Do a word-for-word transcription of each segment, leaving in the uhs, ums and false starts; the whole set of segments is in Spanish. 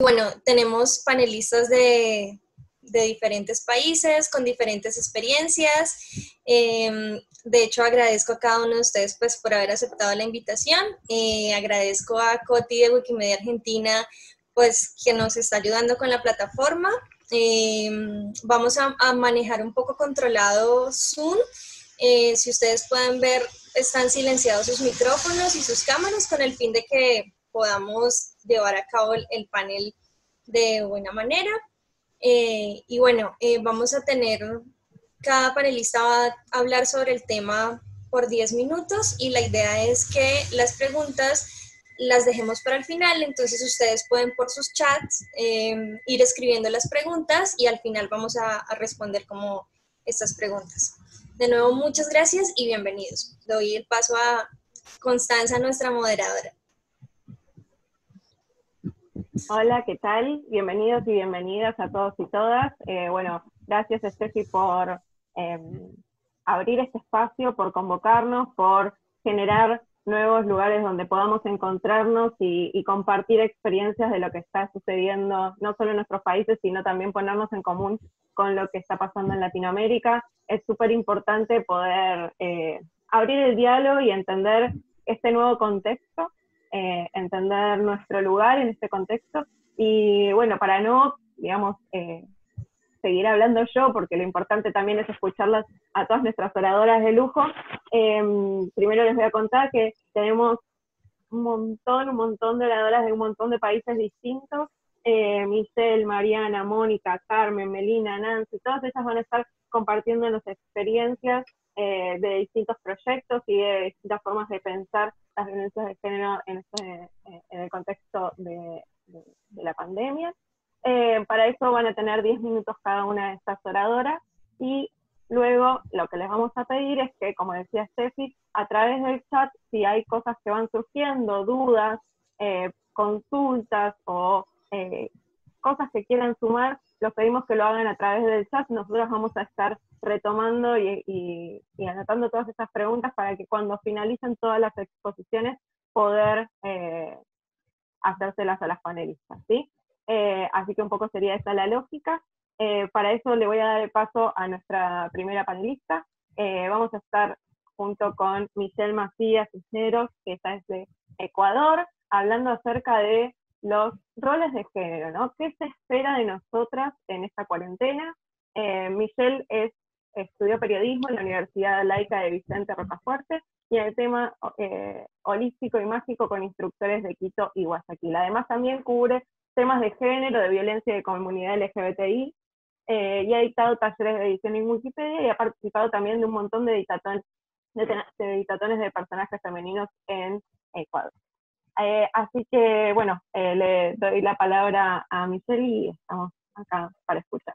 bueno, tenemos panelistas de, de diferentes países, con diferentes experiencias. Eh, de hecho, agradezco a cada uno de ustedes pues, por haber aceptado la invitación. Eh, agradezco a Coti de Wikimedia Argentina, pues, que nos está ayudando con la plataforma. Eh, vamos a, a manejar un poco controlado Zoom. Eh, si ustedes pueden ver, están silenciados sus micrófonos y sus cámaras con el fin de que podamos llevar a cabo el, el panel de buena manera. Eh, y bueno, eh, vamos a tener, cada panelista va a hablar sobre el tema por diez minutos y la idea es que las preguntas las dejemos para el final, entonces ustedes pueden por sus chats eh, ir escribiendo las preguntas y al final vamos a, a responder como estas preguntas. De nuevo, muchas gracias y bienvenidos. Doy el paso a Constanza, nuestra moderadora. Hola, ¿qué tal? Bienvenidos y bienvenidas a todos y todas. Eh, bueno, gracias Steffi por eh, abrir este espacio, por convocarnos, por generar nuevos lugares donde podamos encontrarnos y, y compartir experiencias de lo que está sucediendo, no solo en nuestros países, sino también ponernos en común con lo que está pasando en Latinoamérica. Es súper importante poder eh, abrir el diálogo y entender este nuevo contexto, eh, entender nuestro lugar en este contexto, y bueno, para no, digamos, eh, seguir hablando yo, porque lo importante también es escucharlas a todas nuestras oradoras de lujo, eh, primero les voy a contar que tenemos un montón, un montón de oradoras de un montón de países distintos, eh, Michelle, Mariana, Mónica, Carmen, Melina, Nancy, todas ellas van a estar compartiendo las experiencias eh, de distintos proyectos y de distintas formas de pensar las violencias de género en, este, en el contexto de, de, de la pandemia. Eh, para eso van a tener diez minutos cada una de estas oradoras, y luego lo que les vamos a pedir es que, como decía Steffi, a través del chat, si hay cosas que van surgiendo, dudas, eh, consultas o eh, cosas que quieran sumar, los pedimos que lo hagan a través del chat. Nosotros vamos a estar retomando y, y, y anotando todas esas preguntas para que cuando finalicen todas las exposiciones poder eh, hacérselas a las panelistas, ¿sí? Eh, así que un poco sería esa la lógica. Eh, para eso le voy a dar el paso a nuestra primera panelista. Eh, vamos a estar junto con Michelle Macías Cisneros, que está desde Ecuador, hablando acerca de los roles de género, ¿no? ¿Qué se espera de nosotras en esta cuarentena? Eh, Michelle es, estudió periodismo en la Universidad Laica de Vicente Rocafuerte, y el tema eh, holístico y mágico con instructores de Quito y Guayaquil. Además también cubre temas de género, de violencia de comunidad L G B T I, eh, y ha dictado talleres de edición en Wikipedia, y ha participado también de un montón de editatones de, de, editatones de personajes femeninos en Ecuador. Eh, así que, bueno, eh, le doy la palabra a Michelle y estamos acá para escuchar.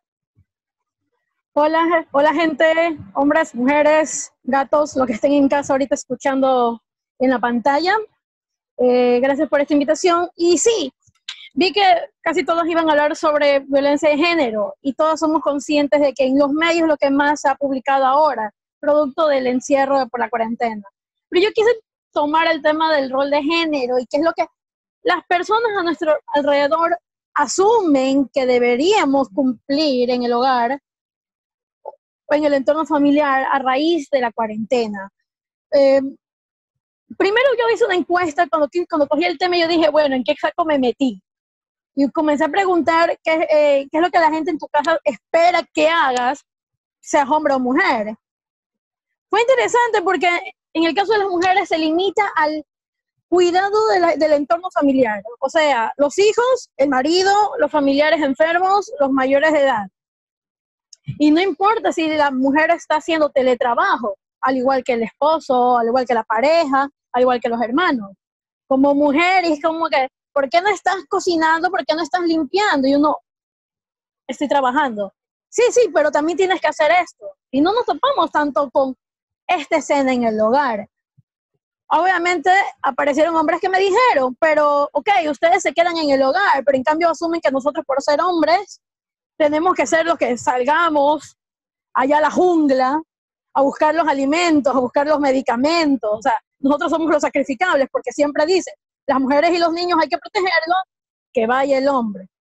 Hola, hola gente, hombres, mujeres, gatos, los que estén en casa ahorita escuchando en la pantalla. Eh, gracias por esta invitación. Y sí, vi que casi todos iban a hablar sobre violencia de género, y todos somos conscientes de que en los medios lo que más se ha publicado ahora, producto del encierro por la cuarentena. Pero yo quise tomar el tema del rol de género y qué es lo que las personas a nuestro alrededor asumen que deberíamos cumplir en el hogar o en el entorno familiar a raíz de la cuarentena. Eh, primero yo hice una encuesta, cuando, cuando cogí el tema yo dije, bueno, ¿en qué saco me metí? Y comencé a preguntar qué, eh, qué es lo que la gente en tu casa espera que hagas, seas hombre o mujer. Fue interesante porque en el caso de las mujeres se limita al cuidado de la, del entorno familiar. O sea, los hijos, el marido, los familiares enfermos, los mayores de edad. Y no importa si la mujer está haciendo teletrabajo, al igual que el esposo, al igual que la pareja, al igual que los hermanos. Como mujer es como que, ¿por qué no estás cocinando? ¿Por qué no estás limpiando? Y uno, estoy trabajando. Sí, sí, pero también tienes que hacer esto. Y no nos topamos tanto con esta escena en el hogar. Obviamente aparecieron hombres que me dijeron, pero ok, ustedes se quedan en el hogar, pero en cambio asumen que nosotros por ser hombres tenemos que ser los que salgamos allá a la jungla a buscar los alimentos, a buscar los medicamentos. O sea, nosotros somos los sacrificables porque siempre dicen, las mujeres y los niños hay que protegerlos, que vaya el hombre.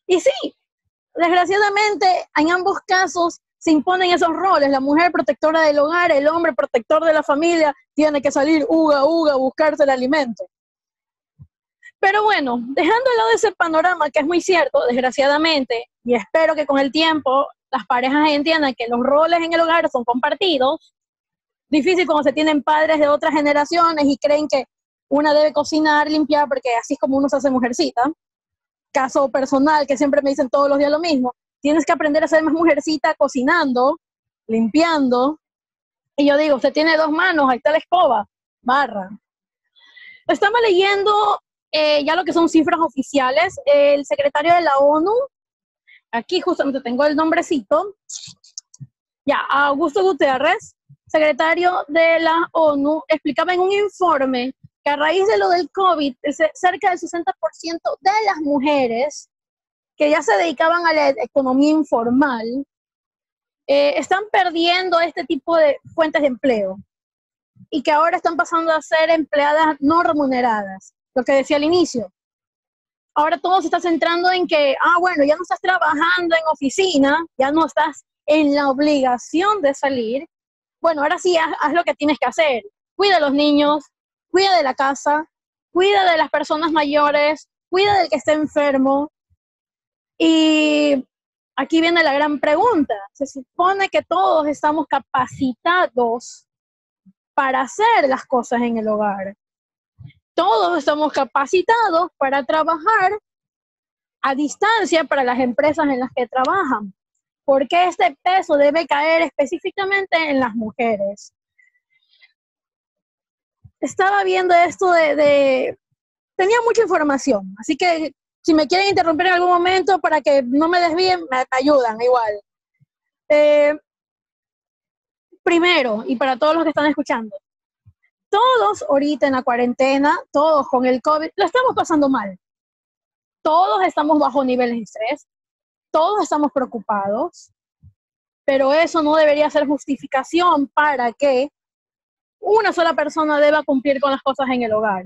Y sí, desgraciadamente, en ambos casos se imponen esos roles. La mujer protectora del hogar, el hombre protector de la familia, tiene que salir uga, uga, a buscarse el alimento. Pero bueno, dejando de lado ese panorama que es muy cierto, desgraciadamente, y espero que con el tiempo las parejas entiendan que los roles en el hogar son compartidos. Difícil cuando se tienen padres de otras generaciones y creen que una debe cocinar, limpiar, porque así es como uno se hace mujercita. Caso personal, que siempre me dicen todos los días lo mismo. Tienes que aprender a ser más mujercita cocinando, limpiando. Y yo digo, usted tiene dos manos, ahí está la escoba, barra. Estamos leyendo eh, ya lo que son cifras oficiales. El secretario de la ONU, aquí justamente tengo el nombrecito, ya, Augusto Guterres, secretario de la ONU, explicaba en un informe que a raíz de lo del COVID, cerca del sesenta por ciento de las mujeres que ya se dedicaban a la economía informal, eh, están perdiendo este tipo de fuentes de empleo y que ahora están pasando a ser empleadas no remuneradas, lo que decía al inicio. Ahora todo se está centrando en que, ah, bueno, ya no estás trabajando en oficina, ya no estás en la obligación de salir. Bueno, ahora sí, haz, haz lo que tienes que hacer. Cuida a los niños, cuida de la casa, cuida de las personas mayores, cuida del que esté enfermo. Y aquí viene la gran pregunta. Se supone que todos estamos capacitados para hacer las cosas en el hogar. Todos estamos capacitados para trabajar a distancia para las empresas en las que trabajan. ¿Por qué este peso debe caer específicamente en las mujeres? Estaba viendo esto de, de... Tenía mucha información, así que si me quieren interrumpir en algún momento para que no me desvíen, me, me ayudan igual. Eh, primero, y para todos los que están escuchando, todos ahorita en la cuarentena, todos con el COVID, lo estamos pasando mal. Todos estamos bajo niveles de estrés, todos estamos preocupados, pero eso no debería ser justificación para que una sola persona deba cumplir con las cosas en el hogar.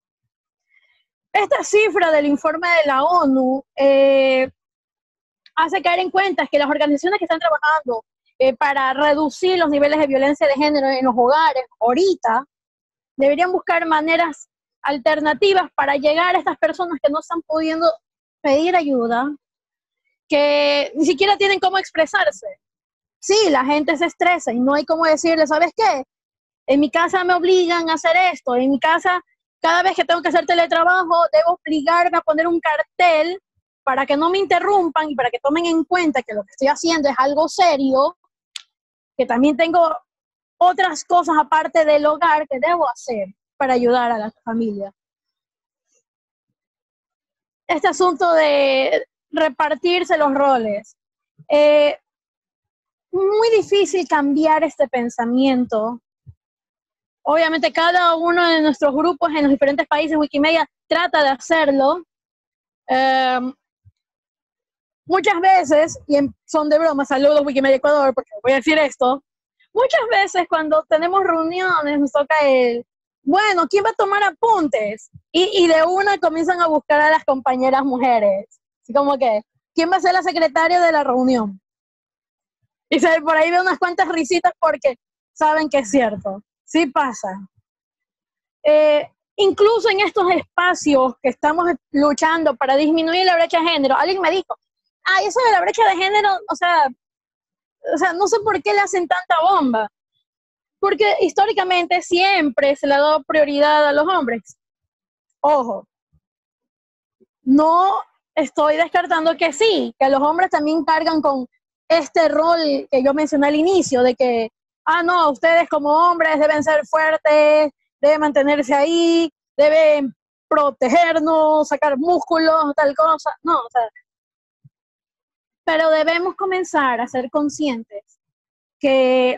Esta cifra del informe de la ONU eh, hace caer en cuenta que las organizaciones que están trabajando eh, para reducir los niveles de violencia de género en los hogares ahorita deberían buscar maneras alternativas para llegar a estas personas que no están pudiendo pedir ayuda, que ni siquiera tienen cómo expresarse. Sí, la gente se estresa y no hay cómo decirle, ¿sabes qué? En mi casa me obligan a hacer esto, en mi casa cada vez que tengo que hacer teletrabajo debo obligarme a poner un cartel para que no me interrumpan y para que tomen en cuenta que lo que estoy haciendo es algo serio, que también tengo otras cosas aparte del hogar que debo hacer para ayudar a la familia. Este asunto de repartirse los roles. Eh, muy difícil cambiar este pensamiento. Obviamente cada uno de nuestros grupos en los diferentes países, Wikimedia, trata de hacerlo. Eh, muchas veces, y en son de broma, saludos Wikimedia Ecuador, porque voy a decir esto, muchas veces cuando tenemos reuniones nos toca el, bueno, ¿quién va a tomar apuntes? Y, y de una comienzan a buscar a las compañeras mujeres. Así como que, ¿quién va a ser la secretaria de la reunión? Y se, por ahí veo unas cuantas risitas porque saben que es cierto. Sí pasa. Eh, incluso en estos espacios que estamos luchando para disminuir la brecha de género, alguien me dijo, ah, eso de la brecha de género, o sea, o sea, no sé por qué le hacen tanta bomba. Porque históricamente siempre se le ha dado prioridad a los hombres. Ojo, no estoy descartando que sí, que los hombres también cargan con este rol que yo mencioné al inicio, de que, ah, no, ustedes como hombres deben ser fuertes, deben mantenerse ahí, deben protegernos, sacar músculos, tal cosa. No, o sea, pero debemos comenzar a ser conscientes que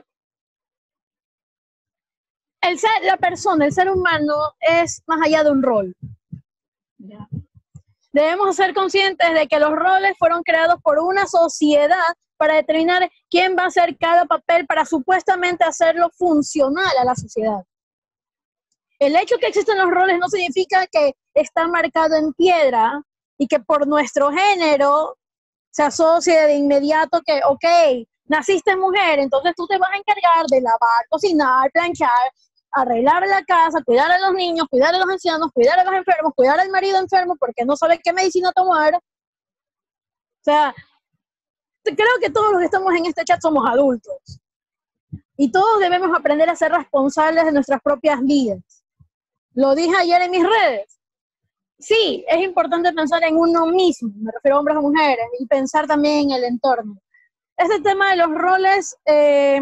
el ser, la persona, el ser humano es más allá de un rol. ¿Ya? Debemos ser conscientes de que los roles fueron creados por una sociedad para determinar quién va a hacer cada papel para supuestamente hacerlo funcional a la sociedad. El hecho que existen los roles no significa que está marcado en piedra y que por nuestro género se asocie de inmediato que, ok, naciste mujer, entonces tú te vas a encargar de lavar, cocinar, planchar, arreglar la casa, cuidar a los niños, cuidar a los ancianos, cuidar a los enfermos, cuidar al marido enfermo porque no sabe qué medicina tomar. O sea, creo que todos los que estamos en este chat somos adultos y todos debemos aprender a ser responsables de nuestras propias vidas. Lo dije ayer en mis redes. Sí, es importante pensar en uno mismo, me refiero a hombres o mujeres, y pensar también en el entorno. Este tema de los roles, eh,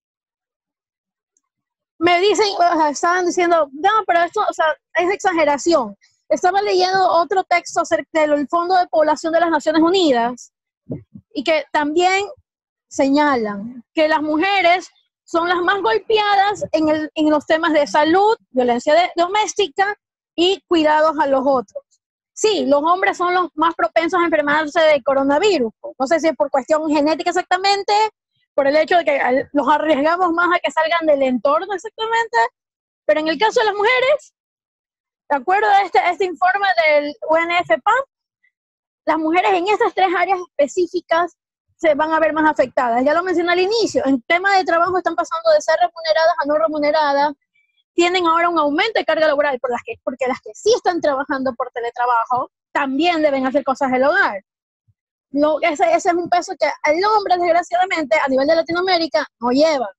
me dicen, o sea, estaban diciendo, no, pero esto, o sea, es exageración. Estaba leyendo otro texto acerca del Fondo de Población de las Naciones Unidas y que también señalan que las mujeres son las más golpeadas en, el, en los temas de salud, violencia de, doméstica y cuidados a los otros. Sí, los hombres son los más propensos a enfermarse de coronavirus. No sé si es por cuestión genética exactamente, por el hecho de que los arriesgamos más a que salgan del entorno exactamente, pero en el caso de las mujeres, de acuerdo a este, este informe del U N F P A, las mujeres en estas tres áreas específicas se van a ver más afectadas. Ya lo mencioné al inicio, en tema de trabajo están pasando de ser remuneradas a no remuneradas, tienen ahora un aumento de carga laboral, por las que, porque las que sí están trabajando por teletrabajo también deben hacer cosas del hogar. No, ese, ese es un peso que el hombre, desgraciadamente, a nivel de Latinoamérica, no lleva.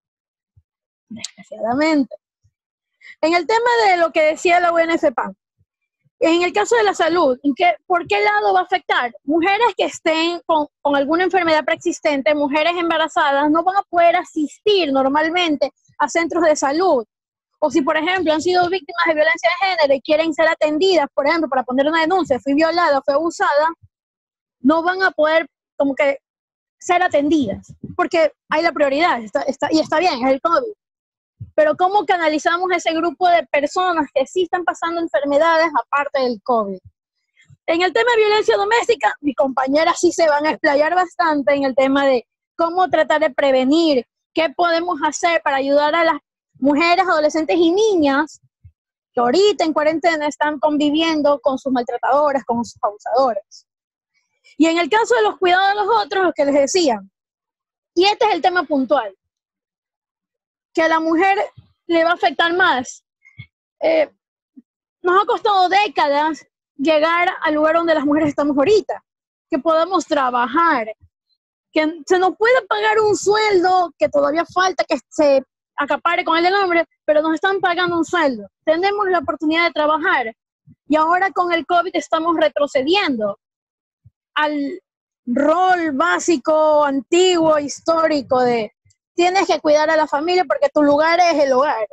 Desgraciadamente. En el tema de lo que decía la U N F P A, en el caso de la salud, ¿en qué, ¿por qué lado va a afectar? Mujeres que estén con, con alguna enfermedad preexistente, mujeres embarazadas, no van a poder asistir normalmente a centros de salud. O si, por ejemplo, han sido víctimas de violencia de género y quieren ser atendidas, por ejemplo, para poner una denuncia, fui violada, fui abusada, no van a poder como que ser atendidas, porque hay la prioridad, está, está, y está bien, es el COVID. Pero ¿cómo canalizamos ese grupo de personas que sí están pasando enfermedades aparte del COVID? En el tema de violencia doméstica, mis compañeras sí se van a explayar bastante en el tema de cómo tratar de prevenir, qué podemos hacer para ayudar a las mujeres, adolescentes y niñas que ahorita en cuarentena están conviviendo con sus maltratadores, con sus abusadores. Y en el caso de los cuidados de los otros, lo que les decía, y este es el tema puntual, que a la mujer le va a afectar más. Eh, nos ha costado décadas llegar al lugar donde las mujeres estamos ahorita, que podamos trabajar, que se nos pueda pagar un sueldo, que todavía falta que se acapare con el del hombre, pero nos están pagando un sueldo. Tenemos la oportunidad de trabajar y ahora con el COVID estamos retrocediendo al rol básico, antiguo, histórico de tienes que cuidar a la familia porque tu lugar es el hogar.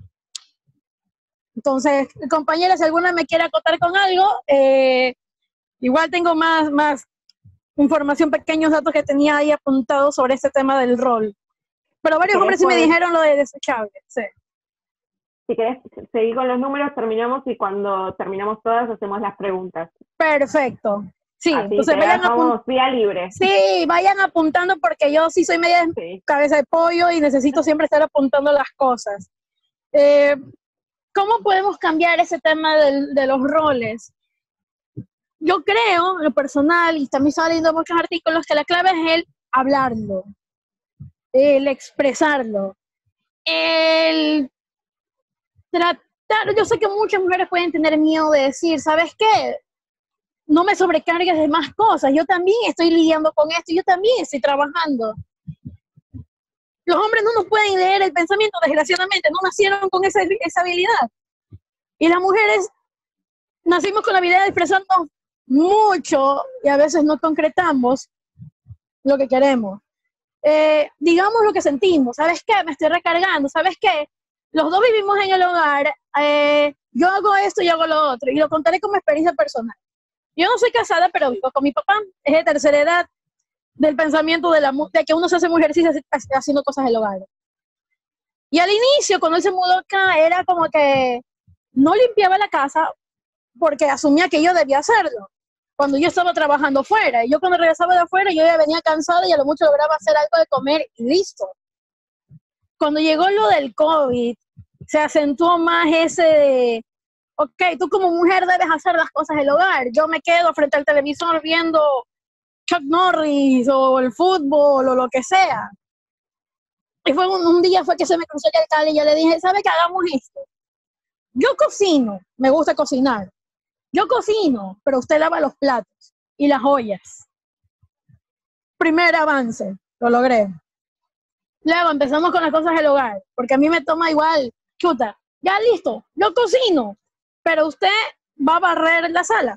Entonces, compañera, si alguna me quiere acotar con algo, eh, igual tengo más, más información, pequeños datos que tenía ahí apuntados sobre este tema del rol. Pero varios hombres sí me dijeron lo de desechable, sí. Si querés seguir con los números, terminamos y cuando terminamos todas hacemos las preguntas. Perfecto. Sí, así entonces que vayan vamos vía libre. Sí, vayan apuntando porque yo sí soy media sí. cabeza de pollo y necesito siempre estar apuntando las cosas. Eh, ¿Cómo podemos cambiar ese tema del, de los roles? Yo creo, en lo personal, y también estaba leyendo muchos artículos, que la clave es el hablarlo, el expresarlo, el tratar. Yo sé que muchas mujeres pueden tener miedo de decir, ¿sabes qué? No me sobrecargues de más cosas, yo también estoy lidiando con esto, yo también estoy trabajando. Los hombres no nos pueden leer el pensamiento, desgraciadamente, no nacieron con esa, esa habilidad. Y las mujeres nacimos con la habilidad de expresarnos mucho y a veces no concretamos lo que queremos. Eh, digamos lo que sentimos, ¿sabes qué? Me estoy recargando, ¿sabes qué? Los dos vivimos en el hogar, eh, yo hago esto y yo hago lo otro, y lo contaré como experiencia personal. Yo no soy casada, pero vivo con mi papá, es de tercera edad, del pensamiento de, la, de que uno se hace mujercita haciendo cosas del hogar. Y al inicio, cuando él se mudó acá, era como que no limpiaba la casa porque asumía que yo debía hacerlo. Cuando yo estaba trabajando fuera, y yo cuando regresaba de afuera, yo ya venía cansada y a lo mucho lograba hacer algo de comer y listo. Cuando llegó lo del COVID, se acentuó más ese de, ok, tú como mujer debes hacer las cosas del hogar. Yo me quedo frente al televisor viendo Chuck Norris o el fútbol o lo que sea. Y fue un, un día fue que se me cruzó el alcalde y yo le dije, ¿sabe qué? Hagamos esto. Yo cocino, me gusta cocinar. Yo cocino, pero usted lava los platos y las ollas. Primer avance, lo logré. Luego empezamos con las cosas del hogar, porque a mí me toma igual, chuta, ya listo, yo cocino, pero usted va a barrer la sala.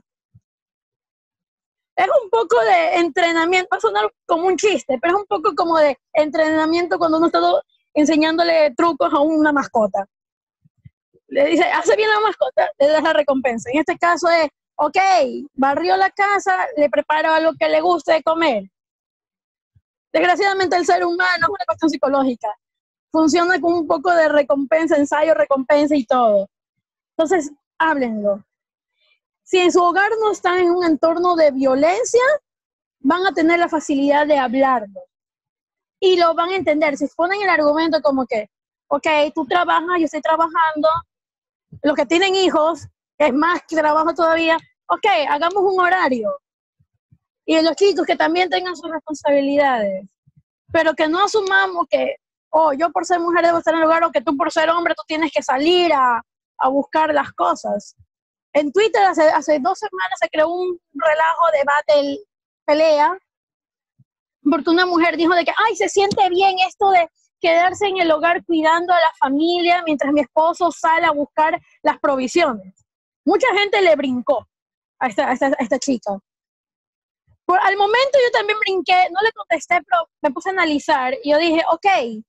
Es un poco de entrenamiento, va a sonar como un chiste, pero es un poco como de entrenamiento cuando uno está enseñándole trucos a una mascota. Le dice, hace bien la mascota, le das la recompensa. En este caso es, ok, barrió la casa, le preparo algo que le guste de comer. Desgraciadamente el ser humano es una cuestión psicológica. Funciona con un poco de recompensa, ensayo, recompensa y todo. Entonces, háblenlo. Si en su hogar no están en un entorno de violencia, van a tener la facilidad de hablarlo. Y lo van a entender. Si ponen el argumento como que, ok, tú trabajas, yo estoy trabajando, los que tienen hijos, es más que trabajo todavía, ok, hagamos un horario. Y los chicos que también tengan sus responsabilidades. Pero que no asumamos que, oh, yo por ser mujer debo estar en el hogar, o que tú por ser hombre tú tienes que salir a, a buscar las cosas. En Twitter hace, hace dos semanas se creó un relajo, debate, pelea, porque una mujer dijo de que, ay, se siente bien esto de quedarse en el hogar cuidando a la familia mientras mi esposo sale a buscar las provisiones. Mucha gente le brincó a esta, a esta, a esta chica. Por, al momento yo también brinqué, no le contesté, pero me puse a analizar y yo dije, ok,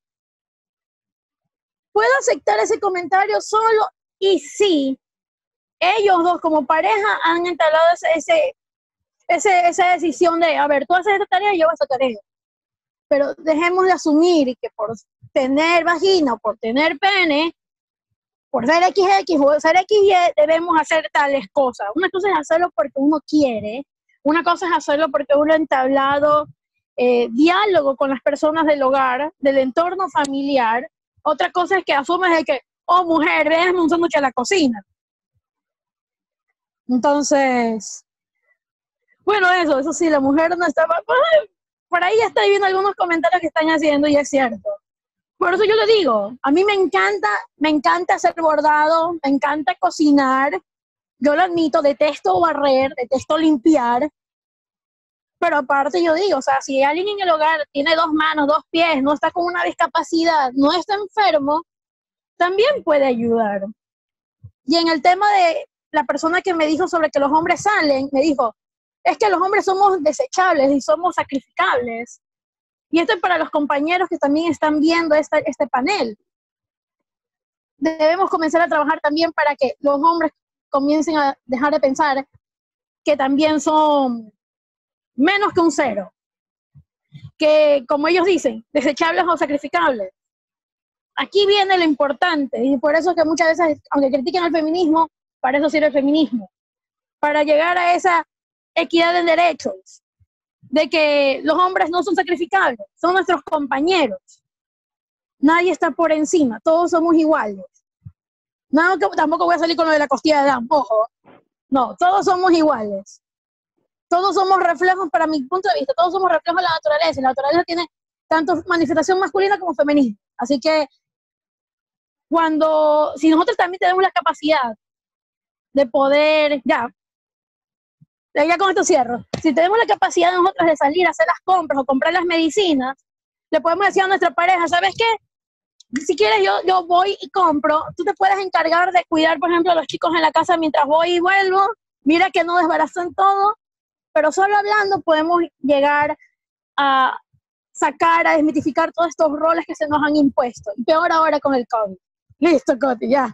¿puedo aceptar ese comentario solo? Y sí, ellos dos como pareja han entablado ese, ese, ese, esa decisión de, a ver, tú haces esta tarea y yo hago esta tarea. Pero dejemos de asumir que por tener vagina o por tener pene, por ser equis equis o ser equis y, debemos hacer tales cosas. Una cosa es hacerlo porque uno quiere, una cosa es hacerlo porque uno ha entablado eh, diálogo con las personas del hogar, del entorno familiar. Otra cosa es que asumes de que, oh, mujer, déjame un sándwich a la cocina. Entonces, bueno, eso, eso sí, la mujer no estaba... Por ahí ya estoy viendo algunos comentarios que están haciendo y es cierto. Por eso yo le digo, a mí me encanta, me encanta hacer bordado, me encanta cocinar. Yo lo admito, detesto barrer, detesto limpiar. Pero aparte yo digo, o sea, si alguien en el hogar tiene dos manos, dos pies, no está con una discapacidad, no está enfermo, también puede ayudar. Y en el tema de la persona que me dijo sobre que los hombres salen, me dijo, es que los hombres somos desechables y somos sacrificables. Y esto es para los compañeros que también están viendo esta, este panel. Debemos comenzar a trabajar también para que los hombres comiencen a dejar de pensar que también son menos que un cero. Que, como ellos dicen, desechables o sacrificables. Aquí viene lo importante, y por eso es que muchas veces, aunque critiquen el feminismo, para eso sirve el feminismo. Para llegar a esa equidad de derechos, de que los hombres no son sacrificables, son nuestros compañeros. Nadie está por encima, todos somos iguales. No, que tampoco voy a salir con lo de la costilla de Adán, ojo. No, todos somos iguales. Todos somos reflejos, para mi punto de vista, todos somos reflejos de la naturaleza. Y la naturaleza tiene tanto manifestación masculina como femenina. Así que, cuando, si nosotros también tenemos la capacidad de poder, ya, ya con esto cierro, si tenemos la capacidad de nosotros de salir a hacer las compras o comprar las medicinas, le podemos decir a nuestra pareja, ¿sabes qué? Si quieres yo, yo voy y compro, tú te puedes encargar de cuidar, por ejemplo, a los chicos en la casa mientras voy y vuelvo, mira que no desbaracen todo, pero solo hablando podemos llegar a sacar, a desmitificar todos estos roles que se nos han impuesto, y peor ahora con el COVID. Listo, Coti, ya.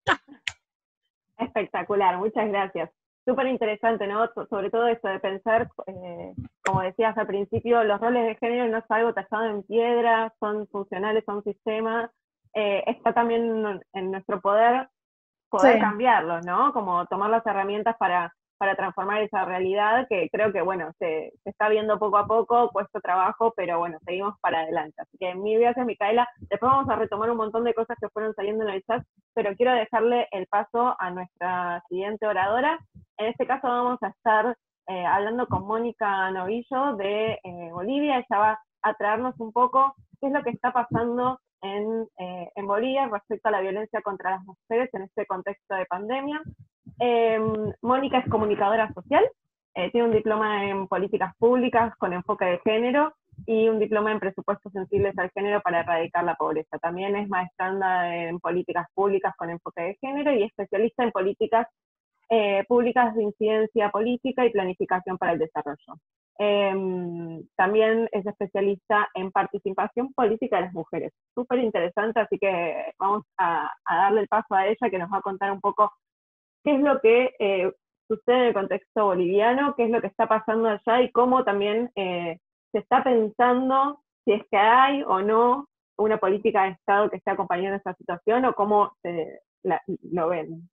Espectacular, muchas gracias. Súper interesante, ¿no? Sobre todo eso de pensar, eh, como decías al principio, los roles de género no es algo tallado en piedra, son funcionales, son sistemas, eh, está también en nuestro poder poder sí. cambiarlos, ¿no? Como tomar las herramientas para para transformar esa realidad que creo que, bueno, se, se está viendo poco a poco, cuesta trabajo, pero bueno, seguimos para adelante. Así que mil gracias, Micaela. Después vamos a retomar un montón de cosas que fueron saliendo en el chat, pero quiero dejarle el paso a nuestra siguiente oradora. En este caso vamos a estar eh, hablando con Mónica Novillo de eh, Bolivia. Ella va a traernos un poco qué es lo que está pasando en, eh, en Bolivia respecto a la violencia contra las mujeres en este contexto de pandemia. Eh, Mónica es comunicadora social, eh, tiene un diploma en políticas públicas con enfoque de género y un diploma en presupuestos sensibles al género para erradicar la pobreza. También es maestranda en políticas públicas con enfoque de género y especialista en políticas eh, públicas de incidencia política y planificación para el desarrollo. Eh, también es especialista en participación política de las mujeres. Súper interesante, así que vamos a, a darle el paso a ella, que nos va a contar un poco qué es lo que eh, sucede en el contexto boliviano, qué es lo que está pasando allá y cómo también eh, se está pensando si es que hay o no una política de Estado que esté acompañando esta situación o cómo se, la, lo ven.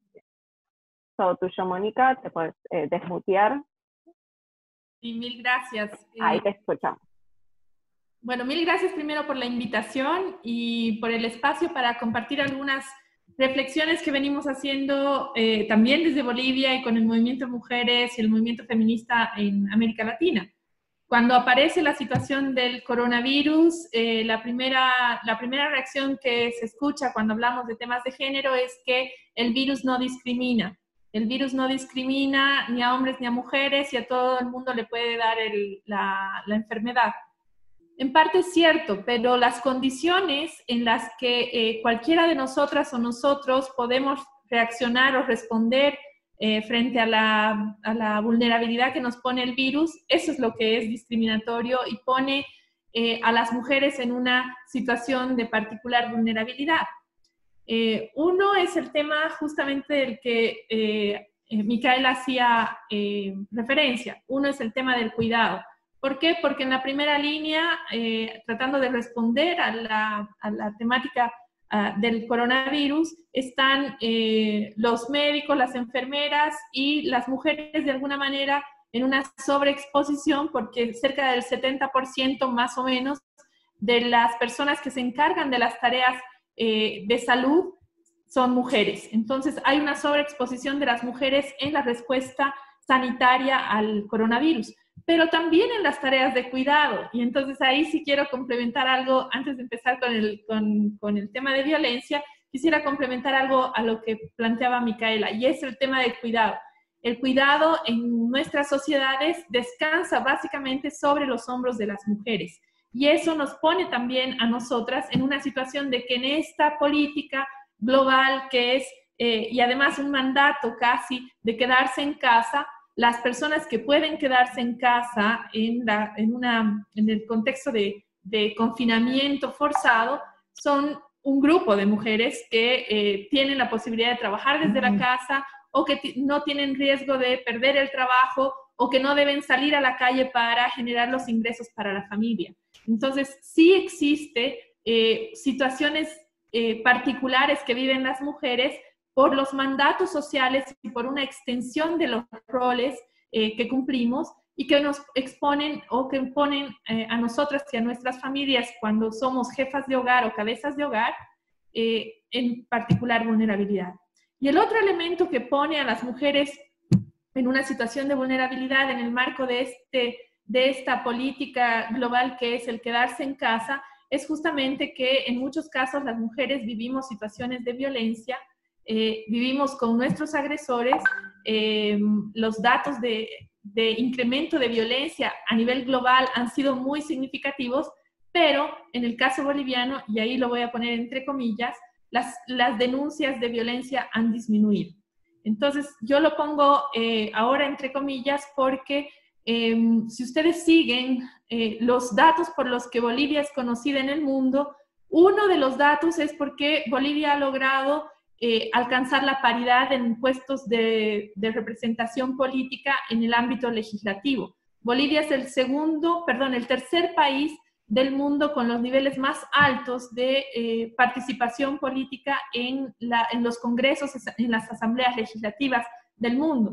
Todo tuyo, Mónica, te puedes eh, desmutear. Sí, mil gracias. Ahí Eh, te escuchamos. Bueno, mil gracias primero por la invitación y por el espacio para compartir algunas reflexiones que venimos haciendo eh, también desde Bolivia y con el movimiento de mujeres y el movimiento feminista en América Latina. Cuando aparece la situación del coronavirus, eh, la, primera, la primera reacción que se escucha cuando hablamos de temas de género es que el virus no discrimina. El virus no discrimina ni a hombres ni a mujeres y a todo el mundo le puede dar el, la, la enfermedad. En parte es cierto, pero las condiciones en las que eh, cualquiera de nosotras o nosotros podemos reaccionar o responder eh, frente a la, a la vulnerabilidad que nos pone el virus, eso es lo que es discriminatorio y pone eh, a las mujeres en una situación de particular vulnerabilidad. Eh, uno es el tema justamente del que eh, Micaela hacía eh, referencia. Uno es el tema del cuidado. ¿Por qué? Porque en la primera línea, eh, tratando de responder a la, a la temática uh, del coronavirus, están eh, los médicos, las enfermeras y las mujeres de alguna manera en una sobreexposición, porque cerca del setenta por ciento más o menos de las personas que se encargan de las tareas eh, de salud son mujeres. Entonces hay una sobreexposición de las mujeres en la respuesta sanitaria al coronavirus, pero también en las tareas de cuidado. Y entonces ahí sí quiero complementar algo, antes de empezar con el, con, con el tema de violencia, quisiera complementar algo a lo que planteaba Micaela, y es el tema del cuidado. El cuidado en nuestras sociedades descansa básicamente sobre los hombros de las mujeres. Y eso nos pone también a nosotras en una situación de que en esta política global que es, eh, y además un mandato casi de quedarse en casa, las personas que pueden quedarse en casa en, la, en, una, en el contexto de, de confinamiento forzado son un grupo de mujeres que eh, tienen la posibilidad de trabajar desde la casa o que no tienen riesgo de perder el trabajo o que no deben salir a la calle para generar los ingresos para la familia. Entonces, sí existe eh, situaciones eh, particulares que viven las mujeres por los mandatos sociales y por una extensión de los roles eh, que cumplimos y que nos exponen o que ponen eh, a nosotras y a nuestras familias cuando somos jefas de hogar o cabezas de hogar eh, en particular vulnerabilidad. Y el otro elemento que pone a las mujeres en una situación de vulnerabilidad en el marco de, este, de esta política global que es el quedarse en casa es justamente que en muchos casos las mujeres vivimos situaciones de violencia. Eh, vivimos con nuestros agresores, eh, los datos de, de incremento de violencia a nivel global han sido muy significativos, pero en el caso boliviano, y ahí lo voy a poner entre comillas, las, las denuncias de violencia han disminuido. Entonces, yo lo pongo eh, ahora entre comillas porque eh, si ustedes siguen eh, los datos por los que Bolivia es conocida en el mundo, uno de los datos es porque Bolivia ha logrado Eh, alcanzar la paridad en puestos de, de representación política en el ámbito legislativo. Bolivia es el segundo, perdón, el tercer país del mundo con los niveles más altos de eh, participación política en, la, en los congresos, en las asambleas legislativas del mundo.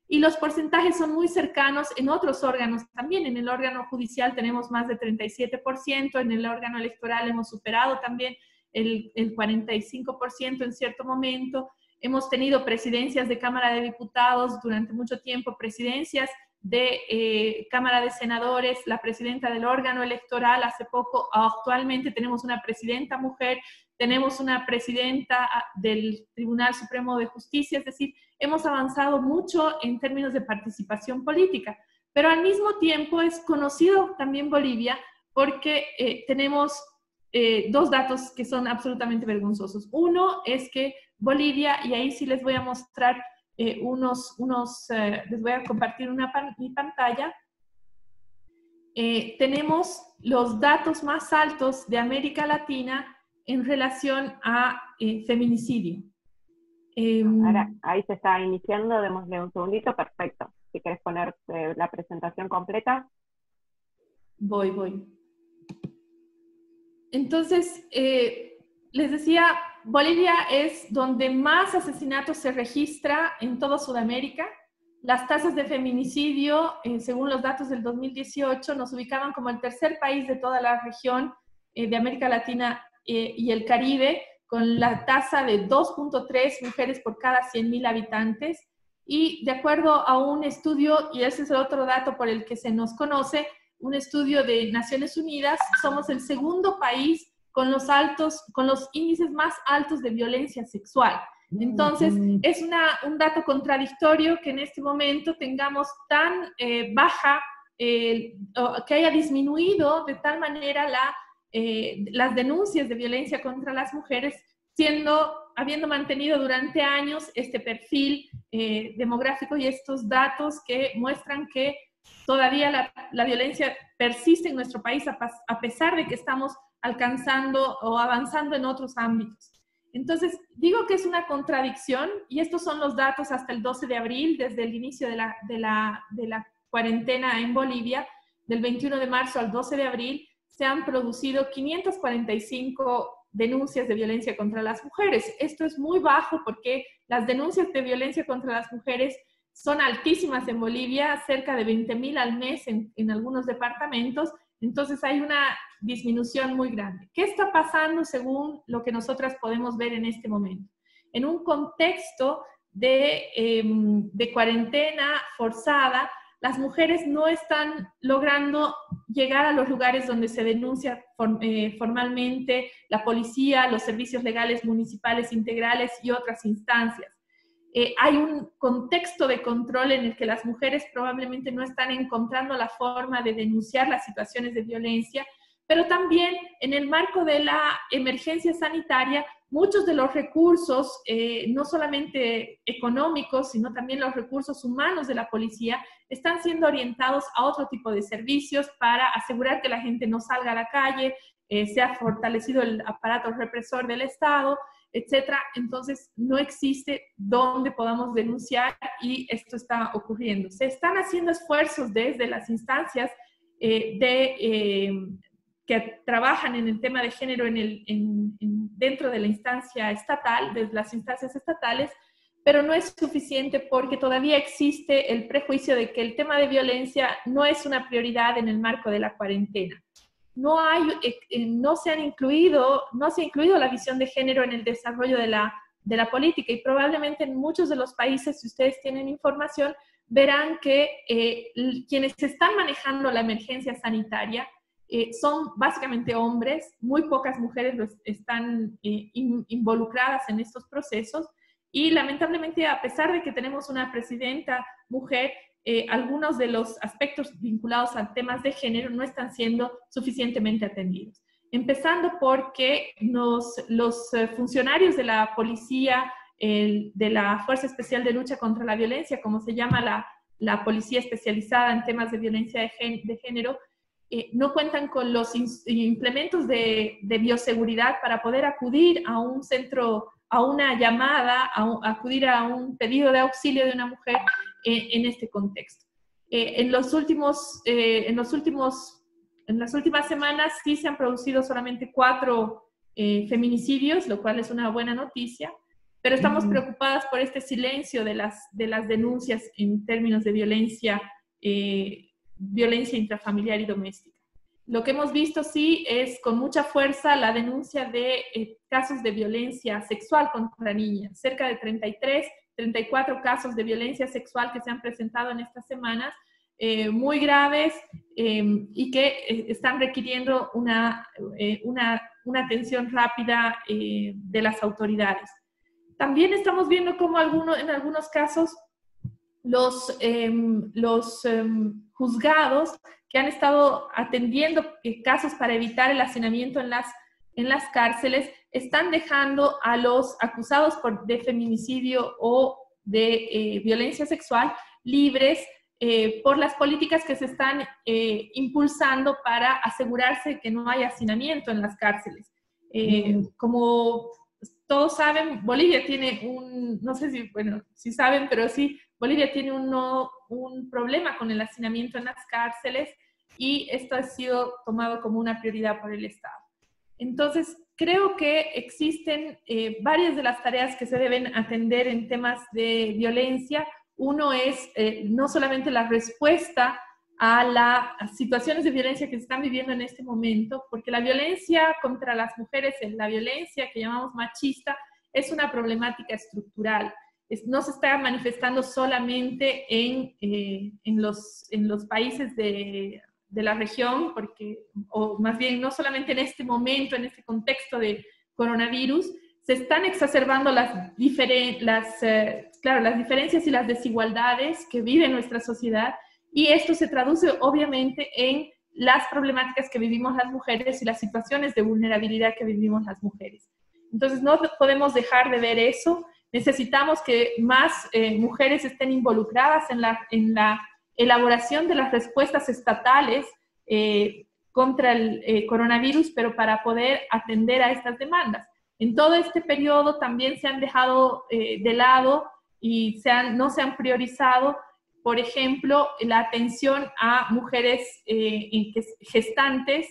y los porcentajes son muy cercanos en otros órganos también. En el órgano judicial tenemos más de treinta y siete por ciento, en el órgano electoral hemos superado también el, el cuarenta y cinco por ciento en cierto momento. Hemos tenido presidencias de Cámara de Diputados durante mucho tiempo, presidencias de eh, Cámara de Senadores, la presidenta del órgano electoral hace poco, actualmente tenemos una presidenta mujer, tenemos una presidenta del Tribunal Supremo de Justicia, es decir, hemos avanzado mucho en términos de participación política, pero al mismo tiempo es conocido también Bolivia porque eh, tenemos eh, dos datos que son absolutamente vergonzosos. Uno es que Bolivia, y ahí sí les voy a mostrar Eh, unos, unos eh, les voy a compartir una pan, mi pantalla. Eh, tenemos los datos más altos de América Latina en relación a eh, feminicidio. Eh, Ahora, ahí se está iniciando, démosle un segundito, perfecto. Si quieres poner eh, la presentación completa. Voy, voy. Entonces, eh, les decía, Bolivia es donde más asesinatos se registra en toda Sudamérica. Las tasas de feminicidio, eh, según los datos del dos mil dieciocho, nos ubicaban como el tercer país de toda la región eh, de América Latina eh, y el Caribe, con la tasa de dos punto tres mujeres por cada cien mil habitantes. Y de acuerdo a un estudio, y ese es el otro dato por el que se nos conoce, un estudio de Naciones Unidas, somos el segundo país con los altos, con los índices más altos de violencia sexual. Entonces, es una, un dato contradictorio que en este momento tengamos tan eh, baja, eh, que haya disminuido de tal manera la, eh, las denuncias de violencia contra las mujeres, siendo, habiendo mantenido durante años este perfil eh, demográfico y estos datos que muestran que todavía la, la violencia persiste en nuestro país a, a pesar de que estamos alcanzando o avanzando en otros ámbitos. Entonces, digo que es una contradicción, y estos son los datos hasta el doce de abril, desde el inicio de la, de la, de la cuarentena en Bolivia, del veintiuno de marzo al doce de abril, se han producido quinientas cuarenta y cinco denuncias de violencia contra las mujeres. Esto es muy bajo porque las denuncias de violencia contra las mujeres son altísimas en Bolivia, cerca de veinte mil al mes en, en algunos departamentos. Entonces hay una disminución muy grande. ¿Qué está pasando según lo que nosotras podemos ver en este momento? En un contexto de, eh, de cuarentena forzada, las mujeres no están logrando llegar a los lugares donde se denuncia form, eh, formalmente, la policía, los servicios legales municipales integrales y otras instancias. Eh, hay un contexto de control en el que las mujeres probablemente no están encontrando la forma de denunciar las situaciones de violencia, pero también en el marco de la emergencia sanitaria, muchos de los recursos, eh, no solamente económicos, sino también los recursos humanos de la policía, están siendo orientados a otro tipo de servicios para asegurar que la gente no salga a la calle, eh, se ha fortalecido el aparato represor del Estado, etcétera. Entonces, no existe donde podamos denunciar y esto está ocurriendo. Se están haciendo esfuerzos desde las instancias eh, de, eh, que trabajan en el tema de género en el, en, en, dentro de la instancia estatal, desde las instancias estatales, pero no es suficiente porque todavía existe el prejuicio de que el tema de violencia no es una prioridad en el marco de la cuarentena. No, hay, eh, no, se han incluido, no se ha incluido la visión de género en el desarrollo de la, de la política y probablemente en muchos de los países, si ustedes tienen información, verán que eh, quienes están manejando la emergencia sanitaria eh, son básicamente hombres, muy pocas mujeres están eh, in, involucradas en estos procesos y lamentablemente a pesar de que tenemos una presidenta mujer, Eh, algunos de los aspectos vinculados a temas de género no están siendo suficientemente atendidos. Empezando porque nos, los eh, funcionarios de la policía, el, de la Fuerza Especial de Lucha contra la Violencia, como se llama la, la policía especializada en temas de violencia de, gen, de género, eh, no cuentan con los implementos de, de bioseguridad para poder acudir a un centro, a una llamada, a, un, a acudir a un pedido de auxilio de una mujer en este contexto. Eh, en, los últimos, eh, en, los últimos, en las últimas semanas sí se han producido solamente cuatro eh, feminicidios, lo cual es una buena noticia, pero estamos preocupadas por este silencio de las, de las denuncias en términos de violencia, eh, violencia intrafamiliar y doméstica. Lo que hemos visto, sí, es con mucha fuerza la denuncia de eh, casos de violencia sexual contra niñas. Cerca de treinta y tres, treinta y cuatro casos de violencia sexual que se han presentado en estas semanas, eh, muy graves eh, y que eh, están requiriendo una, eh, una, una atención rápida eh, de las autoridades. También estamos viendo cómo alguno, en algunos casos los, eh, los eh, juzgados que han estado atendiendo casos para evitar el hacinamiento en las, en las cárceles, están dejando a los acusados por, de feminicidio o de eh, violencia sexual libres eh, por las políticas que se están eh, impulsando para asegurarse que no haya hacinamiento en las cárceles. Eh, mm. Como todos saben, Bolivia tiene un, no sé si, bueno, si saben, pero sí, Bolivia tiene un, no, un problema con el hacinamiento en las cárceles y esto ha sido tomado como una prioridad por el Estado. Entonces, creo que existen eh, varias de las tareas que se deben atender en temas de violencia. Uno es eh, no solamente la respuesta a las situaciones de violencia que se están viviendo en este momento, porque la violencia contra las mujeres, la violencia que llamamos machista, es una problemática estructural. Es, no se está manifestando solamente en, eh, en, los, en los países de, de la región, porque, o más bien no solamente en este momento, en este contexto de coronavirus, se están exacerbando las, diferen, las, eh, claro, las diferencias y las desigualdades que vive nuestra sociedad, y esto se traduce obviamente en las problemáticas que vivimos las mujeres y las situaciones de vulnerabilidad que vivimos las mujeres. Entonces no podemos dejar de ver eso. Necesitamos que más eh, mujeres estén involucradas en la, en la elaboración de las respuestas estatales eh, contra el eh, coronavirus, pero para poder atender a estas demandas. En todo este periodo también se han dejado eh, de lado y se han, no se han priorizado, por ejemplo, la atención a mujeres eh, gestantes,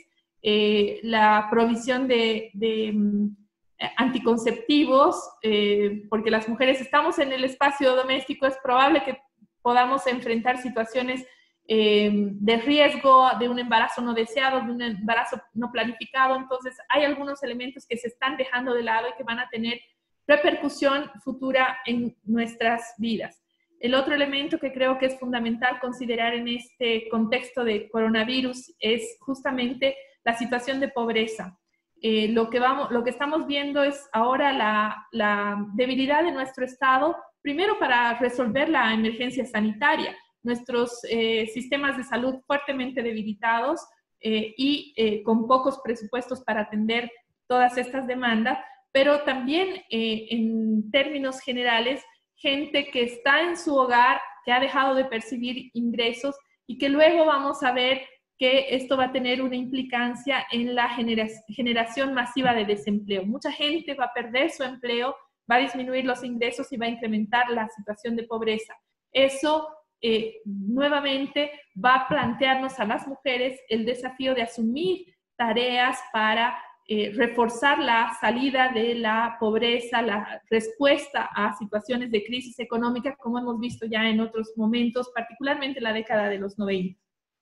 eh, la provisión de, de um, anticonceptivos, eh, porque las mujeres estamos en el espacio doméstico, es probable que podamos enfrentar situaciones eh, de riesgo de un embarazo no deseado, de un embarazo no planificado. Entonces hay algunos elementos que se están dejando de lado y que van a tener repercusión futura en nuestras vidas. El otro elemento que creo que es fundamental considerar en este contexto de coronavirus es justamente la situación de pobreza. Eh, lo, que vamos, lo que estamos viendo es ahora la, la debilidad de nuestro Estado, primero para resolver la emergencia sanitaria, nuestros eh, sistemas de salud fuertemente debilitados eh, y eh, con pocos presupuestos para atender todas estas demandas, pero también eh, en términos generales, gente que está en su hogar, que ha dejado de percibir ingresos y que luego vamos a ver que esto va a tener una implicancia en la genera generación masiva de desempleo. Mucha gente va a perder su empleo, va a disminuir los ingresos y va a incrementar la situación de pobreza. Eso eh, nuevamente va a plantearnos a las mujeres el desafío de asumir tareas para Eh, reforzar la salida de la pobreza, la respuesta a situaciones de crisis económica, como hemos visto ya en otros momentos, particularmente en la década de los noventa.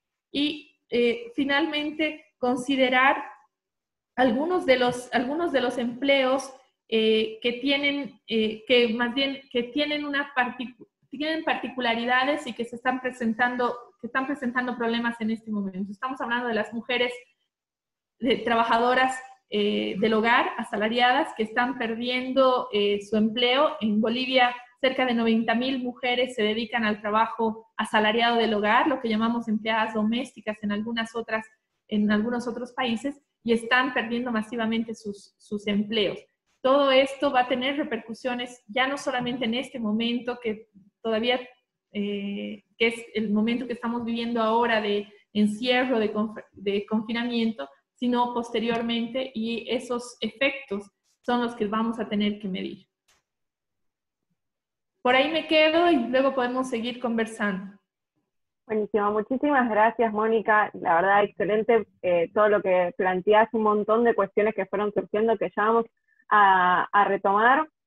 Y eh, finalmente, considerar algunos de los, algunos de los empleos eh, que, tienen, eh, que más bien que tienen, una particu tienen particularidades y que se están presentando, que están presentando problemas en este momento. Estamos hablando de las mujeres de trabajadoras Eh, del hogar, asalariadas, que están perdiendo eh, su empleo. En Bolivia, cerca de noventa mil mujeres se dedican al trabajo asalariado del hogar, lo que llamamos empleadas domésticas en, algunas otras, en algunos otros países, y están perdiendo masivamente sus, sus empleos. Todo esto va a tener repercusiones ya no solamente en este momento, que todavía, eh, que es el momento que estamos viviendo ahora de encierro, de, conf de confinamiento, sino posteriormente, y esos efectos son los que vamos a tener que medir. Por ahí me quedo y luego podemos seguir conversando. Buenísimo, muchísimas gracias, Mónica. La verdad, excelente eh, todo lo que planteás, un montón de cuestiones que fueron surgiendo que ya vamos a, a retomar.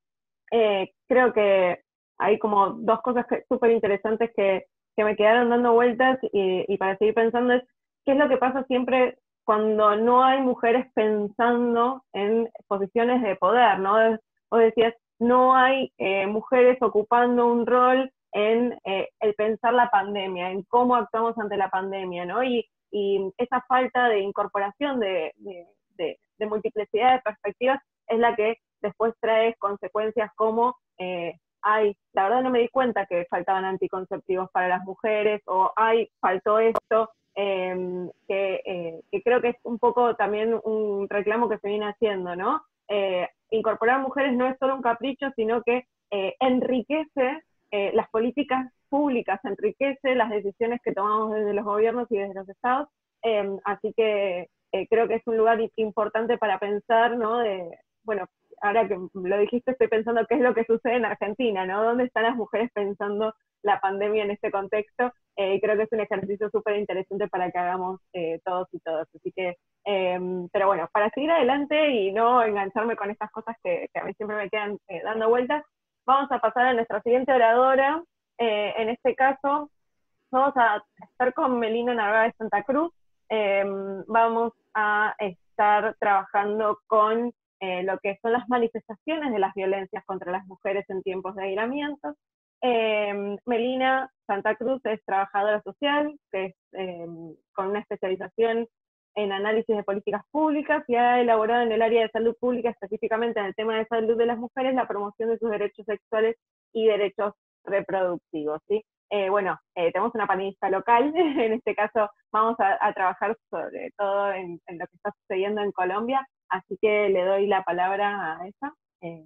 Eh, creo que hay como dos cosas súper interesantes que, que me quedaron dando vueltas y, y para seguir pensando es qué es lo que pasa siempre cuando no hay mujeres pensando en posiciones de poder, ¿no? Vos decías, no hay eh, mujeres ocupando un rol en eh, el pensar la pandemia, en cómo actuamos ante la pandemia, ¿no? Y, y esa falta de incorporación de, de, de, de multiplicidad de perspectivas es la que después trae consecuencias como, eh, ay, la verdad no me di cuenta que faltaban anticonceptivos para las mujeres, o ay, faltó esto, eh, que, eh, que creo que es un poco también un reclamo que se viene haciendo, ¿no? Eh, incorporar mujeres no es solo un capricho, sino que eh, enriquece eh, las políticas públicas, enriquece las decisiones que tomamos desde los gobiernos y desde los estados, eh, así que eh, creo que es un lugar importante para pensar, ¿no? De, bueno, ahora que lo dijiste, estoy pensando qué es lo que sucede en Argentina, ¿no? ¿Dónde están las mujeres pensando la pandemia en este contexto? Eh, creo que es un ejercicio súper interesante para que hagamos eh, todos y todas. Así que, eh, pero bueno, para seguir adelante y no engancharme con estas cosas que, que a mí siempre me quedan eh, dando vueltas, vamos a pasar a nuestra siguiente oradora. Eh, en este caso, vamos a estar con Melina Narváez Santa Cruz. Eh, vamos a estar trabajando con eh, lo que son las manifestaciones de las violencias contra las mujeres en tiempos de aislamiento. Eh, Melina Santa Cruz es trabajadora social, que es, eh, con una especialización en análisis de políticas públicas, y ha elaborado en el área de salud pública, específicamente en el tema de salud de las mujeres, la promoción de sus derechos sexuales y derechos reproductivos, ¿sí? Eh, bueno, eh, tenemos una panelista local, en este caso vamos a, a trabajar sobre todo en, en lo que está sucediendo en Colombia, así que le doy la palabra a ella. Eh,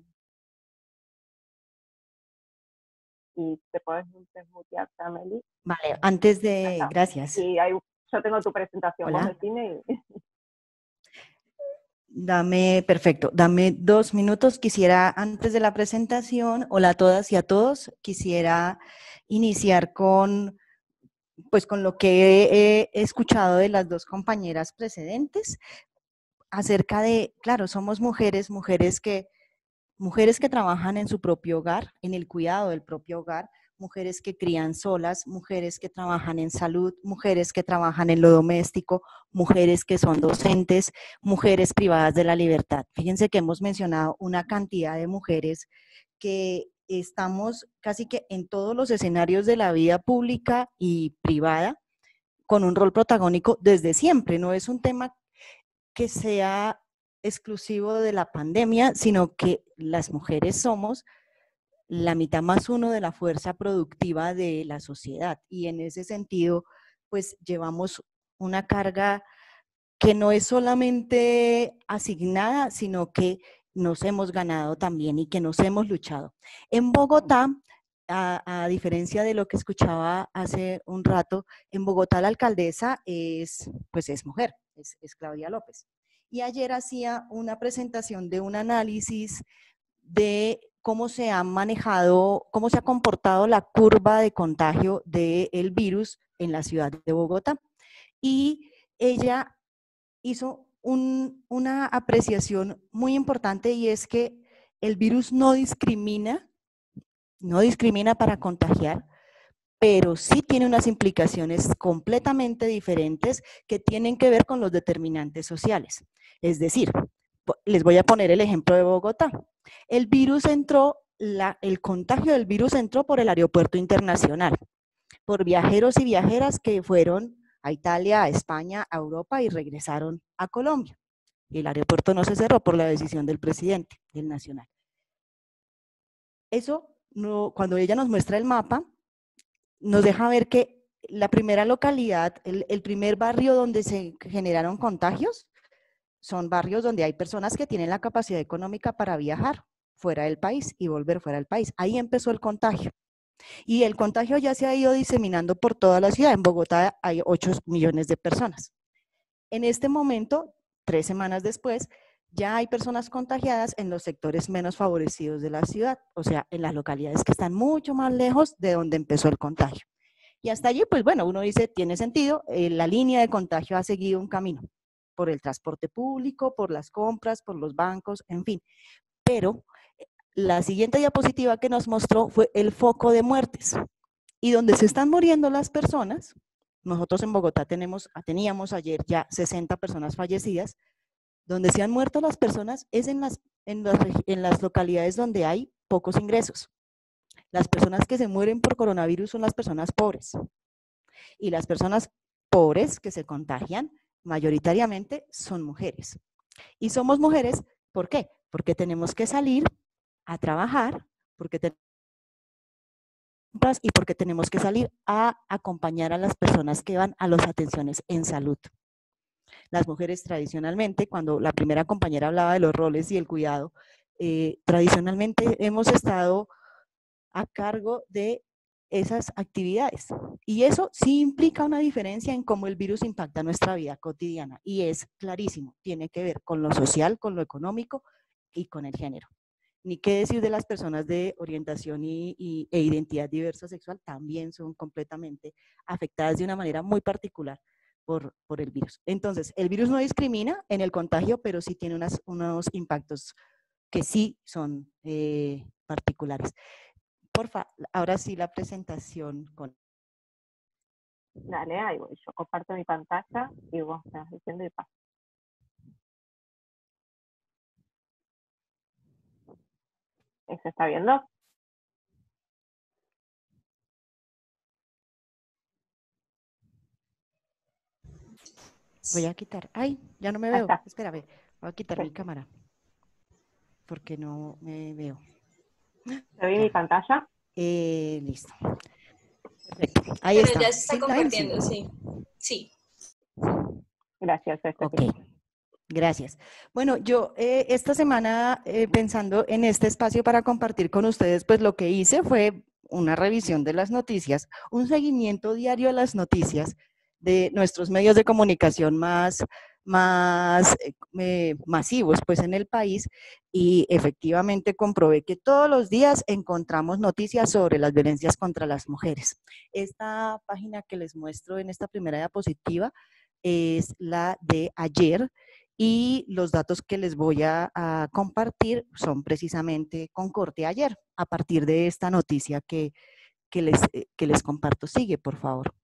y te puedes desmutear, Meli. Vale, antes de... Gracias. Y ahí, yo tengo tu presentación, Hola. vos decime. Y... Dame, perfecto, dame dos minutos. Quisiera, antes de la presentación, hola a todas y a todos, quisiera iniciar con, pues, con lo que he, he escuchado de las dos compañeras precedentes acerca de, claro, somos mujeres, mujeres que, mujeres que trabajan en su propio hogar, en el cuidado del propio hogar, mujeres que crían solas, mujeres que trabajan en salud, mujeres que trabajan en lo doméstico, mujeres que son docentes, mujeres privadas de la libertad. Fíjense que hemos mencionado una cantidad de mujeres que estamos casi que en todos los escenarios de la vida pública y privada con un rol protagónico desde siempre. No es un tema que sea exclusivo de la pandemia, sino que las mujeres somos la mitad más uno de la fuerza productiva de la sociedad, y en ese sentido pues llevamos una carga que no es solamente asignada, sino que nos hemos ganado también y que nos hemos luchado. En Bogotá, a, a diferencia de lo que escuchaba hace un rato, en Bogotá la alcaldesa es, pues es mujer, es, es Claudia López. Y ayer hacía una presentación de un análisis de cómo se ha manejado, cómo se ha comportado la curva de contagio del virus en la ciudad de Bogotá. Y ella hizo un, una apreciación muy importante, y es que el virus no discrimina, no discrimina para contagiar, pero sí tiene unas implicaciones completamente diferentes que tienen que ver con los determinantes sociales. Es decir, les voy a poner el ejemplo de Bogotá. El virus entró, la, el contagio del virus entró por el aeropuerto internacional, por viajeros y viajeras que fueron a Italia, a España, a Europa y regresaron a Colombia. El aeropuerto no se cerró por la decisión del presidente del Nacional. Eso, no, cuando ella nos muestra el mapa, nos deja ver que la primera localidad, el, el primer barrio donde se generaron contagios, son barrios donde hay personas que tienen la capacidad económica para viajar fuera del país y volver fuera del país. Ahí empezó el contagio. Y el contagio ya se ha ido diseminando por toda la ciudad. En Bogotá hay ocho millones de personas. En este momento, tres semanas después, ya hay personas contagiadas en los sectores menos favorecidos de la ciudad, o sea, en las localidades que están mucho más lejos de donde empezó el contagio. Y hasta allí, pues bueno, uno dice, tiene sentido, eh, la línea de contagio ha seguido un camino, por el transporte público, por las compras, por los bancos, en fin. Pero La siguiente diapositiva que nos mostró fue el foco de muertes. Y donde se están muriendo las personas, nosotros en Bogotá tenemos, teníamos ayer ya sesenta personas fallecidas, donde se han muerto las personas es en las, en las, en las localidades donde hay pocos ingresos. Las personas que se mueren por coronavirus son las personas pobres. Y las personas pobres que se contagian mayoritariamente son mujeres. Y somos mujeres, ¿por qué? Porque tenemos que salir a trabajar, porque tenemos y porque tenemos que salir a acompañar a las personas que van a las atenciones en salud. Las mujeres tradicionalmente, cuando la primera compañera hablaba de los roles y el cuidado, eh, tradicionalmente hemos estado a cargo de esas actividades. Y eso sí implica una diferencia en cómo el virus impacta nuestra vida cotidiana. Y es clarísimo, tiene que ver con lo social, con lo económico y con el género. Ni qué decir de las personas de orientación y, y, e identidad diversa sexual, también son completamente afectadas de una manera muy particular por, por el virus. Entonces, el virus no discrimina en el contagio, pero sí tiene unas, unos impactos que sí son eh, particulares. Porfa, ahora sí la presentación con... Dale, ahí voy. Yo comparto mi pantalla y vos me vas diciendo y paso. ¿Se está viendo? Voy a quitar... ¡Ay! Ya no me Ahí veo. está. Espérame. Voy a quitar Sí. mi cámara. Porque no me veo. ¿Se ve mi pantalla? Eh, listo. Perfecto. Ahí Pero está. ya se está ¿Sí la ven? Sí. compartiendo, sí. Sí. Gracias, Ok. Estefi. Gracias. Bueno, yo eh, esta semana eh, pensando en este espacio para compartir con ustedes, pues lo que hice fue una revisión de las noticias, un seguimiento diario de las noticias de nuestros medios de comunicación más, más eh, masivos pues en el país, y efectivamente comprobé que todos los días encontramos noticias sobre las violencias contra las mujeres. Esta página que les muestro en esta primera diapositiva es la de ayer, y los datos que les voy a, a compartir son precisamente con corte ayer, a partir de esta noticia que, que, les, que les comparto. Sigue, por favor.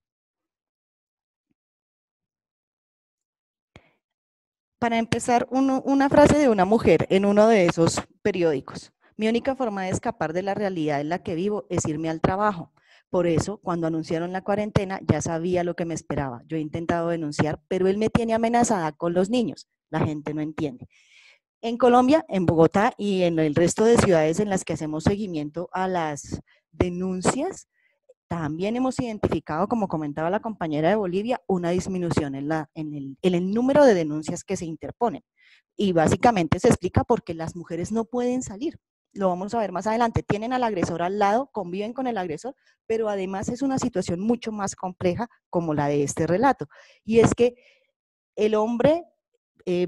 Para empezar, uno, una frase de una mujer en uno de esos periódicos. Mi única forma de escapar de la realidad en la que vivo es irme al trabajo. Por eso, cuando anunciaron la cuarentena, ya sabía lo que me esperaba. Yo he intentado denunciar, pero él me tiene amenazada con los niños. La gente no entiende. En Colombia, en Bogotá y en el resto de ciudades en las que hacemos seguimiento a las denuncias, también hemos identificado, como comentaba la compañera de Bolivia, una disminución en, la, en, el, en el número de denuncias que se interponen. Y básicamente se explica porque las mujeres no pueden salir. Lo vamos a ver más adelante. Tienen al agresor al lado, conviven con el agresor, pero además es una situación mucho más compleja como la de este relato. Y es que el hombre eh,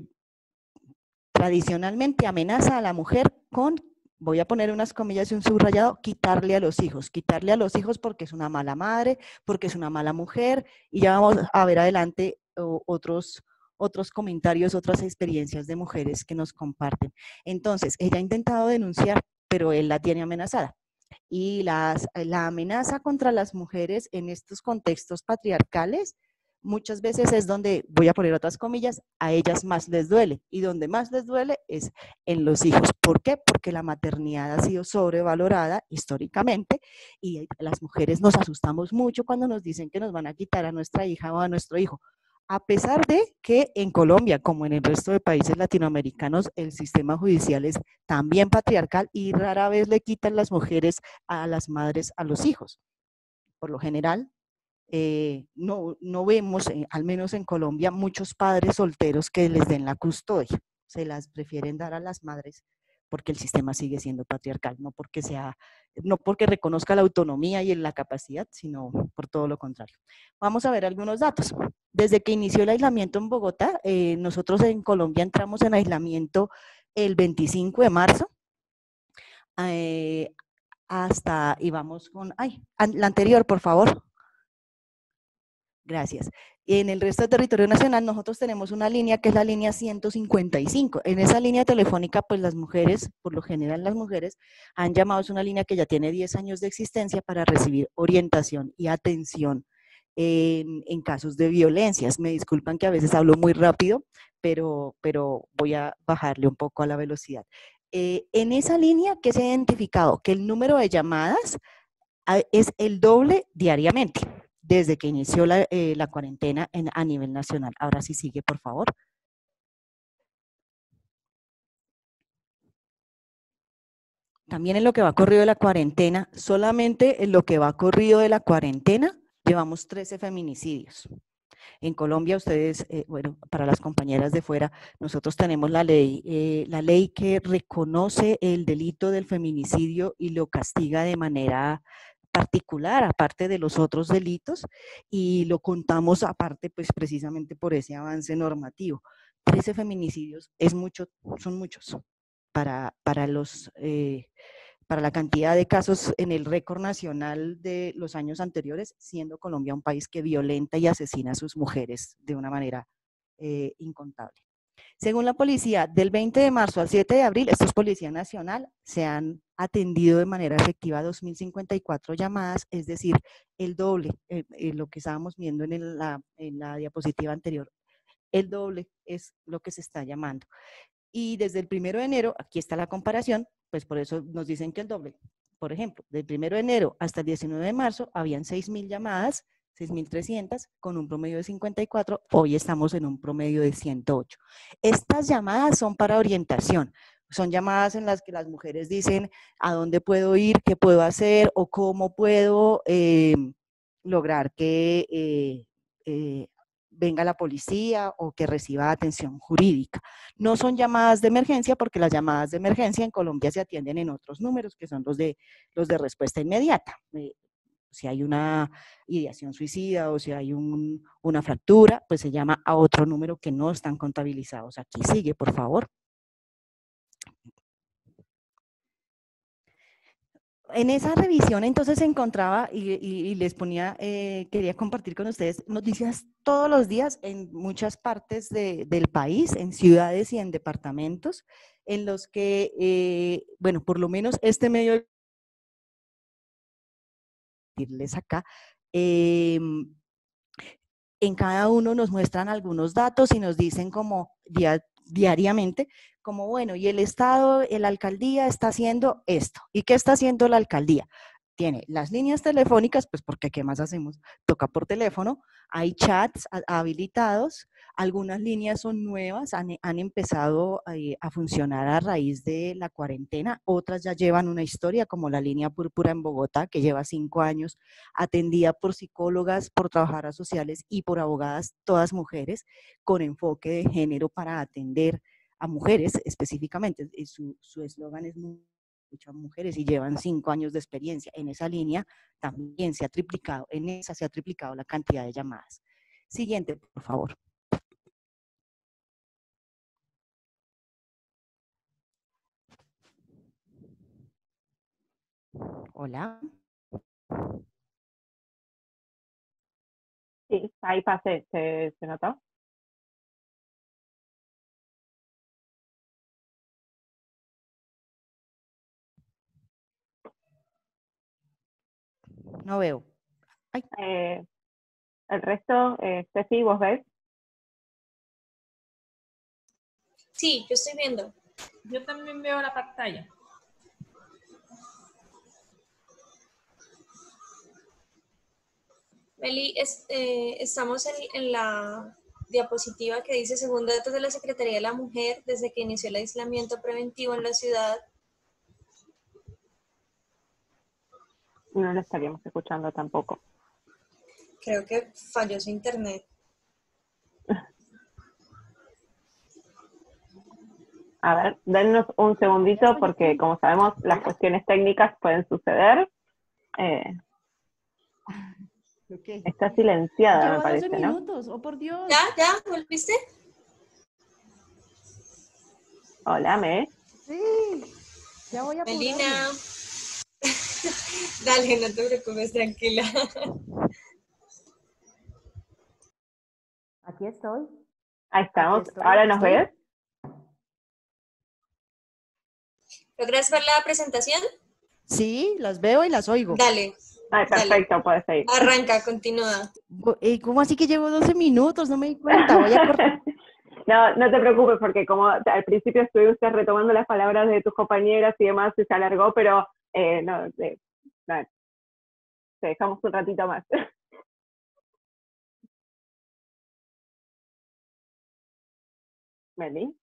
tradicionalmente amenaza a la mujer con, voy a poner unas comillas y un subrayado, quitarle a los hijos, quitarle a los hijos porque es una mala madre, porque es una mala mujer, y ya vamos a ver adelante o, otros, otros comentarios, otras experiencias de mujeres que nos comparten. Entonces, ella ha intentado denunciar, pero él la tiene amenazada. Y las, la amenaza contra las mujeres en estos contextos patriarcales muchas veces es donde, voy a poner otras comillas, a ellas más les duele, y donde más les duele es en los hijos. ¿Por qué? Porque la maternidad ha sido sobrevalorada históricamente, y las mujeres nos asustamos mucho cuando nos dicen que nos van a quitar a nuestra hija o a nuestro hijo, a pesar de que en Colombia, como en el resto de países latinoamericanos, el sistema judicial es también patriarcal y rara vez le quitan las mujeres a las madres a los hijos. Por lo general, Eh, no, no vemos, eh, al menos en Colombia, muchos padres solteros que les den la custodia. Se las prefieren dar a las madres porque el sistema sigue siendo patriarcal, no porque, sea, no porque reconozca la autonomía y la capacidad, sino por todo lo contrario. Vamos a ver algunos datos. Desde que inició el aislamiento en Bogotá, eh, nosotros en Colombia entramos en aislamiento el veinticinco de marzo, eh, hasta, y vamos con, ay, la anterior, por favor. Gracias. En el resto del territorio nacional nosotros tenemos una línea que es la línea ciento cincuenta y cinco. En esa línea telefónica, pues las mujeres, por lo general las mujeres, han llamado, es una línea que ya tiene diez años de existencia para recibir orientación y atención en, en casos de violencias. Me disculpan que a veces hablo muy rápido, pero, pero voy a bajarle un poco a la velocidad. Eh, en esa línea, ¿qué se ha identificado? Que el número de llamadas es el doble diariamente, desde que inició la, eh, la cuarentena en, a nivel nacional. Ahora sí sigue, por favor. También en lo que va corrido de la cuarentena, solamente en lo que va corrido de la cuarentena, llevamos trece feminicidios. En Colombia, ustedes, eh, bueno, para las compañeras de fuera, nosotros tenemos la ley, eh, la ley que reconoce el delito del feminicidio y lo castiga de manera particular, aparte de los otros delitos, y lo contamos aparte, pues precisamente por ese avance normativo. trece feminicidios es mucho, son muchos para, para los... Eh, para la cantidad de casos en el récord nacional de los años anteriores, siendo Colombia un país que violenta y asesina a sus mujeres de una manera eh, incontable. Según la policía, del veinte de marzo al siete de abril, esto es Policía Nacional, se han atendido de manera efectiva dos mil cincuenta y cuatro llamadas, es decir, el doble, eh, eh, lo que estábamos viendo en, el, la, en la diapositiva anterior, el doble es lo que se está llamando. Y desde el primero de enero, aquí está la comparación, pues por eso nos dicen que el doble. Por ejemplo, del primero de enero hasta el diecinueve de marzo habían seis mil llamadas, seis mil trescientas, con un promedio de cincuenta y cuatro, hoy estamos en un promedio de ciento ocho. Estas llamadas son para orientación, son llamadas en las que las mujeres dicen a dónde puedo ir, qué puedo hacer o cómo puedo eh, lograr que eh, eh, venga la policía o que reciba atención jurídica. No son llamadas de emergencia porque las llamadas de emergencia en Colombia se atienden en otros números que son los de, los de respuesta inmediata. Eh, si hay una ideación suicida o si hay un, una fractura, pues se llama a otro número que no están contabilizados. Aquí sigue, por favor. En esa revisión entonces se encontraba y, y, y les ponía, eh, quería compartir con ustedes noticias todos los días en muchas partes de, del país, en ciudades y en departamentos, en los que, eh, bueno, por lo menos este medio, decirles acá, eh, en cada uno nos muestran algunos datos y nos dicen como día, diariamente, como bueno, y el Estado, la alcaldía está haciendo esto. ¿Y qué está haciendo la alcaldía? Tiene las líneas telefónicas, pues porque ¿qué más hacemos? Toca por teléfono, hay chats habilitados, algunas líneas son nuevas, han, han empezado a, a funcionar a raíz de la cuarentena, otras ya llevan una historia, como la línea Púrpura en Bogotá, que lleva cinco años, atendida por psicólogas, por trabajadoras sociales y por abogadas, todas mujeres, con enfoque de género para atender a mujeres específicamente. Su eslogan es muchas mujeres y llevan cinco años de experiencia. En esa línea también se ha triplicado, en esa se ha triplicado la cantidad de llamadas. Siguiente, por favor. Hola. Sí, ahí pasé, ¿se, se notó? No veo. Ay. Eh, el resto, eh, Ceci, ¿vos ves? Sí, yo estoy viendo. Yo también veo la pantalla. Meli, es, eh, estamos en, en la diapositiva que dice, según datos de la Secretaría de la Mujer, desde que inició el aislamiento preventivo en la ciudad. No lo estaríamos escuchando tampoco. Creo que falló su internet. A ver, dennos un segundito porque, como sabemos, las cuestiones técnicas pueden suceder. Eh, Okay. Está silenciada, Llevo me parece, doce ¿no? minutos, oh por Dios. ¿Ya? ¿Ya? ¿Volviste? Hola, ¿me? Sí, ya voy a Melina. Dale, no te preocupes, tranquila. Aquí estoy. Ahí estamos. Aquí estoy, ¿Ahora aquí nos estoy. ves? ¿Logras ver la presentación? Sí, las veo y las oigo. Dale, Ay, dale. perfecto, puedes seguir. Arranca, continúa. Bo- eh, ¿Cómo así que llevo doce minutos? No me di cuenta, voy a cortar. No, no te preocupes, porque como al principio estuviste retomando las palabras de tus compañeras y demás, se alargó, pero eh, no, eh, no, te dejamos un ratito más. Meli.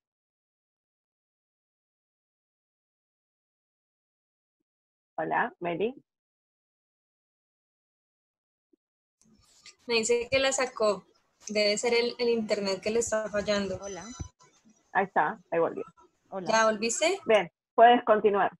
Hola, Meli. Me dice que la sacó. Debe ser el, el internet que le está fallando. Hola, Ahí está, ahí volvió. hola. ¿Ya volviste? Bien, puedes continuar.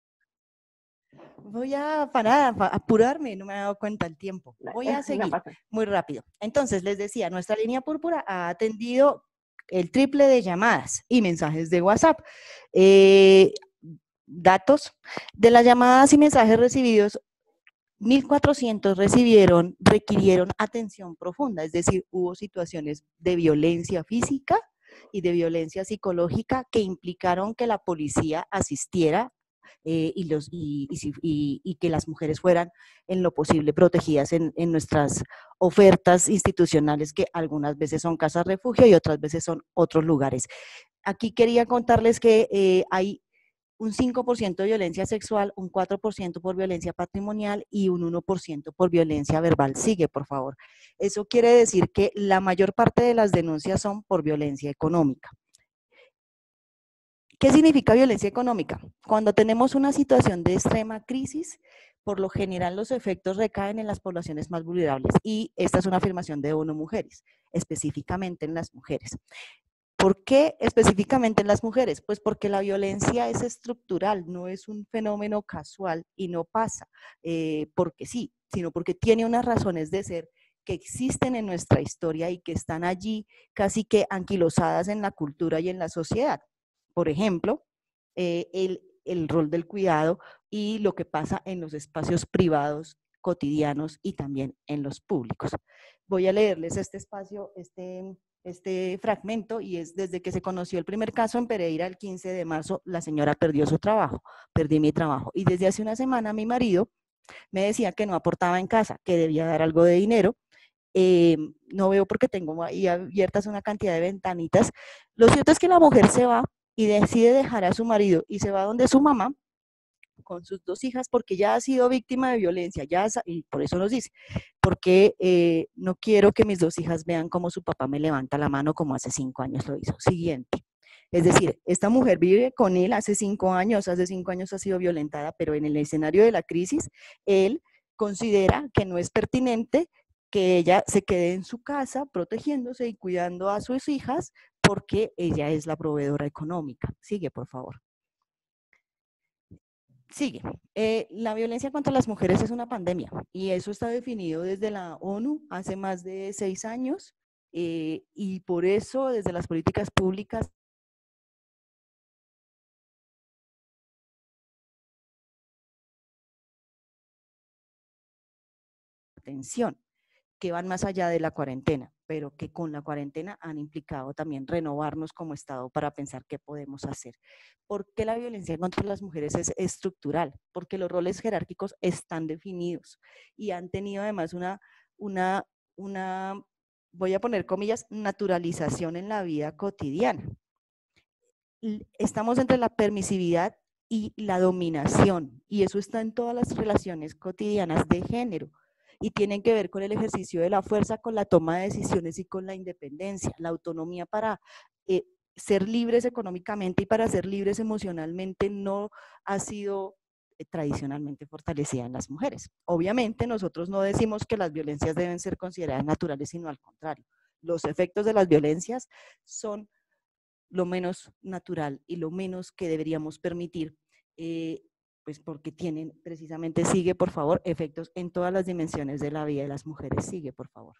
Voy a parar, a apurarme, no me he dado cuenta el tiempo. Voy a No seguir pasa. muy rápido. Entonces, les decía, nuestra línea púrpura ha atendido el triple de llamadas y mensajes de WhatsApp. Eh, datos de las llamadas y mensajes recibidos, mil cuatrocientos recibieron, requirieron atención profunda, es decir, hubo situaciones de violencia física y de violencia psicológica que implicaron que la policía asistiera eh, y, los, y, y, y, y que las mujeres fueran en lo posible protegidas en, en nuestras ofertas institucionales, que algunas veces son casas refugio y otras veces son otros lugares. Aquí quería contarles que eh, hay un cinco por ciento de violencia sexual, un cuatro por ciento por violencia patrimonial y un uno por ciento por violencia verbal. Sigue, por favor. Eso quiere decir que la mayor parte de las denuncias son por violencia económica. ¿Qué significa violencia económica? Cuando tenemos una situación de extrema crisis, por lo general los efectos recaen en las poblaciones más vulnerables, y esta es una afirmación de ONU Mujeres, específicamente en las mujeres. ¿Por qué específicamente en las mujeres? Pues porque la violencia es estructural, no es un fenómeno casual y no pasa eh, porque sí, sino porque tiene unas razones de ser que existen en nuestra historia y que están allí casi que anquilosadas en la cultura y en la sociedad. Por ejemplo, eh, el, el rol del cuidado y lo que pasa en los espacios privados cotidianos y también en los públicos. Voy a leerles este espacio, este este fragmento, y es: desde que se conoció el primer caso en Pereira el quince de marzo, la señora perdió su trabajo, perdí mi trabajo, y desde hace una semana mi marido me decía que no aportaba en casa, que debía dar algo de dinero. Eh, no veo porque tengo ahí abiertas una cantidad de ventanitas. Lo cierto es que la mujer se va y decide dejar a su marido y se va donde su mamá con sus dos hijas, porque ya ha sido víctima de violencia, ya, y por eso nos dice, porque eh, no quiero que mis dos hijas vean cómo su papá me levanta la mano como hace cinco años lo hizo. Siguiente. Es decir, esta mujer vive con él hace cinco años, hace cinco años ha sido violentada, pero en el escenario de la crisis, él considera que no es pertinente que ella se quede en su casa protegiéndose y cuidando a sus hijas porque ella es la proveedora económica. Sigue, por favor. Sigue. Eh, la violencia contra las mujeres es una pandemia y eso está definido desde la ONU hace más de seis años eh, y por eso desde las políticas públicas atención, que van más allá de la cuarentena, pero que con la cuarentena han implicado también renovarnos como Estado para pensar qué podemos hacer. ¿Por qué la violencia contra las mujeres es estructural? Porque los roles jerárquicos están definidos y han tenido además una, una, una, voy a poner comillas, naturalización en la vida cotidiana. Estamos entre la permisividad y la dominación, y eso está en todas las relaciones cotidianas de género. Y tienen que ver con el ejercicio de la fuerza, con la toma de decisiones y con la independencia, la autonomía para eh, ser libres económicamente y para ser libres emocionalmente no ha sido eh, tradicionalmente fortalecida en las mujeres. Obviamente nosotros no decimos que las violencias deben ser consideradas naturales, sino al contrario. Los efectos de las violencias son lo menos natural y lo menos que deberíamos permitir, eh, pues porque tienen precisamente, sigue por favor, efectos en todas las dimensiones de la vida de las mujeres. Sigue por favor.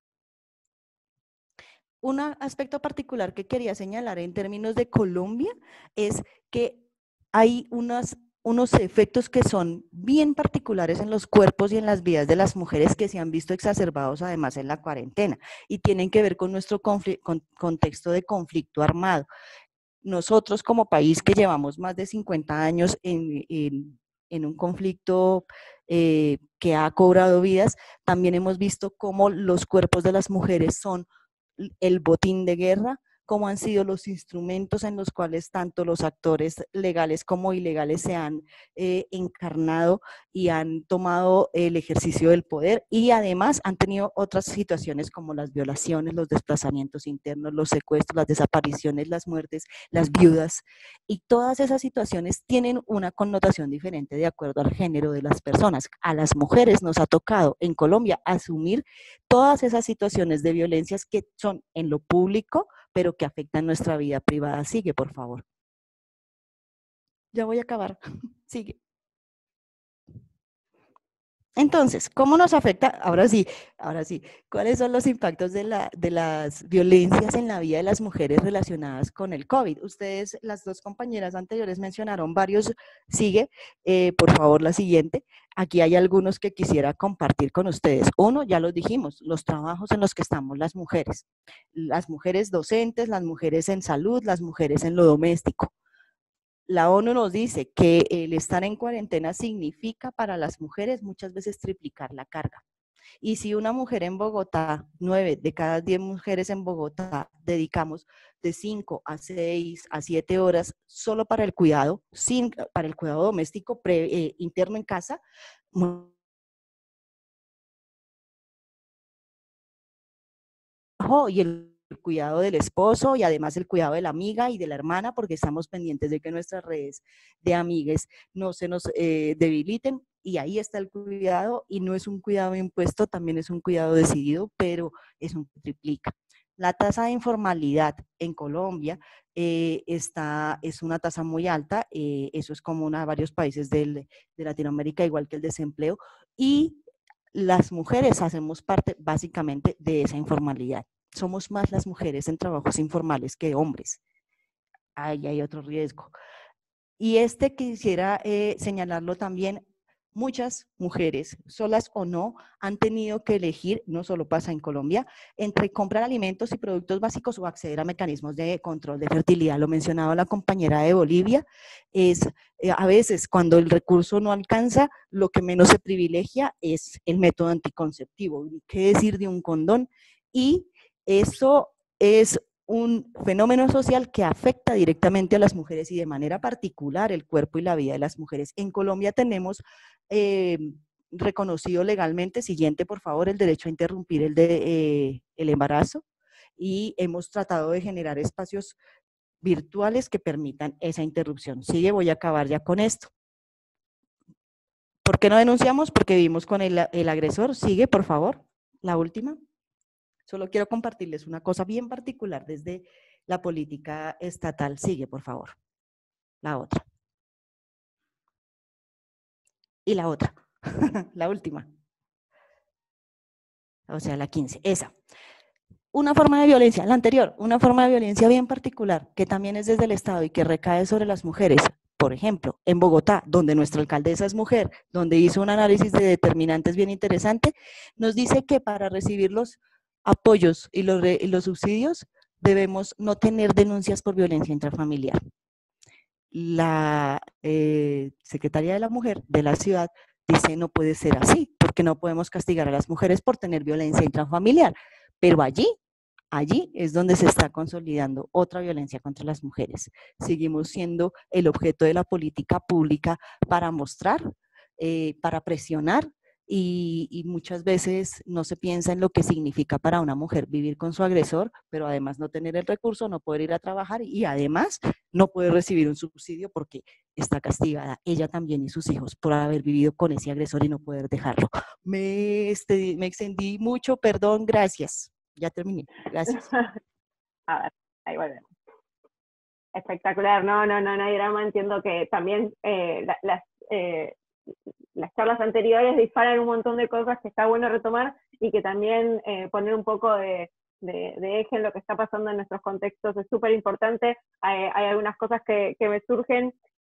Un aspecto particular que quería señalar en términos de Colombia es que hay unas unos efectos que son bien particulares en los cuerpos y en las vidas de las mujeres que se han visto exacerbados además en la cuarentena y tienen que ver con nuestro con, contexto de conflicto armado. Nosotros como país que llevamos más de cincuenta años en, en, en un conflicto eh, que ha cobrado vidas, también hemos visto cómo los cuerpos de las mujeres son el botín de guerra, cómo han sido los instrumentos en los cuales tanto los actores legales como ilegales se han eh, encarnado y han tomado el ejercicio del poder, y además han tenido otras situaciones como las violaciones, los desplazamientos internos, los secuestros, las desapariciones, las muertes, las viudas, y todas esas situaciones tienen una connotación diferente de acuerdo al género de las personas. A las mujeres nos ha tocado en Colombia asumir todas esas situaciones de violencias que son en lo público, pero que afectan nuestra vida privada. Sigue, por favor. Ya voy a acabar. Sigue. Entonces, ¿cómo nos afecta? Ahora sí, ahora sí. ¿Cuáles son los impactos de, la, de las violencias en la vida de las mujeres relacionadas con el COVID? Ustedes, las dos compañeras anteriores mencionaron varios. Sigue, eh, por favor, la siguiente. Aquí hay algunos que quisiera compartir con ustedes. Uno, ya los dijimos, los trabajos en los que estamos las mujeres. Las mujeres docentes, las mujeres en salud, las mujeres en lo doméstico. La ONU nos dice que el estar en cuarentena significa para las mujeres muchas veces triplicar la carga. Y si una mujer en Bogotá, nueve de cada diez mujeres en Bogotá, dedicamos de cinco a seis a siete horas solo para el cuidado, sin, para el cuidado doméstico pre, eh, interno en casa, y el cuidado del esposo y además el cuidado de la amiga y de la hermana, porque estamos pendientes de que nuestras redes de amigues no se nos eh, debiliten, y ahí está el cuidado, y no es un cuidado impuesto, también es un cuidado decidido, pero es un que triplica. La tasa de informalidad en Colombia eh, está, es una tasa muy alta, eh, eso es común a varios países del, de Latinoamérica, igual que el desempleo, y las mujeres hacemos parte básicamente de esa informalidad. Somos más las mujeres en trabajos informales que hombres. Ahí hay otro riesgo. Y este quisiera eh, señalarlo también. Muchas mujeres, solas o no, han tenido que elegir, no solo pasa en Colombia, entre comprar alimentos y productos básicos o acceder a mecanismos de control de fertilidad. Lo mencionaba la compañera de Bolivia, es eh, a veces cuando el recurso no alcanza, lo que menos se privilegia es el método anticonceptivo. ¿Qué decir de un condón? Y eso es un fenómeno social que afecta directamente a las mujeres y de manera particular el cuerpo y la vida de las mujeres. En Colombia tenemos eh, reconocido legalmente, siguiente por favor, el derecho a interrumpir el, de, eh, el embarazo, y hemos tratado de generar espacios virtuales que permitan esa interrupción. Sigue, voy a acabar ya con esto. ¿Por qué no denunciamos? Porque vivimos con el, el agresor. Sigue, por favor, la última. Solo quiero compartirles una cosa bien particular desde la política estatal. Sigue, por favor. La otra. Y la otra. La última. O sea, la quince. Esa. Una forma de violencia, la anterior, una forma de violencia bien particular, que también es desde el Estado y que recae sobre las mujeres. Por ejemplo, en Bogotá, donde nuestra alcaldesa es mujer, donde hizo un análisis de determinantes bien interesante, nos dice que para recibir los apoyos y los, y los subsidios debemos no tener denuncias por violencia intrafamiliar. La eh, secretaria de la mujer de la ciudad dice no puede ser así, porque no podemos castigar a las mujeres por tener violencia intrafamiliar, pero allí, allí es donde se está consolidando otra violencia contra las mujeres. Seguimos siendo el objeto de la política pública para mostrar, eh, para presionar, Y, y muchas veces no se piensa en lo que significa para una mujer vivir con su agresor, pero además no tener el recurso, no poder ir a trabajar y además no poder recibir un subsidio porque está castigada ella también y sus hijos por haber vivido con ese agresor y no poder dejarlo. Me, este, me extendí mucho, perdón, gracias. Ya terminé, gracias. A ver, ahí volvemos. Espectacular, no, no, no, no hay drama, entiendo que también eh, la, las... Eh, las charlas anteriores disparan un montón de cosas que está bueno retomar y que también eh, poner un poco de, de, de eje en lo que está pasando en nuestros contextos es súper importante. Hay, hay algunas cosas que, que me surgen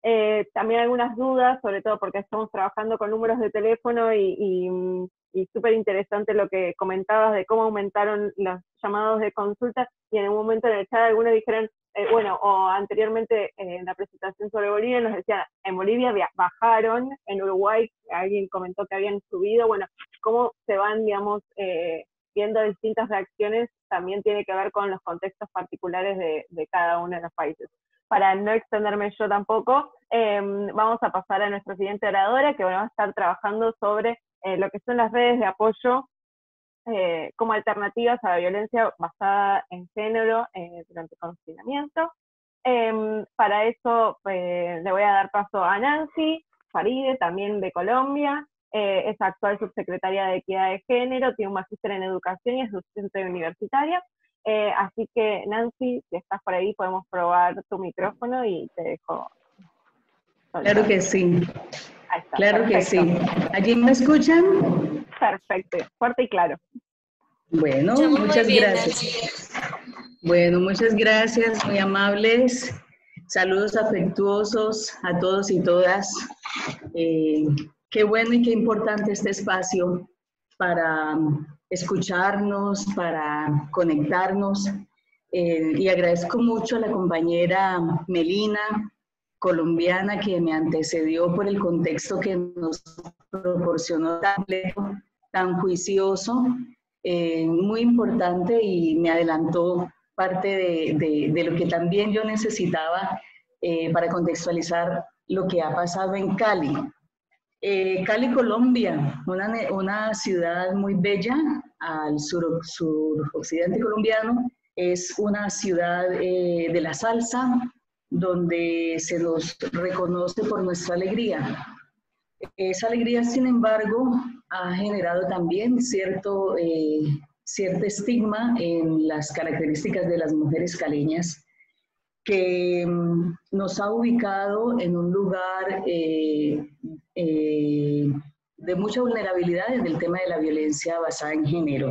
Eh, también algunas dudas, sobre todo porque estamos trabajando con números de teléfono y, y, y súper interesante lo que comentabas de cómo aumentaron los llamados de consulta, y en un momento en el chat algunos dijeron, eh, bueno, o anteriormente eh, en la presentación sobre Bolivia nos decían, en Bolivia bajaron, en Uruguay alguien comentó que habían subido, bueno, cómo se van, digamos, eh, viendo distintas reacciones, también tiene que ver con los contextos particulares de, de cada uno de los países. Para no extenderme yo tampoco, eh, vamos a pasar a nuestra siguiente oradora, que bueno, va a estar trabajando sobre eh, lo que son las redes de apoyo eh, como alternativas a la violencia basada en género eh, durante el confinamiento. Eh, para eso eh, le voy a dar paso a Nancy Faride, también de Colombia. Eh, es actual subsecretaria de Equidad de Género, tiene un magíster en Educación y es docente universitaria. Eh, así que, Nancy, si estás por ahí, podemos probar tu micrófono y te dejo soltar. Claro que sí. Ahí está, claro perfecto. que sí. ¿Allí me escuchan? Perfecto, fuerte y claro. Bueno, Estamos muchas muy bien, gracias. Bueno, muchas gracias, muy amables. Saludos afectuosos a todos y todas. Eh, qué bueno y qué importante este espacio para escucharnos, para conectarnos. Eh, y agradezco mucho a la compañera Melina, colombiana, que me antecedió por el contexto que nos proporcionó tan complejo, tan juicioso, eh, muy importante, y me adelantó parte de, de, de lo que también yo necesitaba eh, para contextualizar lo que ha pasado en Cali. Eh, Cali, Colombia, una, una ciudad muy bella al sur, suroccidente colombiano, es una ciudad eh, de la salsa, donde se nos reconoce por nuestra alegría. Esa alegría, sin embargo, ha generado también cierto, eh, cierto estigma en las características de las mujeres caleñas, que um, nos ha ubicado en un lugar eh, eh, de mucha vulnerabilidad en el tema de la violencia basada en género.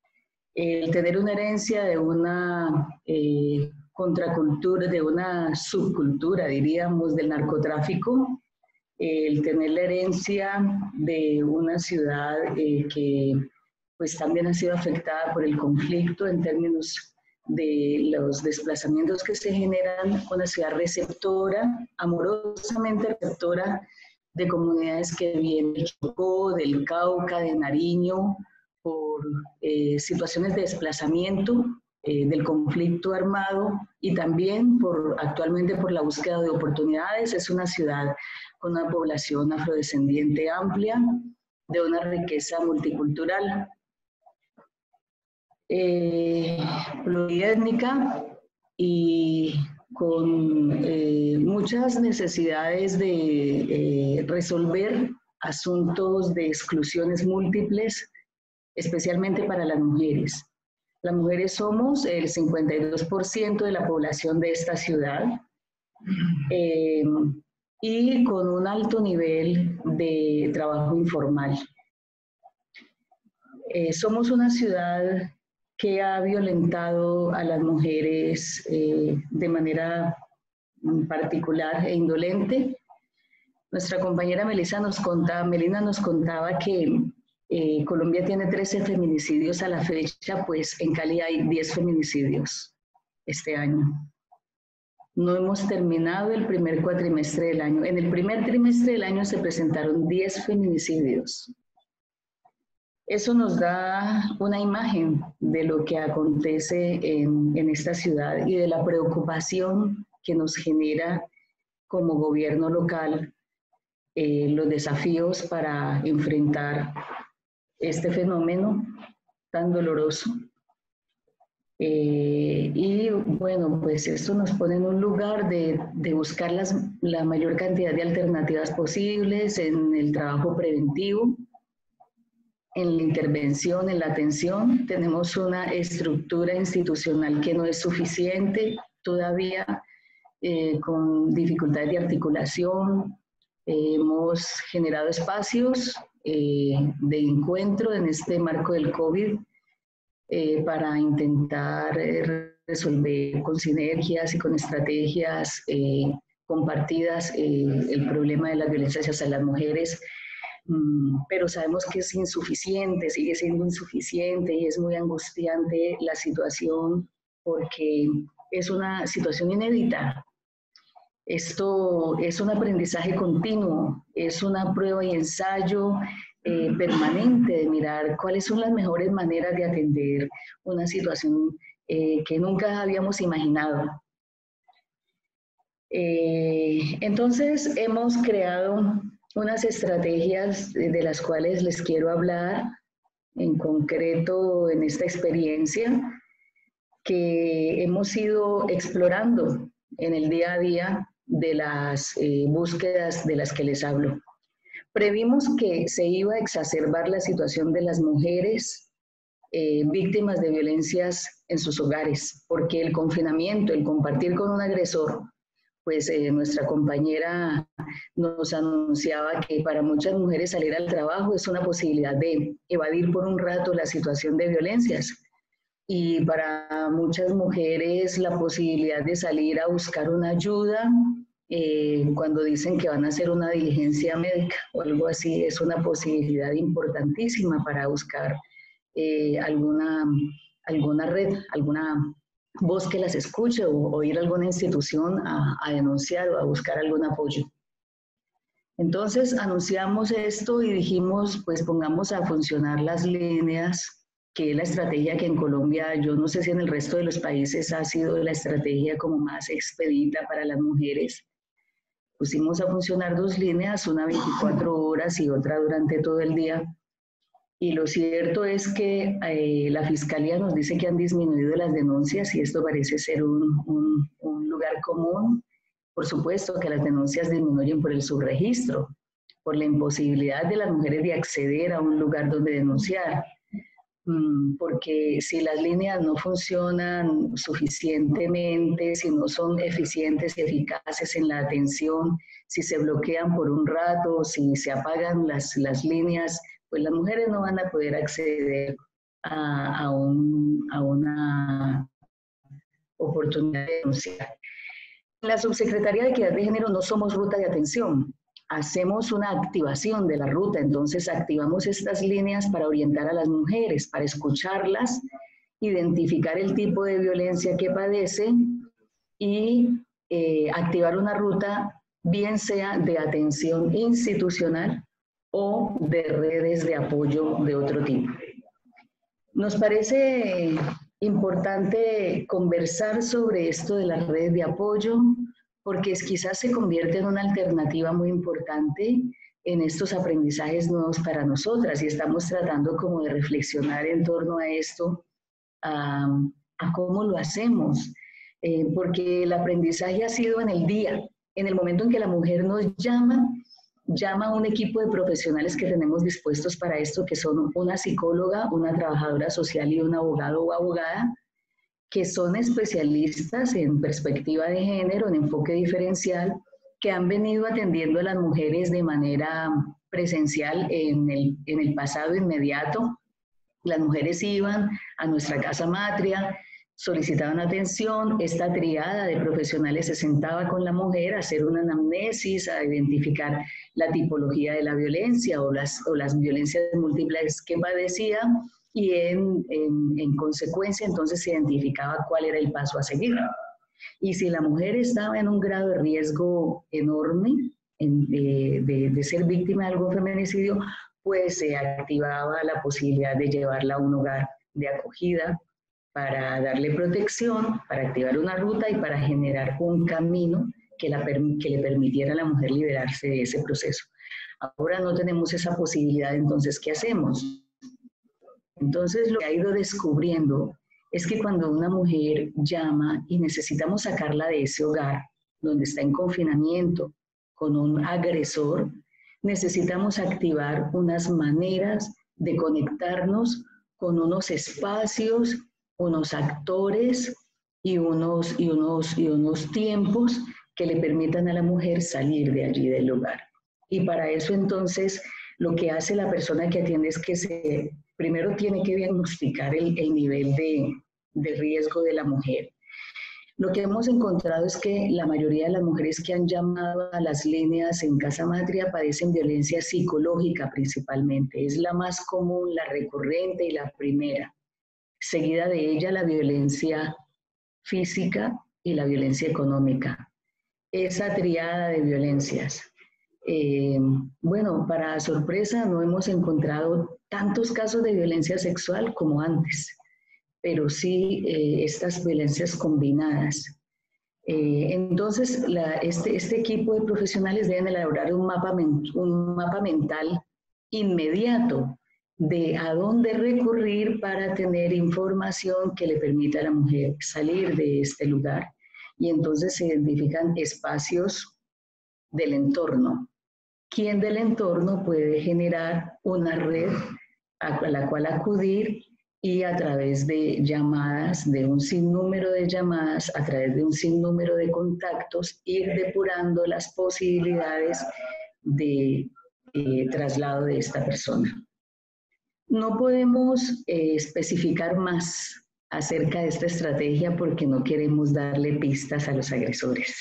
El tener una herencia de una eh, contracultura, de una subcultura, diríamos, del narcotráfico, el tener la herencia de una ciudad eh, que pues también ha sido afectada por el conflicto en términos de los desplazamientos que se generan, una ciudad receptora, amorosamente receptora de comunidades que vienen del Chocó, del Cauca, de Nariño, por eh, situaciones de desplazamiento, eh, del conflicto armado, y también por, actualmente por la búsqueda de oportunidades. Es una ciudad con una población afrodescendiente amplia, de una riqueza multicultural, eh, pluriétnica, y con eh, muchas necesidades de eh, resolver asuntos de exclusiones múltiples, especialmente para las mujeres. Las mujeres somos el cincuenta y dos por ciento de la población de esta ciudad, eh, y con un alto nivel de trabajo informal. Eh, somos una ciudad que ha violentado a las mujeres eh, de manera particular e indolente. Nuestra compañera Melissa nos contaba, Melina nos contaba que eh, Colombia tiene trece feminicidios a la fecha, pues en Cali hay diez feminicidios este año. No hemos terminado el primer cuatrimestre del año. En el primer trimestre del año se presentaron diez feminicidios. Eso nos da una imagen de lo que acontece en, en esta ciudad y de la preocupación que nos genera como gobierno local eh, los desafíos para enfrentar este fenómeno tan doloroso. Eh, y bueno, pues esto nos pone en un lugar de, de buscar las, la mayor cantidad de alternativas posibles en el trabajo preventivo, en la intervención, en la atención. Tenemos una estructura institucional que no es suficiente todavía, eh, con dificultades de articulación. Eh, hemos generado espacios eh, de encuentro en este marco del COVID eh, para intentar eh, resolver con sinergias y con estrategias eh, compartidas eh, el problema de las violencias hacia las mujeres, um, pero sabemos que es insuficiente, sigue siendo insuficiente y es muy angustiante la situación porque es una situación inédita. Esto es un aprendizaje continuo, es una prueba y ensayo eh, permanente de mirar cuáles son las mejores maneras de atender una situación eh, que nunca habíamos imaginado. Eh, entonces hemos creado unas estrategias de las cuales les quiero hablar en concreto en esta experiencia que hemos ido explorando en el día a día de las eh, búsquedas de las que les hablo. Previmos que se iba a exacerbar la situación de las mujeres eh, víctimas de violencias en sus hogares, porque el confinamiento, el compartir con un agresor, pues eh, nuestra compañera nos anunciaba que para muchas mujeres salir al trabajo es una posibilidad de evadir por un rato la situación de violencias. Y para muchas mujeres la posibilidad de salir a buscar una ayuda eh, cuando dicen que van a hacer una diligencia médica o algo así es una posibilidad importantísima para buscar eh, alguna, alguna red, alguna voz que las escuche o, o ir a alguna institución a, a denunciar o a buscar algún apoyo. Entonces anunciamos esto y dijimos, pues pongamos a funcionar las líneas, que es la estrategia que en Colombia, yo no sé si en el resto de los países ha sido la estrategia como más expedita para las mujeres. Pusimos a funcionar dos líneas, una veinticuatro horas y otra durante todo el día. Y lo cierto es que eh, la Fiscalía nos dice que han disminuido las denuncias y esto parece ser un, un, un lugar común. Por supuesto que las denuncias disminuyen por el subregistro, por la imposibilidad de las mujeres de acceder a un lugar donde denunciar. Porque si las líneas no funcionan suficientemente, si no son eficientes y eficaces en la atención, si se bloquean por un rato, si se apagan las, las líneas, pues las mujeres no van a poder acceder a, a, un, a una oportunidad de denunciar. En la Subsecretaría de Equidad de Género no somos ruta de atención. Hacemos una activación de la ruta, entonces activamos estas líneas para orientar a las mujeres, para escucharlas, identificar el tipo de violencia que padecen y eh, activar una ruta, bien sea de atención institucional o de redes de apoyo de otro tipo. Nos parece importante conversar sobre esto de las redes de apoyo, porque es, quizás se convierte en una alternativa muy importante en estos aprendizajes nuevos para nosotras y estamos tratando como de reflexionar en torno a esto, a, a cómo lo hacemos, eh, porque el aprendizaje ha sido en el día, en el momento en que la mujer nos llama, llama a un equipo de profesionales que tenemos dispuestos para esto, que son una psicóloga, una trabajadora social y un abogado o abogada, que son especialistas en perspectiva de género, en enfoque diferencial, que han venido atendiendo a las mujeres de manera presencial en el, en el pasado inmediato. Las mujeres iban a nuestra casa matria, solicitaban atención, esta triada de profesionales se sentaba con la mujer a hacer una anamnesis, a identificar la tipología de la violencia o las, o las violencias múltiples que padecía, y en, en, en consecuencia entonces se identificaba cuál era el paso a seguir. Y si la mujer estaba en un grado de riesgo enorme en, de, de, de ser víctima de algún feminicidio, pues se activaba la posibilidad de llevarla a un hogar de acogida para darle protección, para activar una ruta y para generar un camino que, la, que le permitiera a la mujer liberarse de ese proceso. Ahora no tenemos esa posibilidad, entonces, ¿qué hacemos? Entonces, lo que ha ido descubriendo es que cuando una mujer llama y necesitamos sacarla de ese hogar donde está en confinamiento con un agresor, necesitamos activar unas maneras de conectarnos con unos espacios, unos actores y unos, y unos, y unos tiempos que le permitan a la mujer salir de allí del hogar. Y para eso entonces lo que hace la persona que atiende es que se, primero tiene que diagnosticar el, el nivel de, de riesgo de la mujer. Lo que hemos encontrado es que la mayoría de las mujeres que han llamado a las líneas en Casa Matria padecen violencia psicológica principalmente. Es la más común, la recurrente y la primera. Seguida de ella la violencia física y la violencia económica. Esa triada de violencias. Eh, bueno, para sorpresa no hemos encontrado tantos casos de violencia sexual como antes, pero sí eh, estas violencias combinadas. Eh, entonces, la, este, este equipo de profesionales deben elaborar un mapa, un mapa mental inmediato de a dónde recurrir para tener información que le permita a la mujer salir de este lugar. Y entonces se identifican espacios del entorno. ¿Quién del entorno puede generar una red a la cual acudir y a través de llamadas, de un sinnúmero de llamadas, a través de un sinnúmero de contactos, ir depurando las posibilidades de eh, traslado de esta persona? No podemos eh, especificar más acerca de esta estrategia porque no queremos darle pistas a los agresores.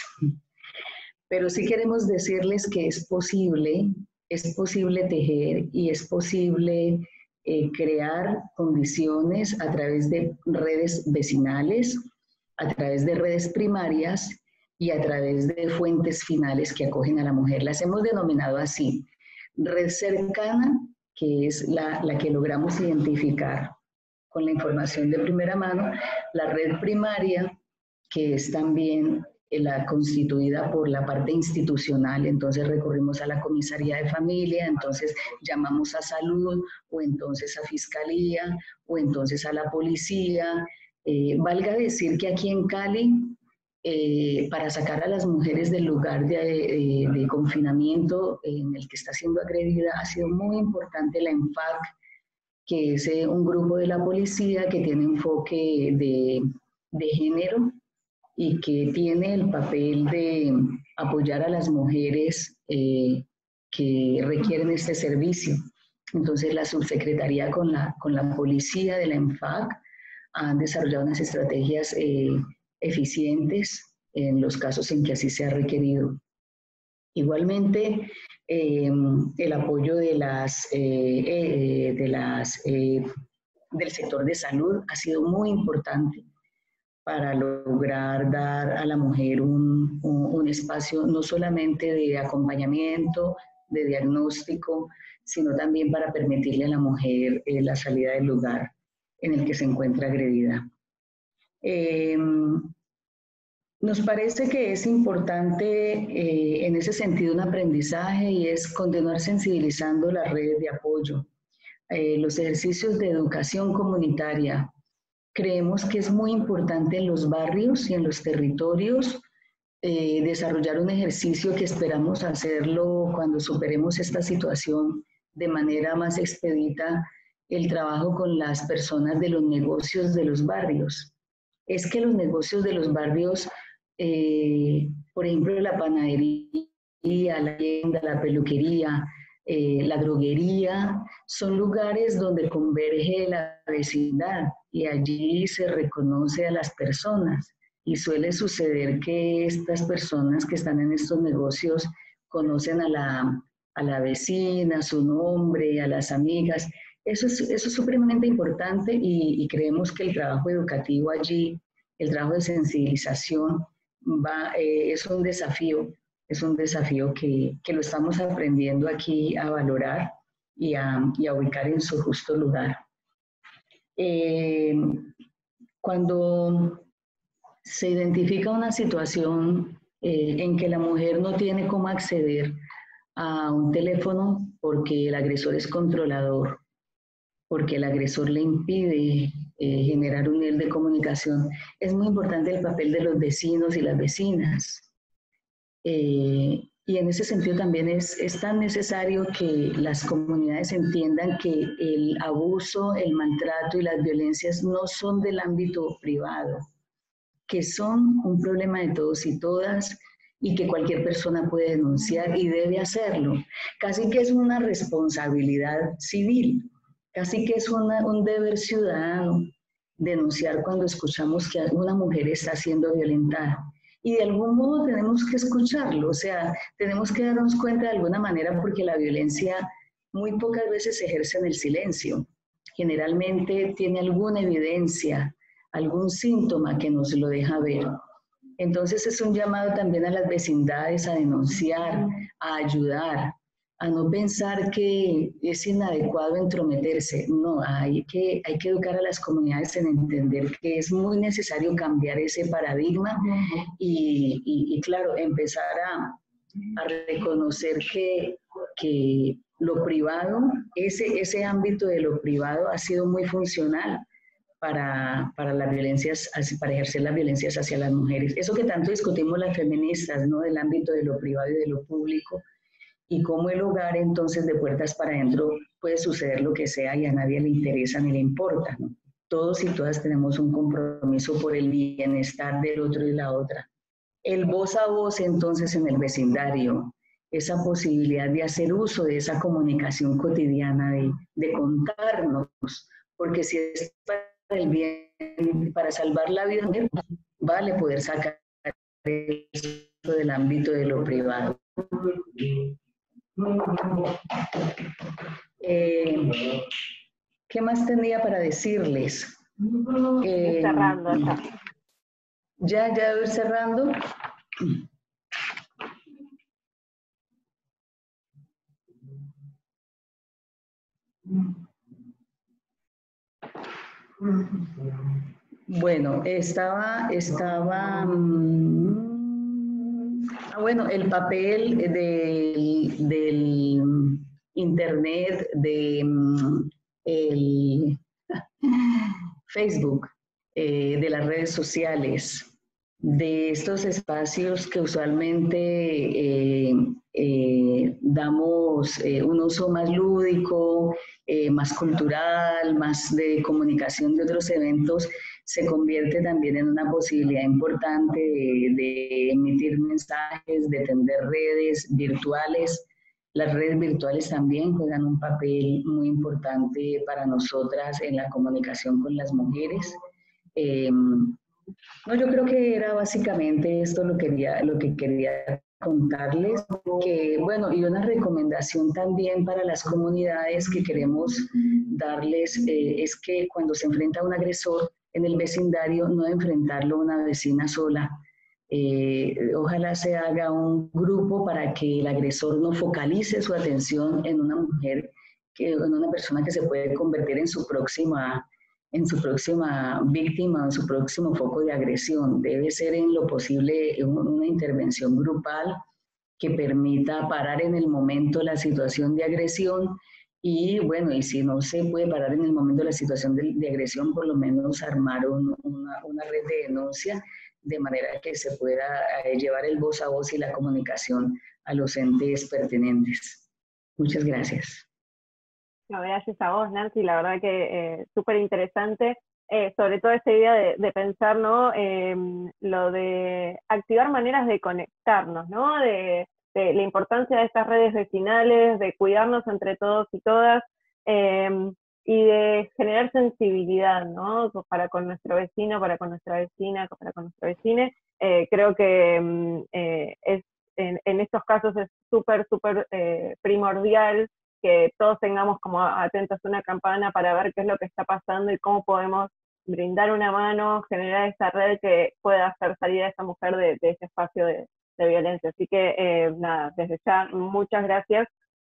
Pero sí queremos decirles que es posible, es posible tejer y es posible eh, crear condiciones a través de redes vecinales, a través de redes primarias y a través de fuentes finales que acogen a la mujer. Las hemos denominado así: red cercana, que es la, la que logramos identificar con la información de primera mano; la red primaria, que es también la constituida por la parte institucional, entonces recurrimos a la comisaría de familia, entonces llamamos a salud, o entonces a fiscalía, o entonces a la policía. Eh, valga decir que aquí en Cali, eh, para sacar a las mujeres del lugar de, de, de confinamiento en el que está siendo agredida, ha sido muy importante la ENFAC, que es eh, un grupo de la policía que tiene enfoque de, de género, y que tiene el papel de apoyar a las mujeres eh, que requieren este servicio. Entonces la subsecretaría con la, con la policía de la ENFAC han desarrollado unas estrategias eh, eficientes en los casos en que así se ha requerido. Igualmente, eh, el apoyo de las, eh, eh, de las, eh, del sector de salud ha sido muy importante para lograr dar a la mujer un, un, un espacio no solamente de acompañamiento, de diagnóstico, sino también para permitirle a la mujer eh, la salida del lugar en el que se encuentra agredida. Eh, nos parece que es importante eh, en ese sentido un aprendizaje, y es continuar sensibilizando las redes de apoyo, eh, los ejercicios de educación comunitaria. Creemos que es muy importante en los barrios y en los territorios eh, desarrollar un ejercicio que esperamos hacerlo cuando superemos esta situación de manera más expedita, el trabajo con las personas de los negocios de los barrios. Es que los negocios de los barrios, eh, por ejemplo, la panadería, la tienda, la peluquería, eh, la droguería, son lugares donde converge la vecindad y allí se reconoce a las personas. Y suele suceder que estas personas que están en estos negocios conocen a la, a la vecina, su nombre, a las amigas. Eso es, eso es supremamente importante, y, y creemos que el trabajo educativo allí, el trabajo de sensibilización, va, eh, es un desafío, es un desafío que, que lo estamos aprendiendo aquí a valorar y a, y a ubicar en su justo lugar. Eh, cuando se identifica una situación eh, en que la mujer no tiene cómo acceder a un teléfono porque el agresor es controlador, porque el agresor le impide eh, generar un nivel de comunicación, es muy importante el papel de los vecinos y las vecinas. Eh, y en ese sentido también es, es tan necesario que las comunidades entiendan que el abuso, el maltrato y las violencias no son del ámbito privado, que son un problema de todos y todas, y que cualquier persona puede denunciar y debe hacerlo. Casi que es una responsabilidad civil, casi que es una, un deber ciudadano denunciar cuando escuchamos que una mujer está siendo violentada. Y de algún modo tenemos que escucharlo, o sea, tenemos que darnos cuenta de alguna manera porque la violencia muy pocas veces se ejerce en el silencio. Generalmente tiene alguna evidencia, algún síntoma que nos lo deja ver. Entonces es un llamado también a las vecindades a denunciar, a ayudar, a no pensar que es inadecuado entrometerse. No, hay que, hay que educar a las comunidades en entender que es muy necesario cambiar ese paradigma y, y, y claro, empezar a, a reconocer que, que lo privado, ese, ese ámbito de lo privado ha sido muy funcional para, para las violencias, para ejercer las violencias hacia las mujeres. Eso que tanto discutimos las feministas, ¿no? Del ámbito de lo privado y de lo público, y cómo el hogar entonces de puertas para adentro puede suceder lo que sea y a nadie le interesa ni le importa, ¿no? Todos y todas tenemos un compromiso por el bienestar del otro y la otra. El voz a voz entonces en el vecindario, esa posibilidad de hacer uso de esa comunicación cotidiana, de, de contarnos, porque si es para el bien, para salvar la vida, vale poder sacar eso del ámbito de lo privado. Eh, ¿Qué más tenía para decirles? Eh, cerrando ya. Ya, ya debo ir cerrando. Bueno, estaba, estaba, mmm, ah, bueno, el papel del, del internet, de um, el Facebook, eh, de las redes sociales, de estos espacios que usualmente eh, eh, damos eh, un uso más lúdico, eh, más cultural, más de comunicación de otros eventos, se convierte también en una posibilidad importante de, de emitir mensajes, de tender redes virtuales. Las redes virtuales también juegan un papel muy importante para nosotras en la comunicación con las mujeres. Eh, no, yo creo que era básicamente esto lo, quería, lo que quería contarles, que bueno, y una recomendación también para las comunidades que queremos darles eh, es que cuando se enfrenta a un agresor en el vecindario, no enfrentarlo a una vecina sola. Eh, ojalá se haga un grupo para que el agresor no focalice su atención en una mujer, que, en una persona que se puede convertir en su próxima en su próxima víctima, en su próximo foco de agresión. Debe ser en lo posible una intervención grupal que permita parar en el momento la situación de agresión y, bueno, y si no se puede parar en el momento la situación de, de agresión, por lo menos armar un, una, una red de denuncia de manera que se pueda eh, llevar el voz a voz y la comunicación a los entes pertinentes. Muchas gracias. No, gracias a vos, Nancy, la verdad que eh, súper interesante, eh, sobre todo esta idea de, de pensar, ¿no? Eh, lo de activar maneras de conectarnos, ¿no? De, de la importancia de estas redes vecinales, de cuidarnos entre todos y todas, eh, y de generar sensibilidad, ¿no? Para con nuestro vecino, para con nuestra vecina, para con nuestro vecine. Eh, creo que eh, es, en, en estos casos es súper, súper eh, primordial que todos tengamos como atentos a una campana para ver qué es lo que está pasando y cómo podemos brindar una mano, generar esa red que pueda hacer salir a esa mujer de, de ese espacio de, de violencia. Así que, eh, nada, desde ya, muchas gracias.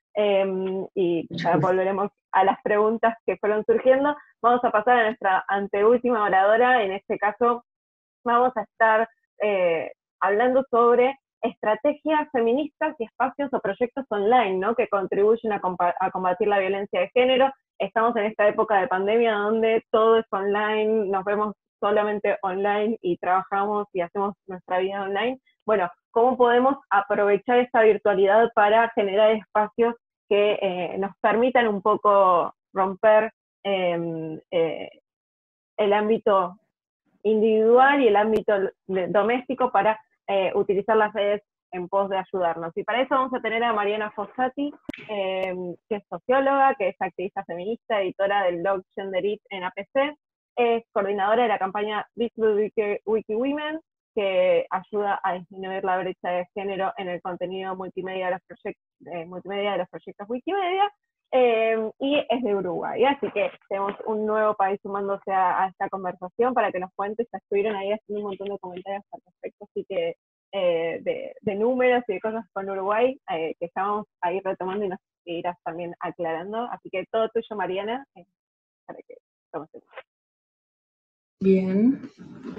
Eh, y ya volveremos a las preguntas que fueron surgiendo. Vamos a pasar a nuestra anteúltima oradora. En este caso, vamos a estar eh, hablando sobre estrategias feministas y espacios o proyectos online, ¿no? Que contribuyen a, a combatir la violencia de género. Estamos en esta época de pandemia donde todo es online, nos vemos solamente online y trabajamos y hacemos nuestra vida online. Bueno, ¿cómo podemos aprovechar esta virtualidad para generar espacios que eh, nos permitan un poco romper eh, eh, el ámbito individual y el ámbito doméstico para Eh, utilizar las redes en pos de ayudarnos? Y para eso vamos a tener a Mariana Fossati, eh, que es socióloga, que es activista feminista, editora del blog Gender It en A P C, es coordinadora de la campaña Disrupt Wiki Women, que ayuda a disminuir la brecha de género en el contenido multimedia de los, proyect, eh, multimedia de los proyectos Wikimedia, eh, y es de Uruguay. Así que tenemos un nuevo país sumándose a, a esta conversación para que nos cuentes. Estuvieron ahí haciendo un montón de comentarios al respecto, así que eh, de, de números y de cosas con Uruguay, eh, que estamos ahí retomando y nos irás también aclarando. Así que todo tuyo, Mariana, eh, para que tomes el... Bien.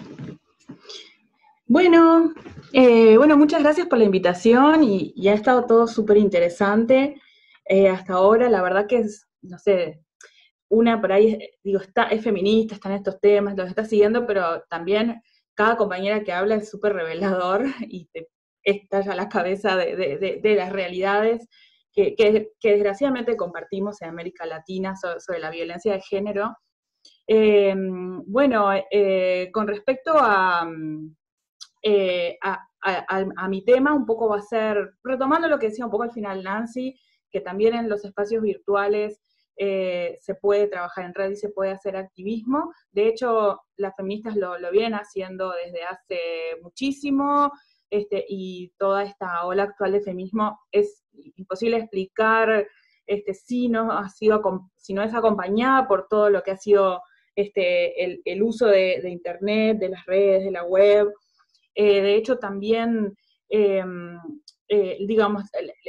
Bueno, eh, bueno, muchas gracias por la invitación y, y ha estado todo súper interesante eh, hasta ahora. La verdad que es, no sé, una por ahí, digo, está, es feminista, está en estos temas, los está siguiendo, pero también cada compañera que habla es súper revelador y te estalla la cabeza de, de, de, de las realidades que, que, que desgraciadamente compartimos en América Latina sobre, sobre la violencia de género. Eh, bueno, eh, con respecto a... Eh, a, a, a mi tema, un poco va a ser, retomando lo que decía un poco al final Nancy, que también en los espacios virtuales eh, se puede trabajar en red y se puede hacer activismo. De hecho, las feministas lo, lo vienen haciendo desde hace muchísimo, este, y toda esta ola actual de feminismo es imposible explicar este, si, no ha sido, si no es acompañada por todo lo que ha sido este, el, el uso de, de Internet, de las redes, de la web. Eh, de hecho, también, eh, eh, digamos,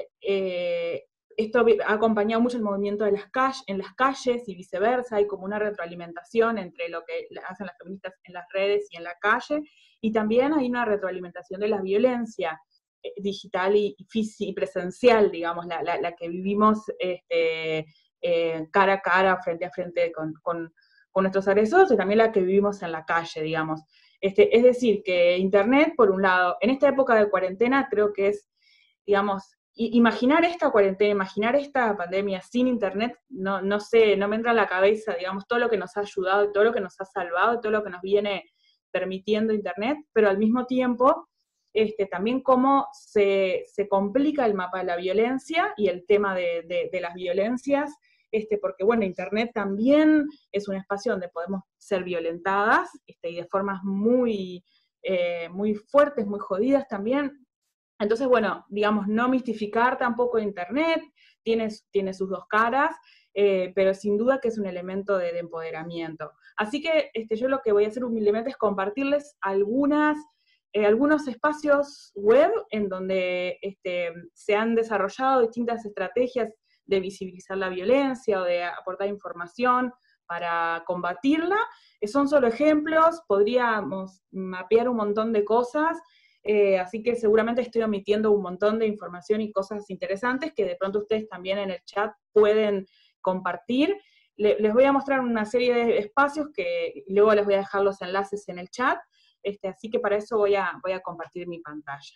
eh, esto ha acompañado mucho el movimiento de las calles, en las calles y viceversa, hay como una retroalimentación entre lo que hacen las feministas en las redes y en la calle, y también hay una retroalimentación de la violencia eh, digital y, y, y presencial, digamos, la, la, la que vivimos este, eh, cara a cara, frente a frente con, con, con nuestros agresores, y también la que vivimos en la calle, digamos. Este, es decir, que Internet, por un lado, en esta época de cuarentena, creo que es, digamos, imaginar esta cuarentena, imaginar esta pandemia sin Internet, no, no sé, no me entra a la cabeza, digamos, todo lo que nos ha ayudado, todo lo que nos ha salvado, todo lo que nos viene permitiendo Internet, pero al mismo tiempo, este, también cómo se, se complica el mapa de la violencia y el tema de, de, de las violencias, Este, porque bueno, Internet también es un espacio donde podemos ser violentadas, este, y de formas muy, eh, muy fuertes, muy jodidas también. Entonces, bueno, digamos, no mistificar tampoco Internet, tiene, tiene sus dos caras, eh, pero sin duda que es un elemento de, de empoderamiento. Así que este, yo lo que voy a hacer humildemente es compartirles algunas, eh, algunos espacios web en donde este, se han desarrollado distintas estrategias de visibilizar la violencia o de aportar información para combatirla. Son solo ejemplos, podríamos mapear un montón de cosas, eh, así que seguramente estoy omitiendo un montón de información y cosas interesantes que de pronto ustedes también en el chat pueden compartir. Le, les voy a mostrar una serie de espacios que luego les voy a dejar los enlaces en el chat, este, así que para eso voy a, voy a compartir mi pantalla.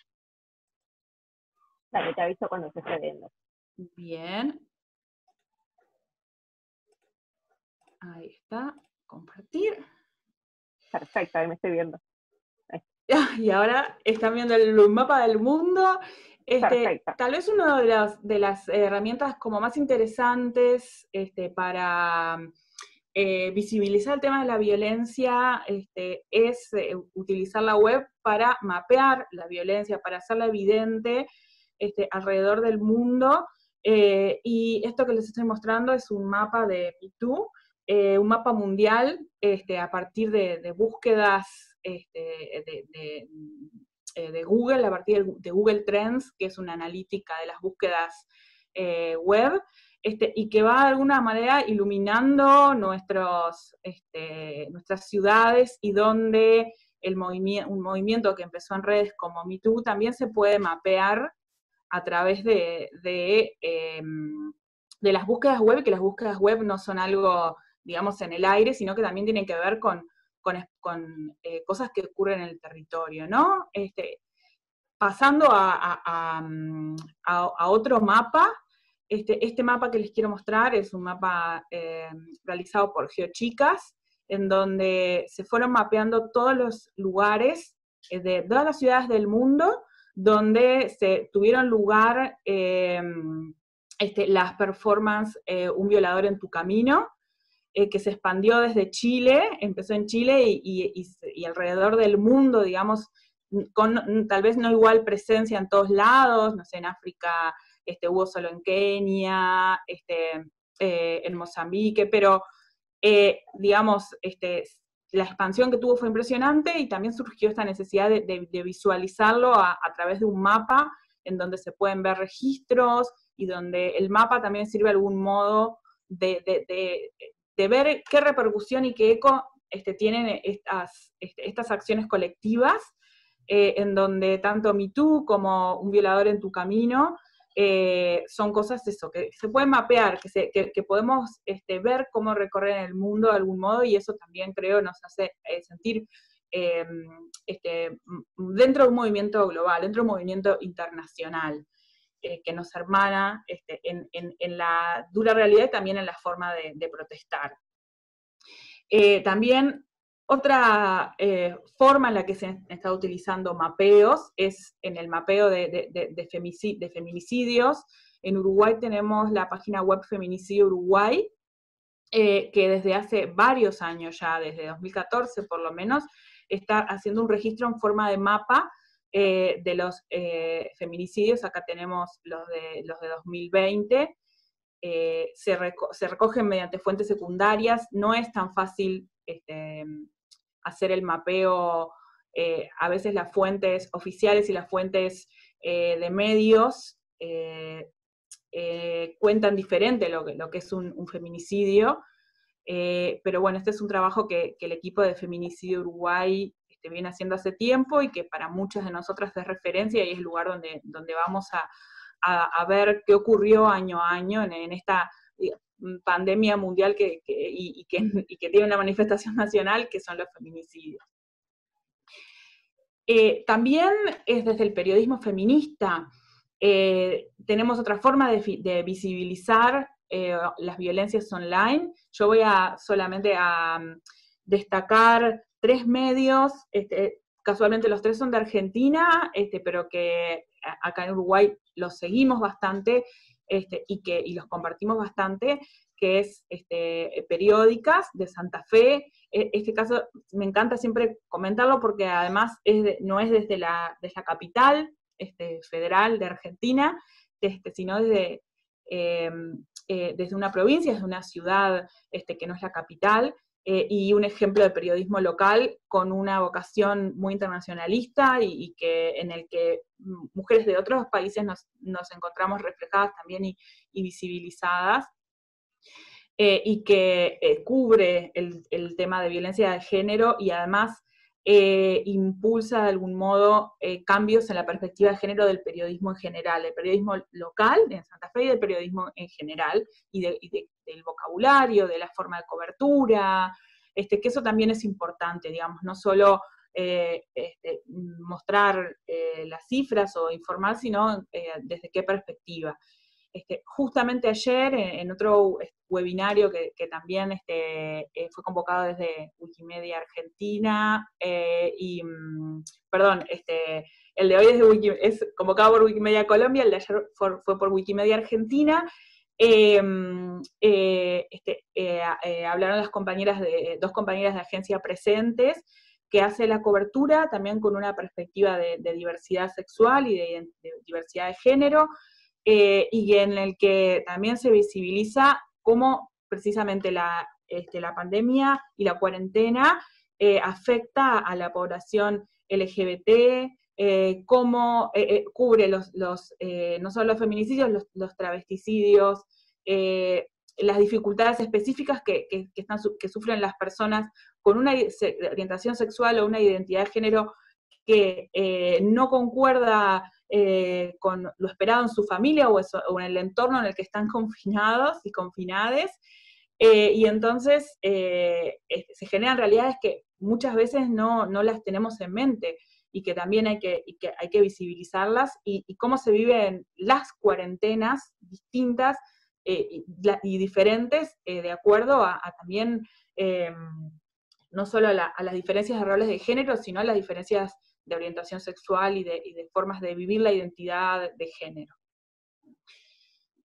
Dale, te aviso cuando se esté viendo. Bien. Ahí está, compartir. Perfecto, ahí me estoy viendo. Ahí. Y ahora están viendo el mapa del mundo. Este, tal vez una de las, de las herramientas como más interesantes este, para eh, visibilizar el tema de la violencia este, es eh, utilizar la web para mapear la violencia, para hacerla evidente este, alrededor del mundo. Eh, y esto que les estoy mostrando es un mapa de MeToo, eh, un mapa mundial este, a partir de, de búsquedas este, de, de, de Google, a partir de Google Trends, que es una analítica de las búsquedas eh, web, este, y que va de alguna manera iluminando nuestros, este, nuestras ciudades y donde el movimiento, un movimiento que empezó en redes como MeToo también se puede mapear a través de, de, eh, de las búsquedas web, que las búsquedas web no son algo, digamos, en el aire, sino que también tienen que ver con, con, con eh, cosas que ocurren en el territorio, ¿no? Este, pasando a, a, a, a otro mapa, este, este mapa que les quiero mostrar es un mapa eh, realizado por GeoChicas, en donde se fueron mapeando todos los lugares eh, de todas las ciudades del mundo, donde se tuvieron lugar eh, este, las performances eh, Un violador en tu camino, eh, que se expandió desde Chile, empezó en Chile y, y, y, y alrededor del mundo, digamos, con tal vez no igual presencia en todos lados, no sé, en África este, hubo solo en Kenia, este, eh, en Mozambique, pero eh, digamos, este, la expansión que tuvo fue impresionante y también surgió esta necesidad de, de, de visualizarlo a, a través de un mapa en donde se pueden ver registros y donde el mapa también sirve de algún modo de, de, de, de ver qué repercusión y qué eco este, tienen estas, este, estas acciones colectivas, eh, en donde tanto Me Too como Un violador en tu camino eh, son cosas eso, que se pueden mapear, que, se, que, que podemos este, ver cómo recorren el mundo de algún modo, y eso también creo nos hace eh, sentir eh, este, dentro de un movimiento global, dentro de un movimiento internacional, eh, que nos hermana este, en, en, en la dura realidad y también en la forma de, de protestar. Eh, también otra eh, forma en la que se está utilizando mapeos es en el mapeo de, de, de, de, femicid de feminicidios. En Uruguay tenemos la página web Feminicidio Uruguay, eh, que desde hace varios años ya, desde dos mil catorce por lo menos, está haciendo un registro en forma de mapa eh, de los eh, feminicidios. Acá tenemos los de, los de dos mil veinte. Eh, se, reco se recogen mediante fuentes secundarias, no es tan fácil este, hacer el mapeo, eh, a veces las fuentes oficiales y las fuentes eh, de medios eh, eh, cuentan diferente lo que, lo que es un, un feminicidio, eh, pero bueno, este es un trabajo que, que el equipo de Feminicidio Uruguay este, viene haciendo hace tiempo y que para muchas de nosotras es referencia y es el lugar donde, donde vamos a A, a ver qué ocurrió año a año en, en esta pandemia mundial que, que, y, y, que, y que tiene una manifestación nacional, que son los feminicidios. Eh, también es desde el periodismo feminista, eh, tenemos otra forma de, de visibilizar eh, las violencias online. Yo voy a solamente a um, destacar tres medios, este, casualmente los tres son de Argentina, este, pero que acá en Uruguay los seguimos bastante este, y, que, y los compartimos bastante, que es este, Periódicas, de Santa Fe. Este caso me encanta siempre comentarlo porque además es de, no es desde la, desde la capital este, federal de Argentina, este, sino desde, eh, eh, desde una provincia, desde una ciudad este, que no es la capital, Eh, y un ejemplo de periodismo local con una vocación muy internacionalista y, y que, en el que mujeres de otros países nos, nos encontramos reflejadas también y, y visibilizadas, eh, y que eh, cubre el, el tema de violencia de género y además eh, impulsa de algún modo eh, cambios en la perspectiva de género del periodismo en general, del periodismo local en Santa Fe y del periodismo en general, y, de, y de, del vocabulario, de la forma de cobertura, este, que eso también es importante, digamos, no solo eh, este, mostrar eh, las cifras o informar, sino eh, desde qué perspectiva. Este, justamente ayer, en, en otro webinario que, que también este, eh, fue convocado desde Wikimedia Argentina, eh, y, mm, perdón, este, el de hoy es, de Wiki, es convocado por Wikimedia Colombia, el de ayer fue, fue por Wikimedia Argentina. Eh, eh, este, eh, eh, hablaron las compañeras de, dos compañeras de agencia presentes, que hace la cobertura también con una perspectiva de, de diversidad sexual y de, de diversidad de género, eh, y en el que también se visibiliza cómo precisamente la, este, la pandemia y la cuarentena eh, afecta a la población L G B T, eh, cómo eh, eh, cubre los, los eh, no solo los feminicidios, los, los travesticidios, eh, las dificultades específicas que, que, que, están, que sufren las personas con una orientación sexual o una identidad de género que eh, no concuerda eh, con lo esperado en su familia o, eso, o en el entorno en el que están confinados y confinades, eh, y entonces eh, se generan realidades que muchas veces no, no las tenemos en mente, y que también hay que, y que, hay que visibilizarlas, y, y cómo se viven las cuarentenas distintas eh, y, la, y diferentes eh, de acuerdo a, a también, eh, no solo a, la, a las diferencias de roles de género, sino a las diferencias de orientación sexual y de, y de formas de vivir la identidad de género.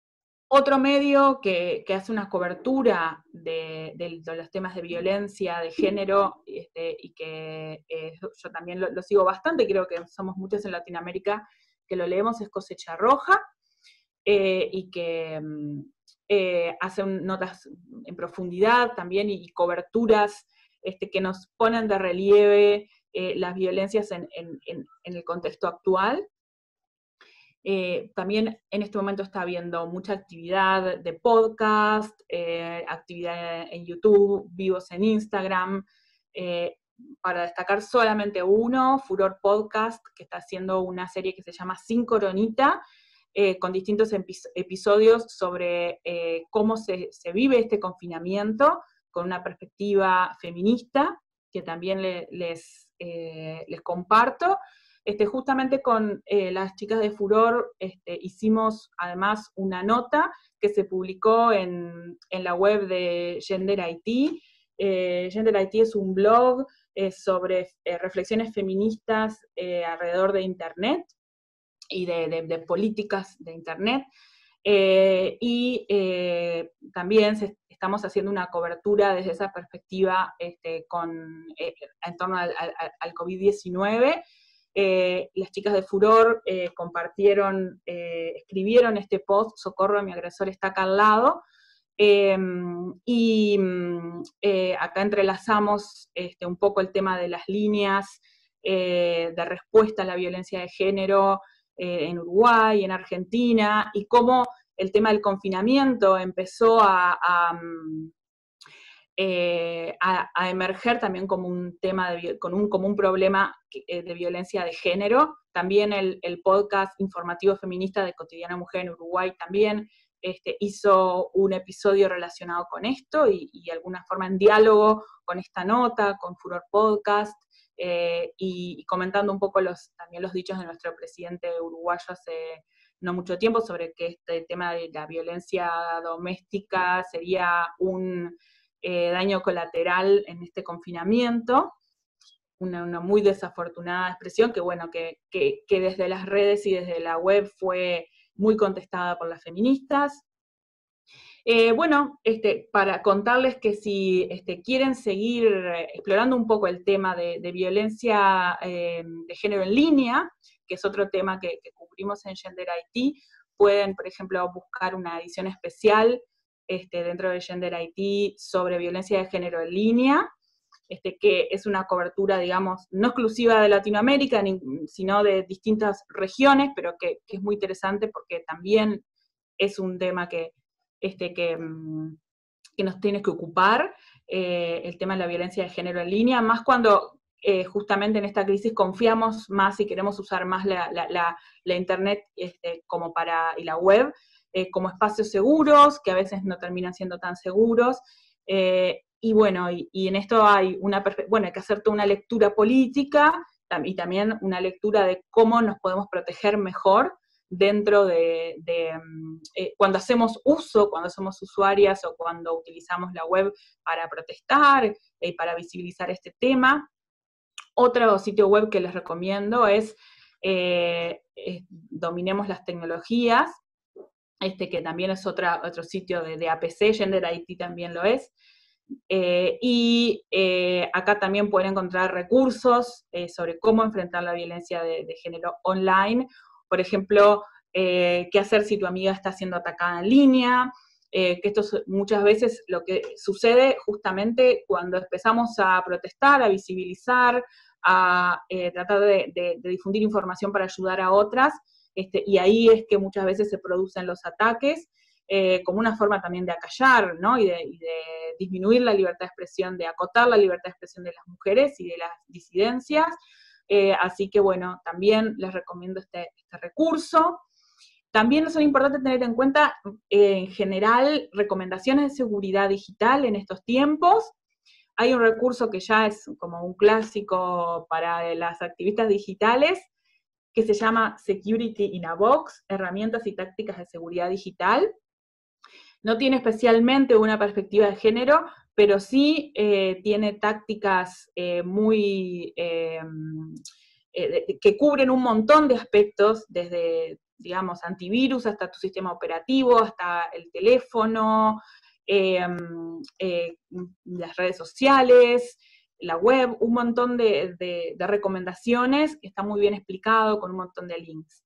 Otro medio que, que hace una cobertura de, de, de los temas de violencia de género, este, y que eh, yo también lo, lo sigo bastante, creo que somos muchos en Latinoamérica que lo leemos, es Cosecha Roja, eh, y que eh, hace un, notas en profundidad también y, y coberturas este, que nos ponen de relieve eh, las violencias en, en, en, en el contexto actual. Eh, también en este momento está habiendo mucha actividad de podcast, eh, actividad en YouTube, vivos en Instagram. Eh, para destacar solamente uno, Furor Podcast, que está haciendo una serie que se llama Sin Coronita, eh, con distintos episodios sobre eh, cómo se, se vive este confinamiento, con una perspectiva feminista, que también le, les, eh, les comparto. Este, justamente con eh, las chicas de Furor este, hicimos además una nota que se publicó en, en la web de Gender I T. Eh, Gender I T es un blog eh, sobre eh, reflexiones feministas eh, alrededor de Internet y de, de, de políticas de Internet. Eh, y eh, también se, estamos haciendo una cobertura desde esa perspectiva este, con, eh, en torno al, al, al COVID diecinueve. Eh, las chicas de Furor eh, compartieron, eh, escribieron este post, Socorro, mi agresor está acá al lado, eh, y eh, acá entrelazamos este, un poco el tema de las líneas eh, de respuesta a la violencia de género eh, en Uruguay, en Argentina, y cómo el tema del confinamiento empezó a... a Eh, a, a emerger también como un tema, de, con un, como un problema de violencia de género. También el, el podcast informativo feminista de Cotidiana Mujer en Uruguay también este, hizo un episodio relacionado con esto y, y de alguna forma en diálogo con esta nota, con Furor Podcast, eh, y, y comentando un poco los, también los dichos de nuestro presidente uruguayo hace no mucho tiempo sobre que este tema de la violencia doméstica sería un Eh, daño colateral en este confinamiento, una, una muy desafortunada expresión que, bueno, que, que, que desde las redes y desde la web fue muy contestada por las feministas. Eh, bueno, este, para contarles que si este, quieren seguir explorando un poco el tema de, de violencia eh, de género en línea, que es otro tema que, que cubrimos en Gender I T, pueden, por ejemplo, buscar una edición especial Este, dentro de Gender I T sobre violencia de género en línea, este, que es una cobertura, digamos, no exclusiva de Latinoamérica, ni, sino de distintas regiones, pero que, que es muy interesante porque también es un tema que, este, que, que nos tiene que ocupar, eh, el tema de la violencia de género en línea, más cuando eh, justamente en esta crisis confiamos más y queremos usar más la, la, la, la Internet este, como para, y la web, Eh, como espacios seguros, que a veces no terminan siendo tan seguros, eh, y bueno, y, y en esto hay una, bueno, hay que hacer toda una lectura política, y también una lectura de cómo nos podemos proteger mejor dentro de, de eh, cuando hacemos uso, cuando somos usuarias o cuando utilizamos la web para protestar y eh, para visibilizar este tema. Otro sitio web que les recomiendo es eh, eh, Dominemos las Tecnologías, Este, que también es otra, otro sitio de, de A P C, Gender I T también lo es, eh, y eh, acá también pueden encontrar recursos eh, sobre cómo enfrentar la violencia de, de género online, por ejemplo, eh, qué hacer si tu amiga está siendo atacada en línea, eh, que esto es muchas veces lo que sucede justamente cuando empezamos a protestar, a visibilizar, a eh, tratar de, de, de difundir información para ayudar a otras. Este, y ahí es que muchas veces se producen los ataques, eh, como una forma también de acallar, ¿no? y, de, y de disminuir la libertad de expresión, de acotar la libertad de expresión de las mujeres y de las disidencias. Eh, así que bueno, también les recomiendo este, este recurso. También es importante tener en cuenta, eh, en general, recomendaciones de seguridad digital en estos tiempos. Hay un recurso que ya es como un clásico para las activistas digitales, que se llama Security in a Box, herramientas y tácticas de seguridad digital. No tiene especialmente una perspectiva de género, pero sí eh, tiene tácticas eh, muy, eh, eh, que cubren un montón de aspectos, desde digamos, antivirus, hasta tu sistema operativo, hasta el teléfono, eh, eh, las redes sociales, la web, un montón de, de, de recomendaciones, está muy bien explicado con un montón de links.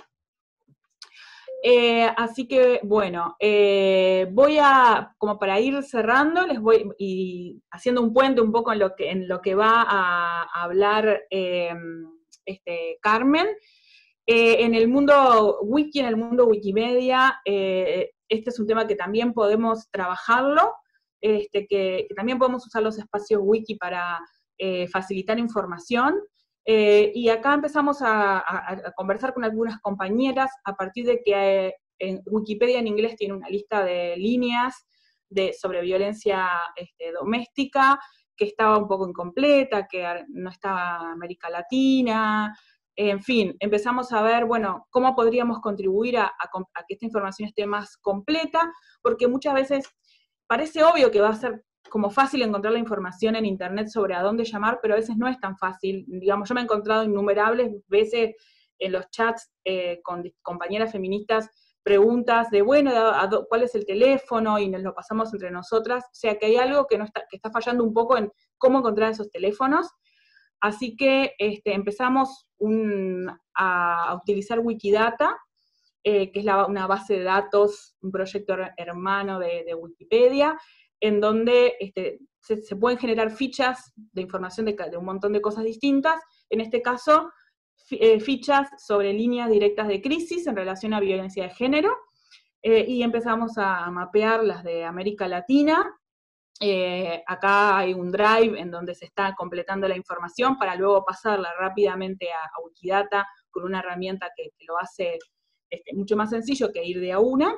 Eh, así que, bueno, eh, voy a, como para ir cerrando, les voy, y haciendo un puente un poco en lo que, en lo que va a, a hablar eh, este, Carmen. Eh, en el mundo wiki, en el mundo Wikimedia, eh, este es un tema que también podemos trabajarlo, este, que, que también podemos usar los espacios wiki para eh, facilitar información. Eh, y acá empezamos a, a, a conversar con algunas compañeras a partir de que eh, en Wikipedia en inglés tiene una lista de líneas de, sobre violencia este, doméstica, que estaba un poco incompleta, que no estaba América Latina, en fin, empezamos a ver, bueno, cómo podríamos contribuir a, a, a que esta información esté más completa, porque muchas veces parece obvio que va a ser como fácil encontrar la información en internet sobre a dónde llamar, pero a veces no es tan fácil. Digamos, yo me he encontrado innumerables veces en los chats eh, con compañeras feministas preguntas de, bueno, a, a, ¿cuál es el teléfono? Y nos lo pasamos entre nosotras. O sea, que hay algo que, no está, que está fallando un poco en cómo encontrar esos teléfonos. Así que este, empezamos un, a, a utilizar Wikidata, eh, que es la, una base de datos, un proyecto hermano de, de Wikipedia, en donde este, se, se pueden generar fichas de información de, de un montón de cosas distintas, en este caso, fi, eh, fichas sobre líneas directas de crisis en relación a violencia de género, eh, y empezamos a mapear las de América Latina. Eh, acá hay un drive en donde se está completando la información para luego pasarla rápidamente a, a Wikidata con una herramienta que, que lo hace este, mucho más sencillo que ir de a una.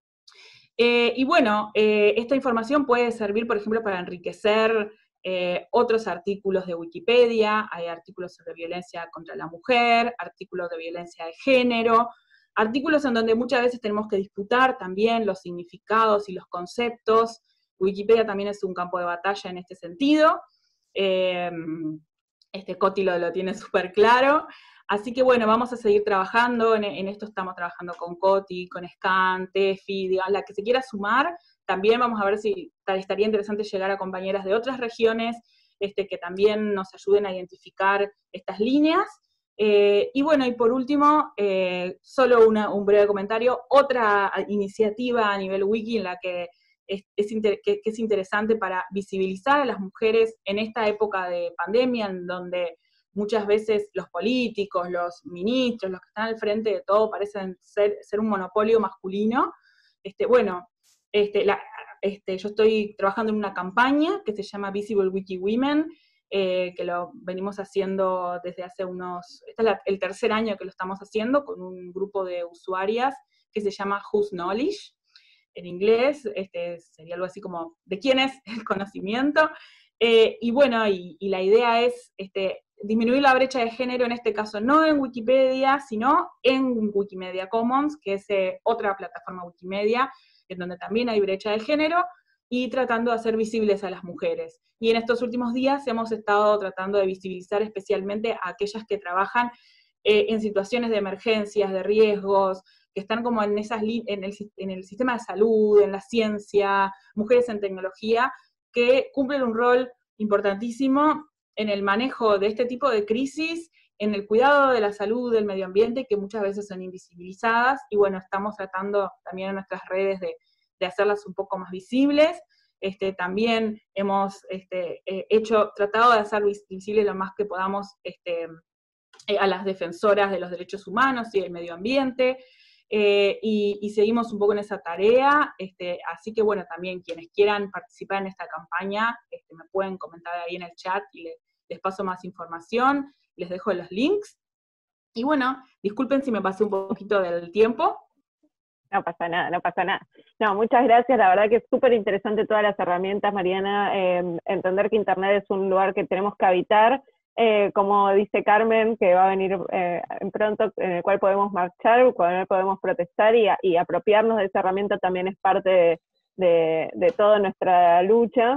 Eh, y bueno, eh, esta información puede servir, por ejemplo, para enriquecer eh, otros artículos de Wikipedia. Hay artículos sobre violencia contra la mujer, artículos de violencia de género, artículos en donde muchas veces tenemos que disputar también los significados y los conceptos. Wikipedia también es un campo de batalla en este sentido. Eh, este Coti lo, lo tiene súper claro. Así que bueno, vamos a seguir trabajando, en, en esto estamos trabajando con Coti, con Scan, Tefi, digamos, la que se quiera sumar, también vamos a ver si estaría interesante llegar a compañeras de otras regiones este, que también nos ayuden a identificar estas líneas. Eh, y bueno, y por último, eh, solo una, un breve comentario, otra iniciativa a nivel wiki en la que es, es inter, que, que es interesante para visibilizar a las mujeres en esta época de pandemia, en donde muchas veces los políticos, los ministros, los que están al frente de todo parecen ser, ser un monopolio masculino. Este, bueno, este, la, este, yo estoy trabajando en una campaña que se llama Visible Wiki Women, eh, que lo venimos haciendo desde hace unos, este es la, el tercer año que lo estamos haciendo, con un grupo de usuarias que se llama Whose Knowledge, en inglés, este, sería algo así como, ¿de quién es el conocimiento? Eh, y bueno, y, y la idea es este, disminuir la brecha de género, en este caso no en Wikipedia, sino en Wikimedia Commons, que es eh, otra plataforma Wikimedia, en donde también hay brecha de género, y tratando de hacer visibles a las mujeres. Y en estos últimos días hemos estado tratando de visibilizar especialmente a aquellas que trabajan eh, en situaciones de emergencias, de riesgos, que están como en, esas en, el, en el sistema de salud, en la ciencia, mujeres en tecnología, que cumplen un rol importantísimo en el manejo de este tipo de crisis, en el cuidado de la salud, del medio ambiente, que muchas veces son invisibilizadas, y bueno, estamos tratando también en nuestras redes de, de hacerlas un poco más visibles. Este, también hemos este, hecho, tratado de hacer visible lo más que podamos este, a las defensoras de los derechos humanos y del medio ambiente, eh, y, y seguimos un poco en esa tarea, este, así que bueno, también quienes quieran participar en esta campaña, este, me pueden comentar ahí en el chat y le, les paso más información, les dejo los links, y bueno, disculpen si me pasé un poquito del tiempo. No pasa nada, no pasa nada. No, muchas gracias, la verdad que es súper interesante todas las herramientas, Mariana, eh, entender que Internet es un lugar que tenemos que habitar, eh, como dice Carmen, que va a venir eh, pronto, en el cual podemos marchar, con el cual podemos protestar, y, y apropiarnos de esa herramienta también es parte de, de, de toda nuestra lucha.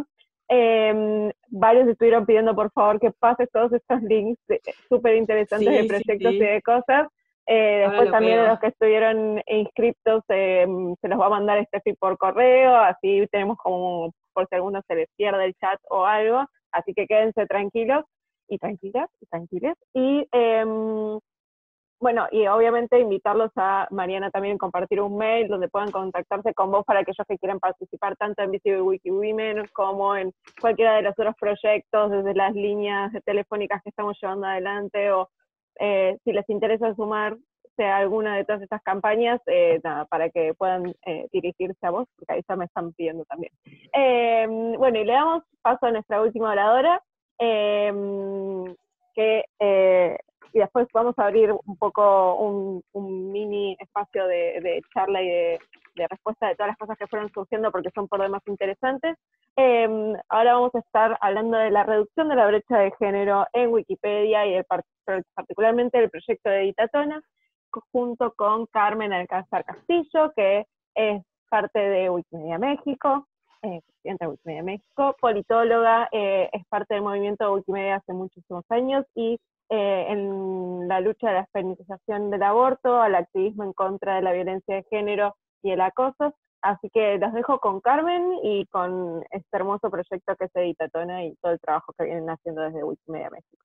Eh, varios estuvieron pidiendo por favor que pases todos estos links súper interesantes sí, de proyectos sí, sí. y de cosas. Eh, después Ah, también veo. los que estuvieron inscriptos eh, se los va a mandar Steffi por correo, así tenemos como, por si alguno se les pierde el chat o algo, así que quédense tranquilos y tranquilas y tranquiles. Y eh, bueno, y obviamente invitarlos a Mariana también a compartir un mail donde puedan contactarse con vos para aquellos que quieran participar tanto en Visible Wiki Women como en cualquiera de los otros proyectos, desde las líneas telefónicas que estamos llevando adelante, o eh, si les interesa sumarse a alguna de todas estas campañas, eh, nada, para que puedan eh, dirigirse a vos, porque ahí ya me están pidiendo también. Eh, bueno, y le damos paso a nuestra última oradora, eh, que... Eh, y después vamos a abrir un poco un, un mini espacio de, de charla y de, de respuesta de todas las cosas que fueron surgiendo, porque son por demás interesantes. Eh, ahora vamos a estar hablando de la reducción de la brecha de género en Wikipedia y el, particularmente el proyecto de Editatona, junto con Carmen Alcázar Castillo, que es parte de Wikimedia México, eh, presidenta de Wikimedia México, politóloga, eh, es parte del movimiento de Wikimedia hace muchísimos años, y Eh, en la lucha de la feminización del aborto, al activismo en contra de la violencia de género y el acoso. Así que los dejo con Carmen y con este hermoso proyecto que es Editatona y todo el trabajo que vienen haciendo desde Wikimedia México.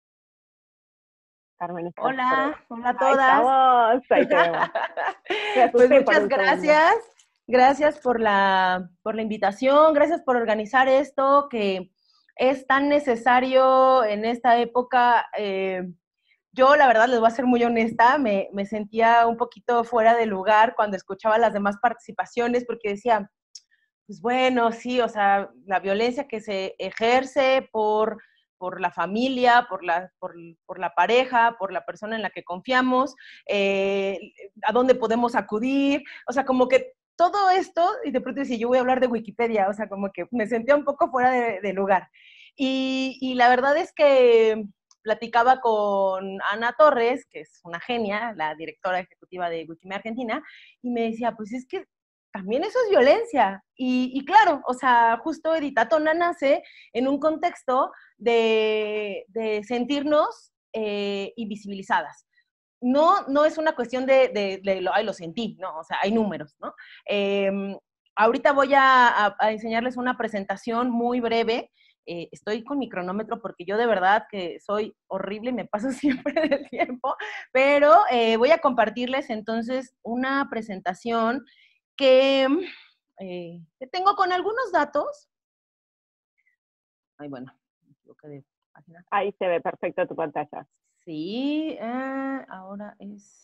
Carmen, ¿estás Hola, por ahí? hola a todas. Ahí estamos, ahí te vemos. Me Pues asusté por muchas un gracias, gracias por la, por la invitación, gracias por organizar esto que es tan necesario en esta época. Eh, yo, la verdad, les voy a ser muy honesta, me, me sentía un poquito fuera de lugar cuando escuchaba las demás participaciones, porque decía, pues bueno, sí, o sea, la violencia que se ejerce por, por la familia, por la, por, por la pareja, por la persona en la que confiamos, eh, a dónde podemos acudir, o sea, como que todo esto, y de pronto decía, yo voy a hablar de Wikipedia, o sea, como que me sentía un poco fuera de, de lugar. Y, y la verdad es que platicaba con Ana Torres, que es una genia, la directora ejecutiva de Wikimedia Argentina, y me decía, pues es que también eso es violencia. Y, y claro, o sea, justo Editatona nace en un contexto de, de sentirnos eh, invisibilizadas. No, no es una cuestión de, de, de lo, ay, lo sentí, no, o sea, hay números, ¿no? Eh, ahorita voy a, a, a enseñarles una presentación muy breve. Eh, estoy con mi cronómetro porque yo de verdad que soy horrible y me paso siempre del tiempo, pero eh, voy a compartirles entonces una presentación que, eh, que tengo con algunos datos. Ay, bueno, me equivoqué de página. Ahí se ve perfecto tu pantalla. Sí, eh, ahora es...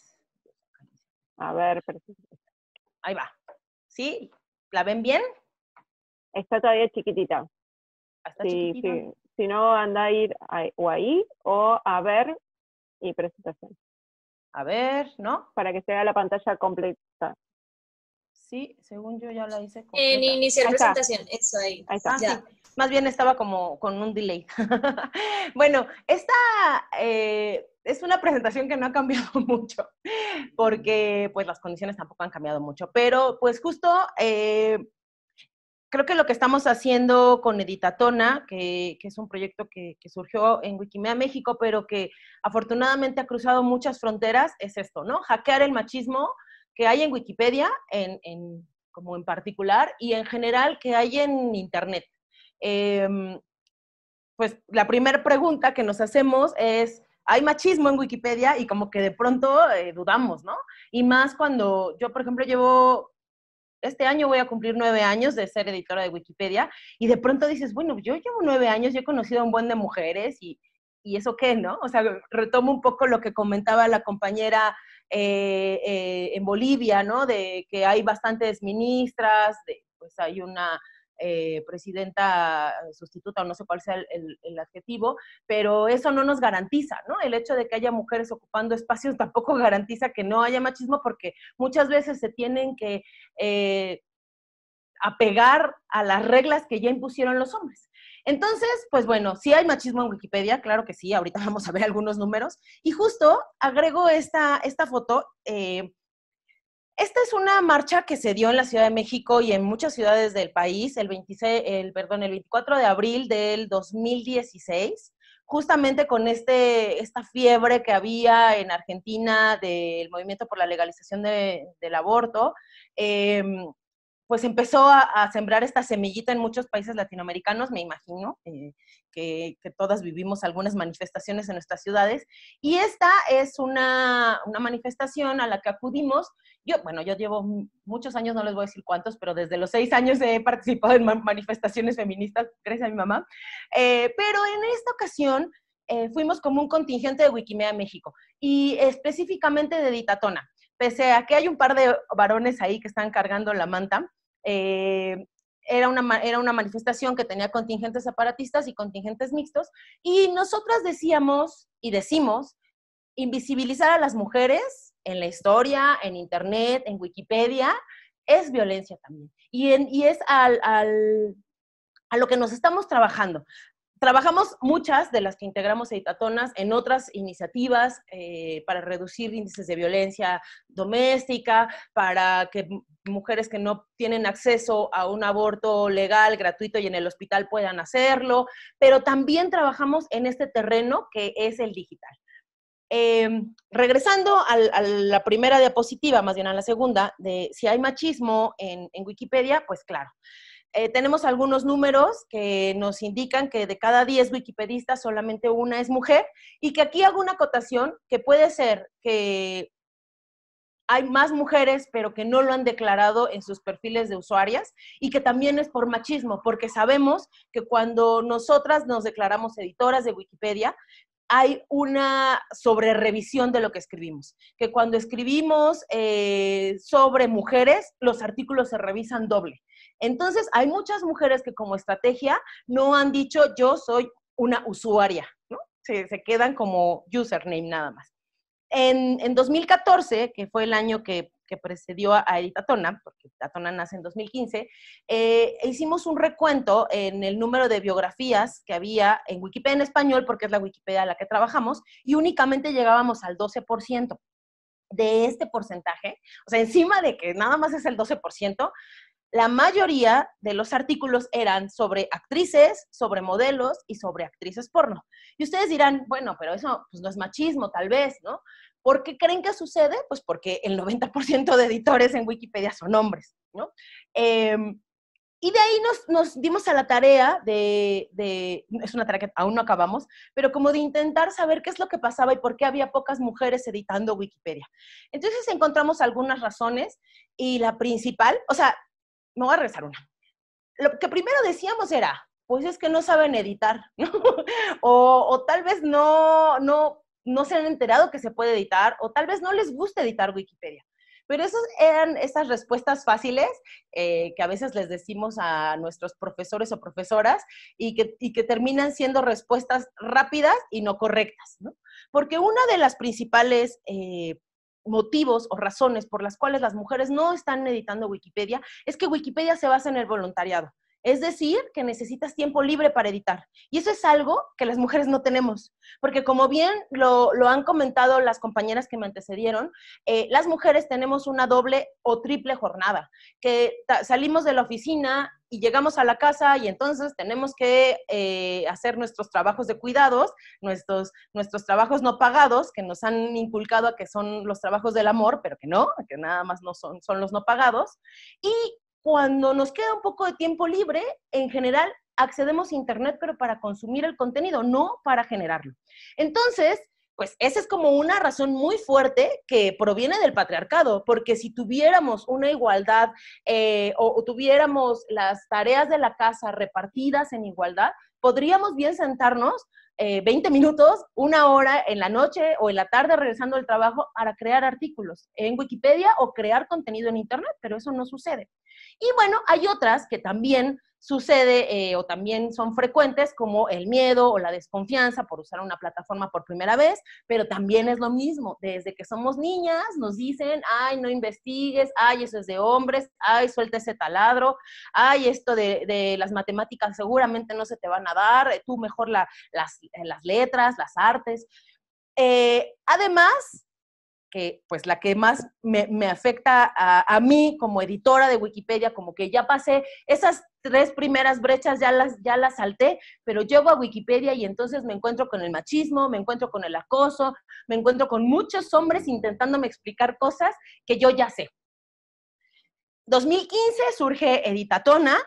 A ver, ahí va. ¿Sí? ¿La ven bien? Está todavía chiquitita. ¿Está sí, chiquitita? Sí. Si no, anda a ir a, o ahí o a ver y presentación. A ver, ¿no? Para que se vea la pantalla completa. Sí, según yo ya la hice completa. En iniciar ahí presentación, está. Eso ahí. Ahí está. Ah, Ya. sí. Más bien estaba como con un delay. Bueno, esta eh, es una presentación que no ha cambiado mucho, porque pues las condiciones tampoco han cambiado mucho, pero pues justo eh, creo que lo que estamos haciendo con Editatona, que, que es un proyecto que, que surgió en Wikimedia México, pero que afortunadamente ha cruzado muchas fronteras, es esto, ¿no? Hackear el machismo que hay en Wikipedia, en, en, como en particular, y en general que hay en Internet. Eh, pues la primera pregunta que nos hacemos es, ¿hay machismo en Wikipedia? Y como que de pronto eh, dudamos, ¿no? Y más cuando yo, por ejemplo, llevo, este año voy a cumplir nueve años de ser editora de Wikipedia, y de pronto dices, bueno, yo llevo nueve años, yo he conocido a un buen de mujeres, y, y ¿eso qué, no? O sea, retomo un poco lo que comentaba la compañera eh, eh, en Bolivia, ¿no? De que hay bastantes ministras, de, pues hay una eh, presidenta sustituta, o no sé cuál sea el, el, el adjetivo, pero eso no nos garantiza, ¿no? El hecho de que haya mujeres ocupando espacios tampoco garantiza que no haya machismo, porque muchas veces se tienen que eh, apegar a las reglas que ya impusieron los hombres. Entonces, pues bueno, sí hay machismo en Wikipedia, claro que sí, ahorita vamos a ver algunos números, y justo agrego esta, esta foto. Eh, esta es una marcha que se dio en la Ciudad de México y en muchas ciudades del país el, veintiséis, el, perdón, el veinticuatro de abril del dos mil dieciséis, justamente con este, esta fiebre que había en Argentina del movimiento por la legalización de, del aborto, eh, pues empezó a, a sembrar esta semillita en muchos países latinoamericanos, me imagino, eh, que, que todas vivimos algunas manifestaciones en nuestras ciudades, y esta es una, una manifestación a la que acudimos. Yo, bueno, yo llevo muchos años, no les voy a decir cuántos, pero desde los seis años he participado en manifestaciones feministas, gracias a mi mamá, eh, pero en esta ocasión eh, fuimos como un contingente de Wikimedia México, y específicamente de Ditatona. Pese a que hay un par de varones ahí que están cargando la manta, eh, era, una, era una manifestación que tenía contingentes separatistas y contingentes mixtos, y nosotras decíamos y decimos invisibilizar a las mujeres en la historia, en internet, en Wikipedia, es violencia también. Y, en, y es al, al, a lo que nos estamos trabajando. Trabajamos muchas de las que integramos Editatonas en otras iniciativas eh, para reducir índices de violencia doméstica, para que mujeres que no tienen acceso a un aborto legal, gratuito y en el hospital puedan hacerlo, pero también trabajamos en este terreno que es el digital. Eh, regresando al, a la primera diapositiva, más bien a la segunda, de si hay machismo en, en Wikipedia, pues claro. Eh, tenemos algunos números que nos indican que de cada diez wikipedistas solamente una es mujer, y que aquí hago una acotación que puede ser que hay más mujeres, pero que no lo han declarado en sus perfiles de usuarias, y que también es por machismo, porque sabemos que cuando nosotras nos declaramos editoras de Wikipedia, hay una sobrerevisión de lo que escribimos, que cuando escribimos eh, sobre mujeres, los artículos se revisan doble. Entonces, hay muchas mujeres que como estrategia no han dicho yo soy una usuaria, ¿no? Se, se quedan como username nada más. En, en dos mil catorce, que fue el año que, que precedió a Editatona, porque Editatona nace en dos mil quince, eh, hicimos un recuento en el número de biografías que había en Wikipedia en español, porque es la Wikipedia a la que trabajamos, y únicamente llegábamos al doce por ciento de este porcentaje. O sea, encima de que nada más es el doce por ciento, la mayoría de los artículos eran sobre actrices, sobre modelos y sobre actrices porno. Y ustedes dirán, bueno, pero eso pues, no es machismo, tal vez, ¿no? ¿Por qué creen que sucede? Pues porque el noventa por ciento de editores en Wikipedia son hombres, ¿no? Eh, y de ahí nos, nos dimos a la tarea de, de, es una tarea que aún no acabamos, pero como de intentar saber qué es lo que pasaba y por qué había pocas mujeres editando Wikipedia. Entonces encontramos algunas razones, y la principal, o sea, me voy a regresar una. Lo que primero decíamos era, pues es que no saben editar, ¿no? o, o tal vez no, no, no se han enterado que se puede editar, o tal vez no les gusta editar Wikipedia. Pero esas eran esas respuestas fáciles eh, que a veces les decimos a nuestros profesores o profesoras, y que, y que terminan siendo respuestas rápidas y no correctas, ¿no? Porque una de las principales eh, motivos o razones por las cuales las mujeres no están editando Wikipedia es que Wikipedia se basa en el voluntariado. Es decir, que necesitas tiempo libre para editar. Y eso es algo que las mujeres no tenemos. Porque como bien lo, lo han comentado las compañeras que me antecedieron, eh, las mujeres tenemos una doble o triple jornada. Que salimos de la oficina y llegamos a la casa, y entonces tenemos que eh, hacer nuestros trabajos de cuidados, nuestros, nuestros trabajos no pagados, que nos han inculcado a que son los trabajos del amor, pero que no, que nada más no son, son los no pagados. Y cuando nos queda un poco de tiempo libre, en general accedemos a internet, pero para consumir el contenido, no para generarlo. Entonces, pues esa es como una razón muy fuerte que proviene del patriarcado, porque si tuviéramos una igualdad eh, o, o tuviéramos las tareas de la casa repartidas en igualdad, podríamos bien sentarnos eh, veinte minutos, una hora en la noche o en la tarde regresando del trabajo para crear artículos en Wikipedia o crear contenido en internet, pero eso no sucede. Y bueno, hay otras que también sucede eh, o también son frecuentes, como el miedo o la desconfianza por usar una plataforma por primera vez, pero también es lo mismo. Desde que somos niñas nos dicen, ay, no investigues, ay, eso es de hombres, ay, suelta ese taladro, ay, esto de, de las matemáticas seguramente no se te van a dar, tú mejor la, las, las letras, las artes. Eh, además, que pues la que más me, me afecta a, a mí como editora de Wikipedia, como que ya pasé esas tres primeras brechas ya las, ya las salté, pero llego a Wikipedia y entonces me encuentro con el machismo, me encuentro con el acoso, me encuentro con muchos hombres intentándome explicar cosas que yo ya sé. dos mil quince surge Editatona,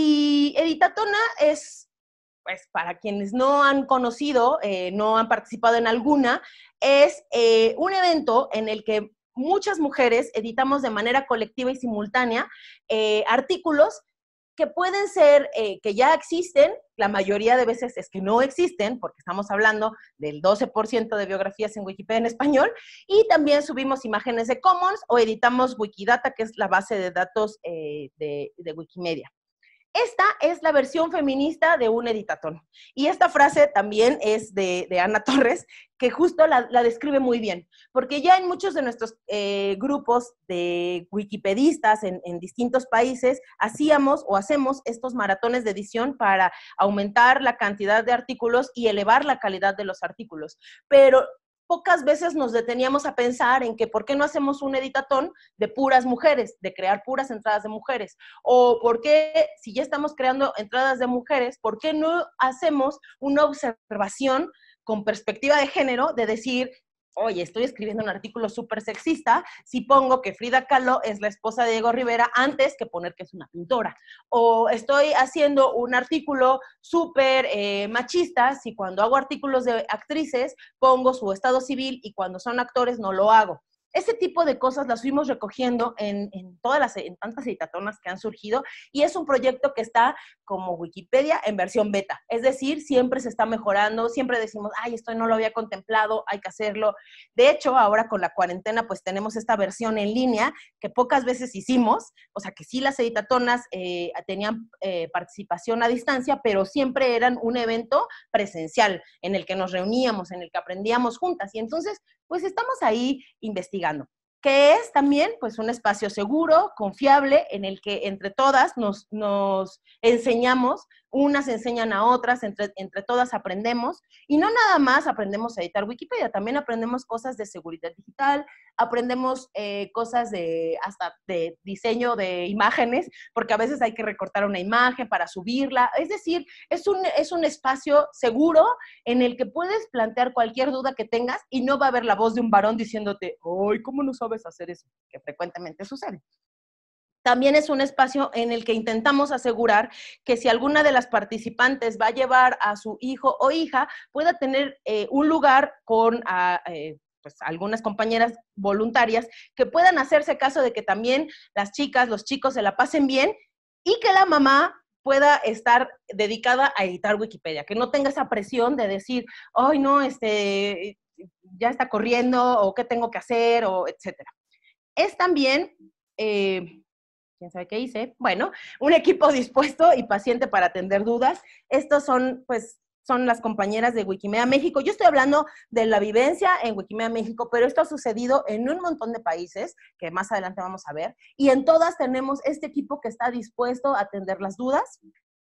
y Editatona es, pues para quienes no han conocido, eh, no han participado en alguna, es eh, un evento en el que muchas mujeres editamos de manera colectiva y simultánea eh, artículos que pueden ser, eh, que ya existen, la mayoría de veces es que no existen, porque estamos hablando del doce por ciento de biografías en Wikipedia en español, y también subimos imágenes de Commons o editamos Wikidata, que es la base de datos eh, de, de Wikimedia. Esta es la versión feminista de un editatón. Y esta frase también es de, de Ana Torres, que justo la, la describe muy bien, porque ya en muchos de nuestros eh, grupos de wikipedistas en, en distintos países hacíamos o hacemos estos maratones de edición para aumentar la cantidad de artículos y elevar la calidad de los artículos. Pero pocas veces nos deteníamos a pensar en que por qué no hacemos un editatón de puras mujeres, de crear puras entradas de mujeres, o por qué, si ya estamos creando entradas de mujeres, por qué no hacemos una observación con perspectiva de género, de decir, oye, estoy escribiendo un artículo súper sexista si pongo que Frida Kahlo es la esposa de Diego Rivera antes que poner que es una pintora. O estoy haciendo un artículo súper eh, machista si cuando hago artículos de actrices pongo su estado civil y cuando son actores no lo hago. Ese tipo de cosas las fuimos recogiendo en, en todas las, en tantas editatonas que han surgido, y es un proyecto que está como Wikipedia en versión beta. Es decir, siempre se está mejorando, siempre decimos, ay, esto no lo había contemplado, hay que hacerlo. De hecho, ahora con la cuarentena, pues tenemos esta versión en línea que pocas veces hicimos, o sea, que sí las editatonas eh, tenían eh, participación a distancia, pero siempre eran un evento presencial en el que nos reuníamos, en el que aprendíamos juntas, y entonces, pues estamos ahí investigando, que es también pues un espacio seguro, confiable, en el que entre todas nos, nos enseñamos, unas enseñan a otras, entre, entre todas aprendemos, y no nada más aprendemos a editar Wikipedia, también aprendemos cosas de seguridad digital, aprendemos eh, cosas de hasta de diseño de imágenes, porque a veces hay que recortar una imagen para subirla, es decir, es un, es un espacio seguro en el que puedes plantear cualquier duda que tengas y no va a haber la voz de un varón diciéndote, ¡ay, cómo no sabes hacer eso!, que frecuentemente sucede. También es un espacio en el que intentamos asegurar que si alguna de las participantes va a llevar a su hijo o hija, pueda tener eh, un lugar con a, eh, pues, algunas compañeras voluntarias que puedan hacerse caso de que también las chicas, los chicos se la pasen bien, y que la mamá pueda estar dedicada a editar Wikipedia, que no tenga esa presión de decir, ay, no, este, ya está corriendo, o qué tengo que hacer, o etcétera. Es también... Eh, ¿Quién sabe qué hice? Bueno, un equipo dispuesto y paciente para atender dudas. Estos son, pues, son las compañeras de Wikimedia México. Yo estoy hablando de la vivencia en Wikimedia México, pero esto ha sucedido en un montón de países, que más adelante vamos a ver, y en todas tenemos este equipo que está dispuesto a atender las dudas.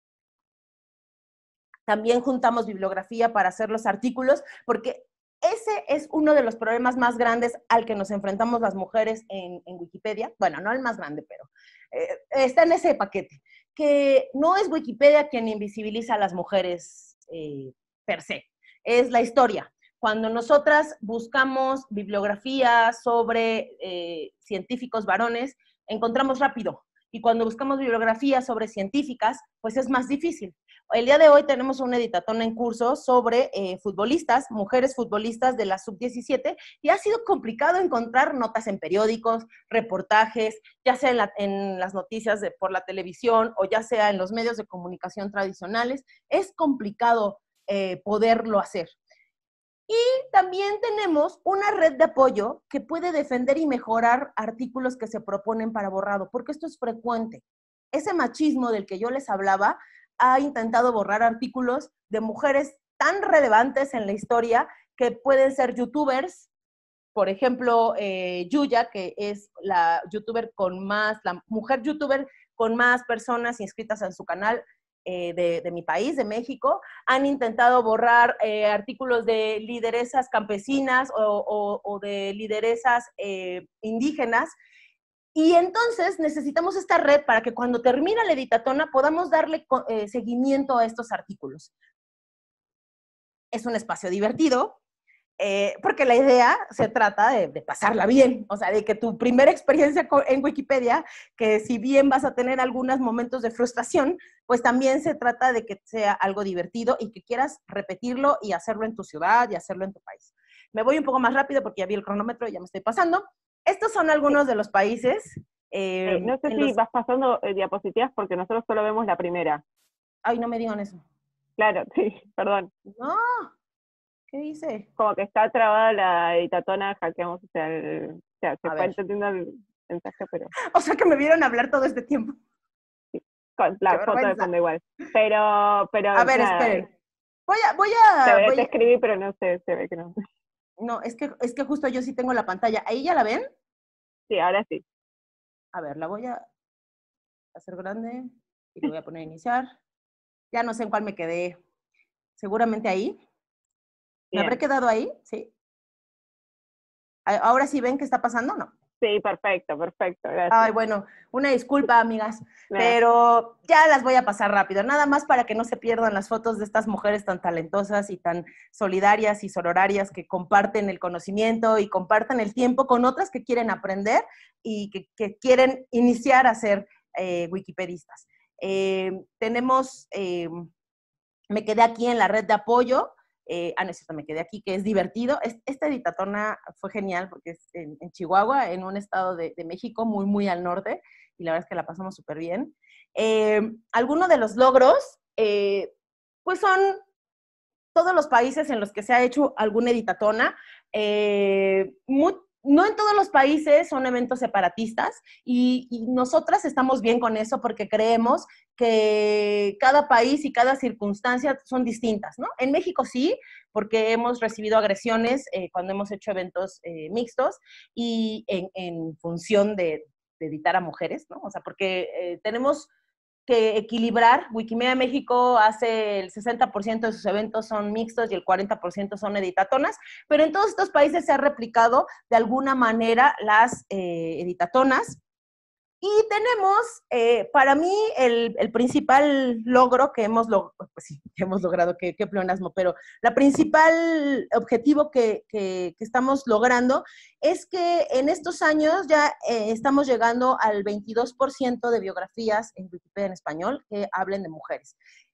También juntamos bibliografía para hacer los artículos, porque ese es uno de los problemas más grandes al que nos enfrentamos las mujeres en, en Wikipedia. Bueno, no el más grande, pero eh, está en ese paquete. Que no es Wikipedia quien invisibiliza a las mujeres eh, per se, es la historia. Cuando nosotras buscamos bibliografía sobre eh, científicos varones, encontramos rápido. Y cuando buscamos bibliografía sobre científicas, pues es más difícil. El día de hoy tenemos un editatón en curso sobre eh, futbolistas, mujeres futbolistas de la sub diecisiete, y ha sido complicado encontrar notas en periódicos, reportajes, ya sea en, la, en las noticias de, por la televisión, o ya sea en los medios de comunicación tradicionales. Es complicado eh, poderlo hacer. Y también tenemos una red de apoyo que puede defender y mejorar artículos que se proponen para borrado, porque esto es frecuente. Ese machismo del que yo les hablaba ha intentado borrar artículos de mujeres tan relevantes en la historia que pueden ser youtubers. Por ejemplo, eh, Yuya, que es la youtuber con más, la mujer youtuber con más personas inscritas en su canal, Eh, de, de mi país, de México, han intentado borrar eh, artículos de lideresas campesinas o, o, o de lideresas eh, indígenas, Y entonces necesitamos esta red para que cuando termina la editatona podamos darle eh, seguimiento a estos artículos. Es un espacio divertido, eh, porque la idea se trata de, de pasarla bien, o sea, de que tu primera experiencia en Wikipedia, que si bien vas a tener algunos momentos de frustración, pues también se trata de que sea algo divertido y que quieras repetirlo y hacerlo en tu ciudad y hacerlo en tu país. Me voy un poco más rápido porque ya vi el cronómetro y ya me estoy pasando. Estos son algunos de los países. Eh, Eh, no sé si los... vas pasando eh, diapositivas porque nosotros solo vemos la primera. Ay, no me digan eso. Claro, sí, perdón. No, ¿qué dice? Como que está trabada la editatona, hackeamos, o sea, el, o sea se A fue ver. entendiendo el mensaje, pero... O sea que me vieron hablar todo este tiempo. Sí, con la Qué foto de vergüenza. fondo igual. Pero, pero A ver, nada, esperen. Voy a, voy te, a, te voy... escribí, pero no sé, se ve que no. No, es que, es que justo yo sí tengo la pantalla. ¿Ahí ya la ven? Sí, ahora sí. A ver, la voy a hacer grande y le voy a poner a iniciar. Ya no sé en cuál me quedé. Seguramente ahí. ¿Me Bien. habré quedado ahí? Sí. ¿Ahora sí ven qué está pasando? No. Sí, perfecto, perfecto, gracias. Ay, bueno, una disculpa, amigas, Nada. pero ya las voy a pasar rápido, nada más para que no se pierdan las fotos de estas mujeres tan talentosas y tan solidarias y sororarias que comparten el conocimiento y comparten el tiempo con otras que quieren aprender y que, que quieren iniciar a ser eh, wikipedistas. Eh, tenemos, eh, me quedé aquí en la red de apoyo. Eh, ah, no es cierto, me quedé aquí, que es divertido. Es, esta editatona fue genial porque es en, en Chihuahua, en un estado de, de México muy, muy al norte, y la verdad es que la pasamos súper bien. Eh, algunos de los logros, eh, pues son todos los países en los que se ha hecho alguna editatona. Eh, muy, no en todos los países son eventos separatistas y, y nosotras estamos bien con eso porque creemos que cada país y cada circunstancia son distintas, ¿no? En México sí, porque hemos recibido agresiones eh, cuando hemos hecho eventos eh, mixtos y en, en función de, de editar a mujeres, ¿no? O sea, porque eh, tenemos que equilibrar. Wikimedia México hace el sesenta por ciento de sus eventos son mixtos y el cuarenta por ciento son editatonas, pero en todos estos países se ha replicado de alguna manera las eh, editatonas. Y tenemos, eh, para mí, el, el principal logro que hemos, log pues sí, que hemos logrado, qué, qué pleonasmo, pero la principal objetivo que, que, que estamos logrando es que en estos años ya eh, estamos llegando al veintidós por ciento de biografías en Wikipedia en español que hablen de mujeres.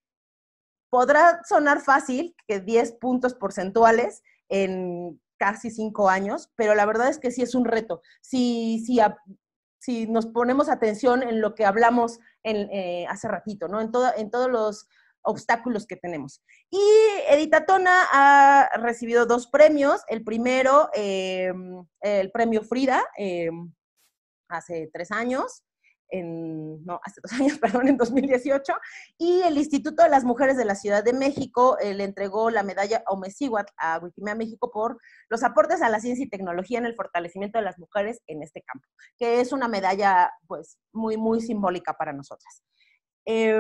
Podrá sonar fácil, que diez puntos porcentuales en casi cinco años, pero la verdad es que sí es un reto. Si, si a, si nos ponemos atención en lo que hablamos en, eh, hace ratito, ¿no? En, todo, en todos los obstáculos que tenemos. Y Editatona ha recibido dos premios. El primero, eh, el premio Frida, eh, hace tres años, en, no, hace dos años, perdón, en dos mil dieciocho, y el Instituto de las Mujeres de la Ciudad de México eh, le entregó la medalla Omecihuatl a Wikimedia México por los aportes a la ciencia y tecnología en el fortalecimiento de las mujeres en este campo, que es una medalla, pues, muy, muy simbólica para nosotras. Eh,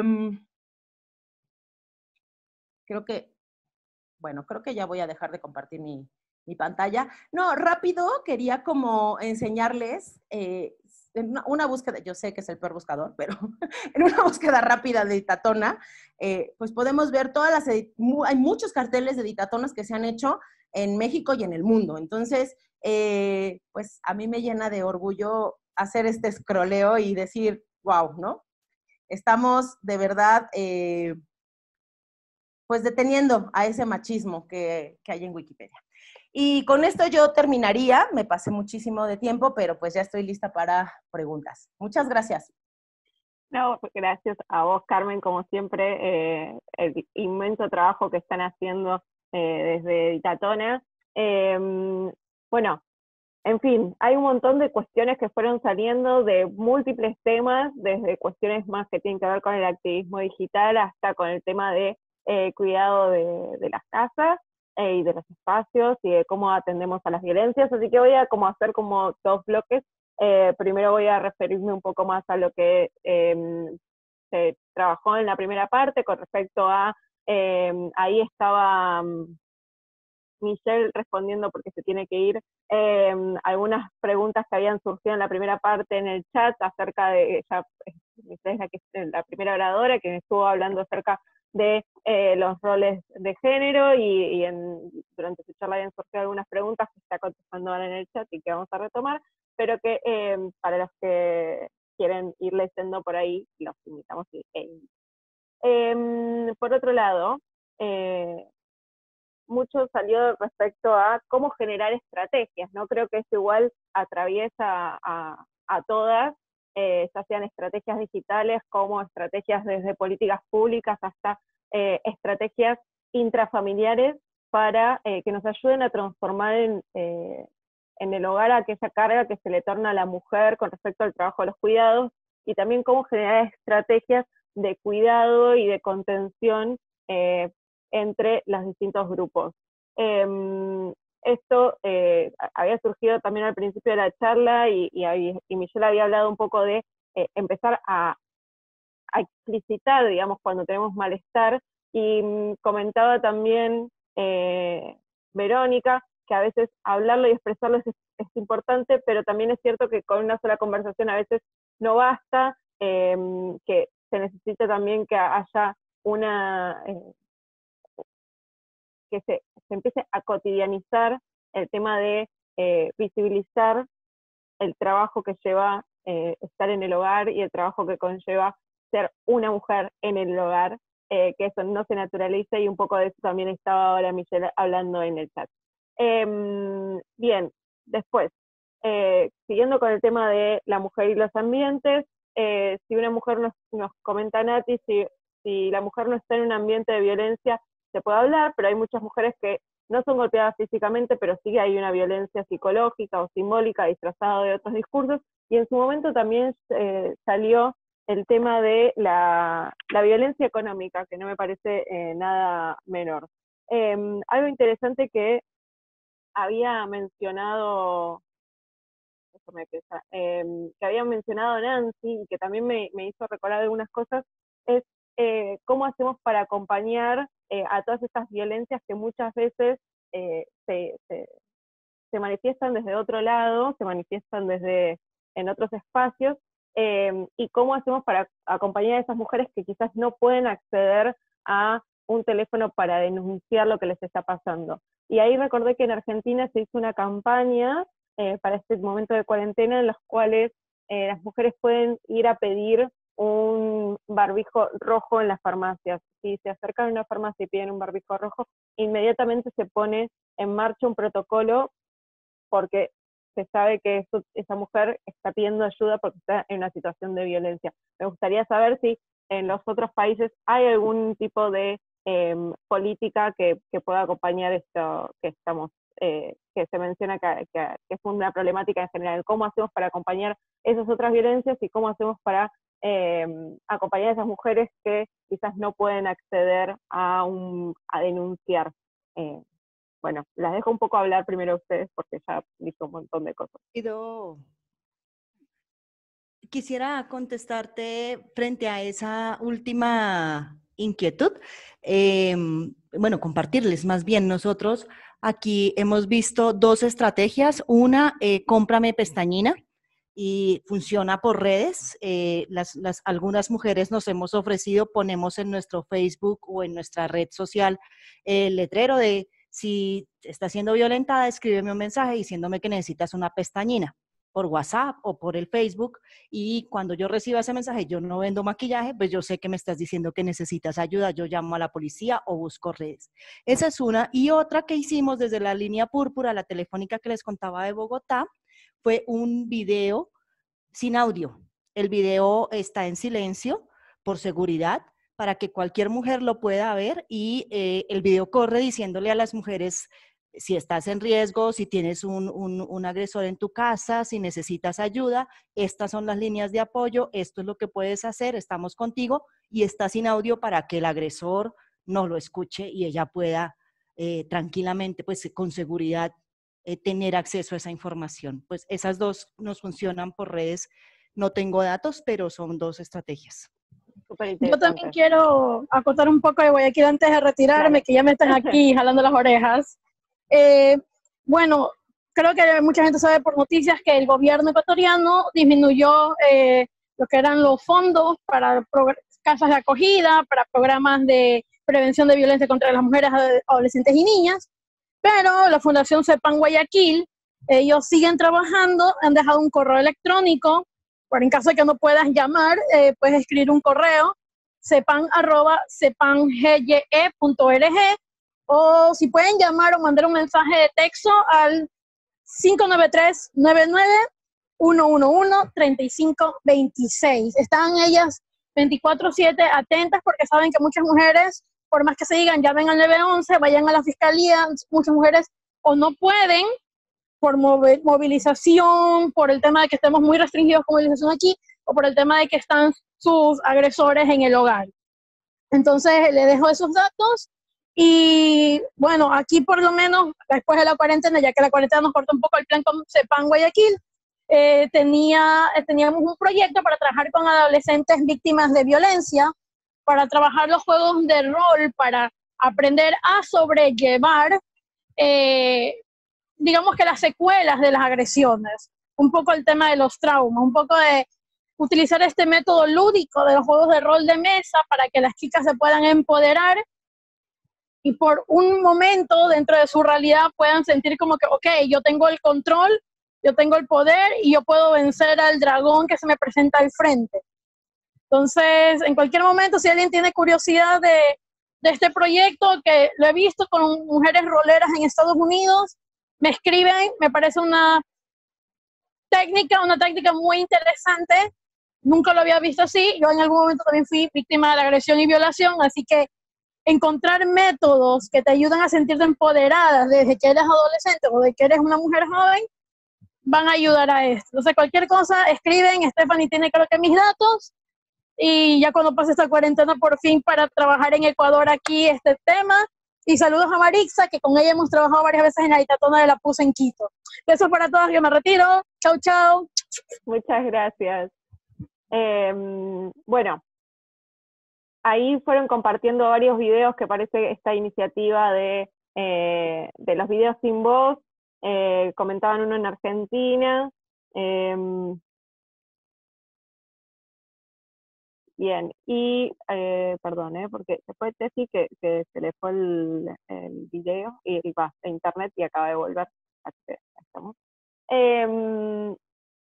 creo que, bueno, creo que ya voy a dejar de compartir mi, mi pantalla. No, rápido, quería como enseñarles eh, en una, una búsqueda, yo sé que es el peor buscador, pero en una búsqueda rápida de editatona, eh, pues podemos ver todas las, hay muchos carteles de editatonas que se han hecho en México y en el mundo. Entonces, eh, pues a mí me llena de orgullo hacer este scrolleo y decir, wow, ¿no? Estamos de verdad, eh, pues deteniendo a ese machismo que, que hay en Wikipedia. Y con esto yo terminaría, me pasé muchísimo de tiempo, pero pues ya estoy lista para preguntas. Muchas gracias. No, gracias a vos, Carmen, como siempre, eh, el inmenso trabajo que están haciendo eh, desde Editatona. Eh, bueno, en fin, hay un montón de cuestiones que fueron saliendo de múltiples temas, desde cuestiones más que tienen que ver con el activismo digital hasta con el tema de eh, cuidado de, de las casas eh, y de los espacios y de cómo atendemos a las violencias, así que voy a como hacer como dos bloques. Eh, primero voy a referirme un poco más a lo que eh, se trabajó en la primera parte con respecto a, eh, ahí estaba Michelle respondiendo porque se tiene que ir, eh, algunas preguntas que habían surgido en la primera parte en el chat acerca de, ya, Michelle es la, que, la primera oradora que estuvo hablando acerca de eh, los roles de género, y, y en, durante su charla habían surgido algunas preguntas que está contestando ahora en el chat y que vamos a retomar, pero que eh, para los que quieren ir leyendo por ahí, los invitamos a ir. Eh, por otro lado, eh, mucho salió respecto a cómo generar estrategias, ¿no? Creo que esto igual atraviesa a, a todas, eh, ya sean estrategias digitales como estrategias desde políticas públicas hasta eh, estrategias intrafamiliares para eh, que nos ayuden a transformar en, eh, en el hogar aquella carga que se le torna a la mujer con respecto al trabajo de los cuidados, y también cómo generar estrategias de cuidado y de contención eh, entre los distintos grupos. Eh, esto eh, había surgido también al principio de la charla, y, y, y Michelle había hablado un poco de eh, empezar a, a explicitar, digamos, cuando tenemos malestar, y um, comentaba también eh, Verónica, que a veces hablarlo y expresarlo es, es importante, pero también es cierto que con una sola conversación a veces no basta, eh, que se necesita también que haya una... Eh, que se, se empiece a cotidianizar el tema de eh, visibilizar el trabajo que lleva eh, estar en el hogar y el trabajo que conlleva ser una mujer en el hogar, eh, que eso no se naturalice, y un poco de eso también estaba ahora Michelle hablando en el chat. Eh, bien, después, eh, siguiendo con el tema de la mujer y los ambientes, eh, si una mujer nos, nos comenta Nati, si, si la mujer no está en un ambiente de violencia, se puede hablar, pero hay muchas mujeres que no son golpeadas físicamente, pero sí hay una violencia psicológica o simbólica disfrazada de otros discursos, y en su momento también eh, salió el tema de la, la violencia económica, que no me parece eh, nada menor. Eh, algo interesante que había mencionado, déjame pensar, eh, que había mencionado Nancy, y que también me, me hizo recordar algunas cosas, es eh, cómo hacemos para acompañar eh, a todas estas violencias que muchas veces eh, se, se, se manifiestan desde otro lado, se manifiestan desde en otros espacios, eh, y cómo hacemos para acompañar a esas mujeres que quizás no pueden acceder a un teléfono para denunciar lo que les está pasando. Y ahí recordé que en Argentina se hizo una campaña eh, para este momento de cuarentena, en los cuales eh, las mujeres pueden ir a pedir un barbijo rojo en las farmacias. Si se acercan a una farmacia y piden un barbijo rojo, inmediatamente se pone en marcha un protocolo, porque se sabe que eso, esa mujer está pidiendo ayuda porque está en una situación de violencia. Me gustaría saber si en los otros países hay algún tipo de eh, política que, que pueda acompañar esto que estamos, eh, que se menciona que, que, que es una problemática en general. ¿Cómo hacemos para acompañar esas otras violencias y cómo hacemos para eh, acompañar a esas mujeres que quizás no pueden acceder a, un, a denunciar? Eh, Bueno, las dejo un poco hablar primero a ustedes porque ya dijo un montón de cosas. Quisiera contestarte frente a esa última inquietud. Eh, bueno, compartirles más bien. Nosotros aquí hemos visto dos estrategias. Una, eh, cómprame pestañina, y funciona por redes. Eh, las, las, algunas mujeres nos hemos ofrecido, ponemos en nuestro Facebook o en nuestra red social el letrero de: si estás siendo violentada, escríbeme un mensaje diciéndome que necesitas una pestañina, por WhatsApp o por el Facebook, y cuando yo reciba ese mensaje, yo no vendo maquillaje, pues yo sé que me estás diciendo que necesitas ayuda, yo llamo a la policía o busco redes. Esa es una. Y otra que hicimos desde la línea púrpura, la telefónica que les contaba de Bogotá, fue un video sin audio. El video está en silencio por seguridad, para que cualquier mujer lo pueda ver, y eh, el video corre diciéndole a las mujeres si estás en riesgo, si tienes un, un, un agresor en tu casa, si necesitas ayuda, estas son las líneas de apoyo, esto es lo que puedes hacer, estamos contigo, y está sin audio para que el agresor no lo escuche y ella pueda eh, tranquilamente, pues con seguridad, eh, tener acceso a esa información. Pues esas dos nos funcionan por redes. No tengo datos, pero son dos estrategias. Yo también quiero acotar un poco de Guayaquil antes de retirarme, claro, que ya me están aquí jalando las orejas. Eh, bueno, creo que mucha gente sabe por noticias que el gobierno ecuatoriano disminuyó eh, lo que eran los fondos para casas de acogida, para programas de prevención de violencia contra las mujeres, adolescentes y niñas, pero la Fundación CEPAN Guayaquil, ellos siguen trabajando, han dejado un correo electrónico, por en caso de que no puedas llamar, eh, puedes escribir un correo, cepan arroba cepangye punto org, o si pueden llamar o mandar un mensaje de texto al cinco nueve tres, nueve nueve, uno uno uno, tres cinco dos seis. Están ellas veinticuatro siete atentas porque saben que muchas mujeres, por más que se digan llamen al nueve once, vayan a la fiscalía, muchas mujeres o no pueden por movilización, por el tema de que estemos muy restringidos con movilización aquí, o por el tema de que están sus agresores en el hogar. Entonces le dejo esos datos y bueno, aquí por lo menos después de la cuarentena, ya que la cuarentena nos cortó un poco el plan con CEPAN Guayaquil, eh, tenía, teníamos un proyecto para trabajar con adolescentes víctimas de violencia, para trabajar los juegos de rol, para aprender a sobrellevar eh, digamos que las secuelas de las agresiones, un poco el tema de los traumas, un poco de utilizar este método lúdico de los juegos de rol de mesa para que las chicas se puedan empoderar y por un momento dentro de su realidad puedan sentir como que, ok, yo tengo el control, yo tengo el poder y yo puedo vencer al dragón que se me presenta al frente. Entonces, en cualquier momento, si alguien tiene curiosidad de, de este proyecto, que lo he visto con mujeres roleras en Estados Unidos, me escriben, me parece una técnica, una táctica muy interesante, nunca lo había visto así, yo en algún momento también fui víctima de la agresión y violación, así que encontrar métodos que te ayudan a sentirte empoderada desde que eres adolescente o de que eres una mujer joven, van a ayudar a esto. Entonces cualquier cosa, escriben, Stephanie tiene creo que mis datos, y ya cuando pase esta cuarentena por fin para trabajar en Ecuador aquí este tema. Y saludos a Marixa, que con ella hemos trabajado varias veces en la Itatona de la P U S en Quito. Besos para todas, yo me retiro. Chau, chau. Muchas gracias. Eh, bueno, ahí fueron compartiendo varios videos que parece esta iniciativa de, eh, de los videos sin voz. Eh, comentaban uno en Argentina. Eh, Bien, y eh, perdón, eh, porque se fue Tefi que, que se le fue el, el video y, y va a internet y acaba de volver. Así que estamos. Eh,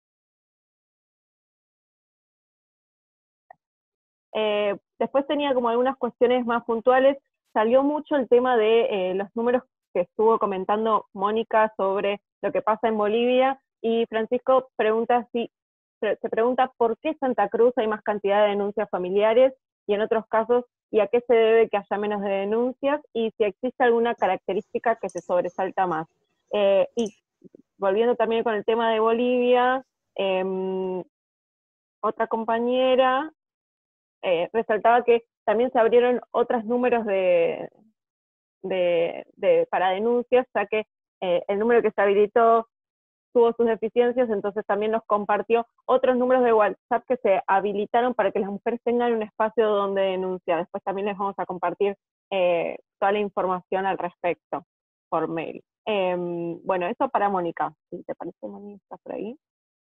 eh, después tenía como algunas cuestiones más puntuales. Salió mucho el tema de eh, los números que estuvo comentando Mónica sobre lo que pasa en Bolivia, y Francisco pregunta si se pregunta por qué Santa Cruz hay más cantidad de denuncias familiares y en otros casos, y a qué se debe que haya menos de denuncias, y si existe alguna característica que se sobresalta más. Eh, y volviendo también con el tema de Bolivia, eh, otra compañera eh, resaltaba que también se abrieron otros números de, de, de, para denuncias, ya que eh, el número que se habilitó tuvo sus deficiencias, entonces también nos compartió otros números de WhatsApp que se habilitaron para que las mujeres tengan un espacio donde denunciar. Después también les vamos a compartir eh, toda la información al respecto por mail. Eh, bueno, eso para Mónica. ¿Sí? ¿Te parece, Mónica? ¿Estás por ahí?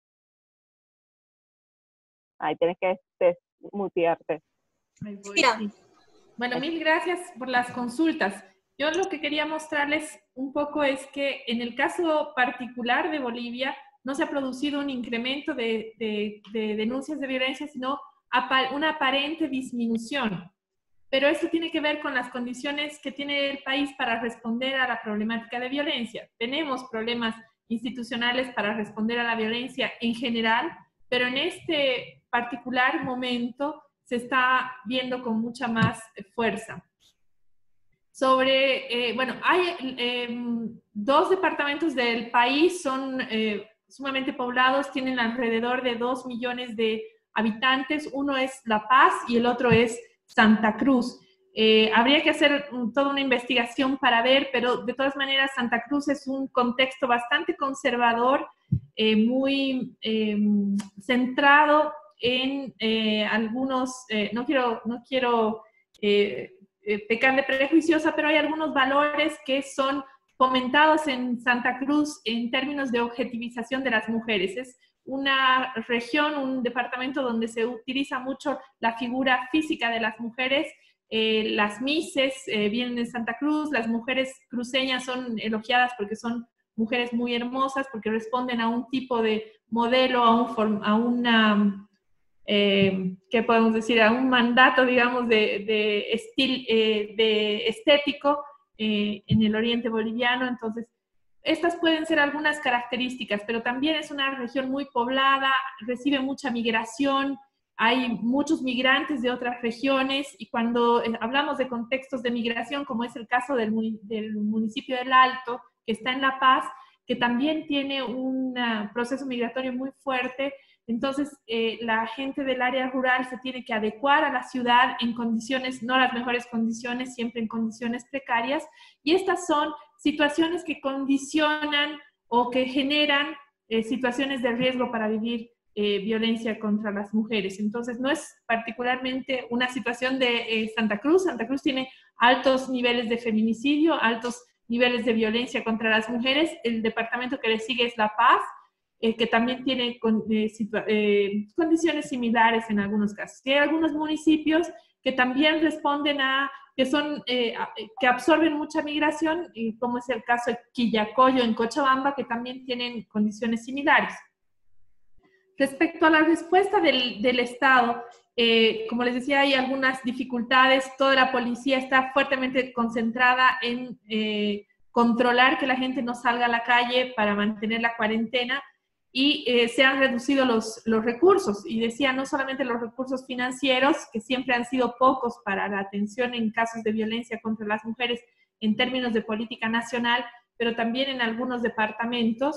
Ahí tenés que desmutearte. Mira. Sí. Bueno, mil gracias por las consultas. Yo lo que quería mostrarles un poco es que en el caso particular de Bolivia no se ha producido un incremento de, de, de denuncias de violencia, sino una aparente disminución. Pero esto tiene que ver con las condiciones que tiene el país para responder a la problemática de violencia. Tenemos problemas institucionales para responder a la violencia en general, pero en este particular momento se está viendo con mucha más fuerza. Sobre, eh, bueno, hay eh, dos departamentos del país, son eh, sumamente poblados, tienen alrededor de dos millones de habitantes. Uno es La Paz y el otro es Santa Cruz. Eh, habría que hacer um, toda una investigación para ver, pero de todas maneras Santa Cruz es un contexto bastante conservador, eh, muy eh, centrado en eh, algunos, eh, no quiero, no quiero eh, Eh, pecar de prejuiciosa, pero hay algunos valores que son fomentados en Santa Cruz en términos de objetivización de las mujeres. Es una región, un departamento donde se utiliza mucho la figura física de las mujeres. Eh, las mises eh, vienen de Santa Cruz, las mujeres cruceñas son elogiadas porque son mujeres muy hermosas, porque responden a un tipo de modelo, a, un, a una, eh, ¿qué podemos decir? A un mandato, digamos, de, de, estil, eh, de estético eh, en el oriente boliviano. Entonces, estas pueden ser algunas características, pero también es una región muy poblada, recibe mucha migración, hay muchos migrantes de otras regiones, y cuando hablamos de contextos de migración, como es el caso del, del municipio del Alto, que está en La Paz, que también tiene un proceso migratorio muy fuerte, entonces eh, la gente del área rural se tiene que adecuar a la ciudad en condiciones, no las mejores condiciones, siempre en condiciones precarias, y estas son situaciones que condicionan o que generan eh, situaciones de riesgo para vivir eh, violencia contra las mujeres. Entonces, no es particularmente una situación de eh, Santa Cruz. Santa Cruz tiene altos niveles de feminicidio, altos niveles de violencia contra las mujeres. El departamento que le sigue es La Paz, eh, que también tiene con, eh, eh, condiciones similares en algunos casos. Y hay algunos municipios que también responden a que son, eh, que absorben mucha migración, y como es el caso de Quillacollo en Cochabamba, que también tienen condiciones similares. Respecto a la respuesta del, del Estado, eh, como les decía, hay algunas dificultades. Toda la policía está fuertemente concentrada en eh, controlar que la gente no salga a la calle para mantener la cuarentena, y eh, se han reducido los, los recursos, y decía, no solamente los recursos financieros, que siempre han sido pocos para la atención en casos de violencia contra las mujeres en términos de política nacional, pero también en algunos departamentos,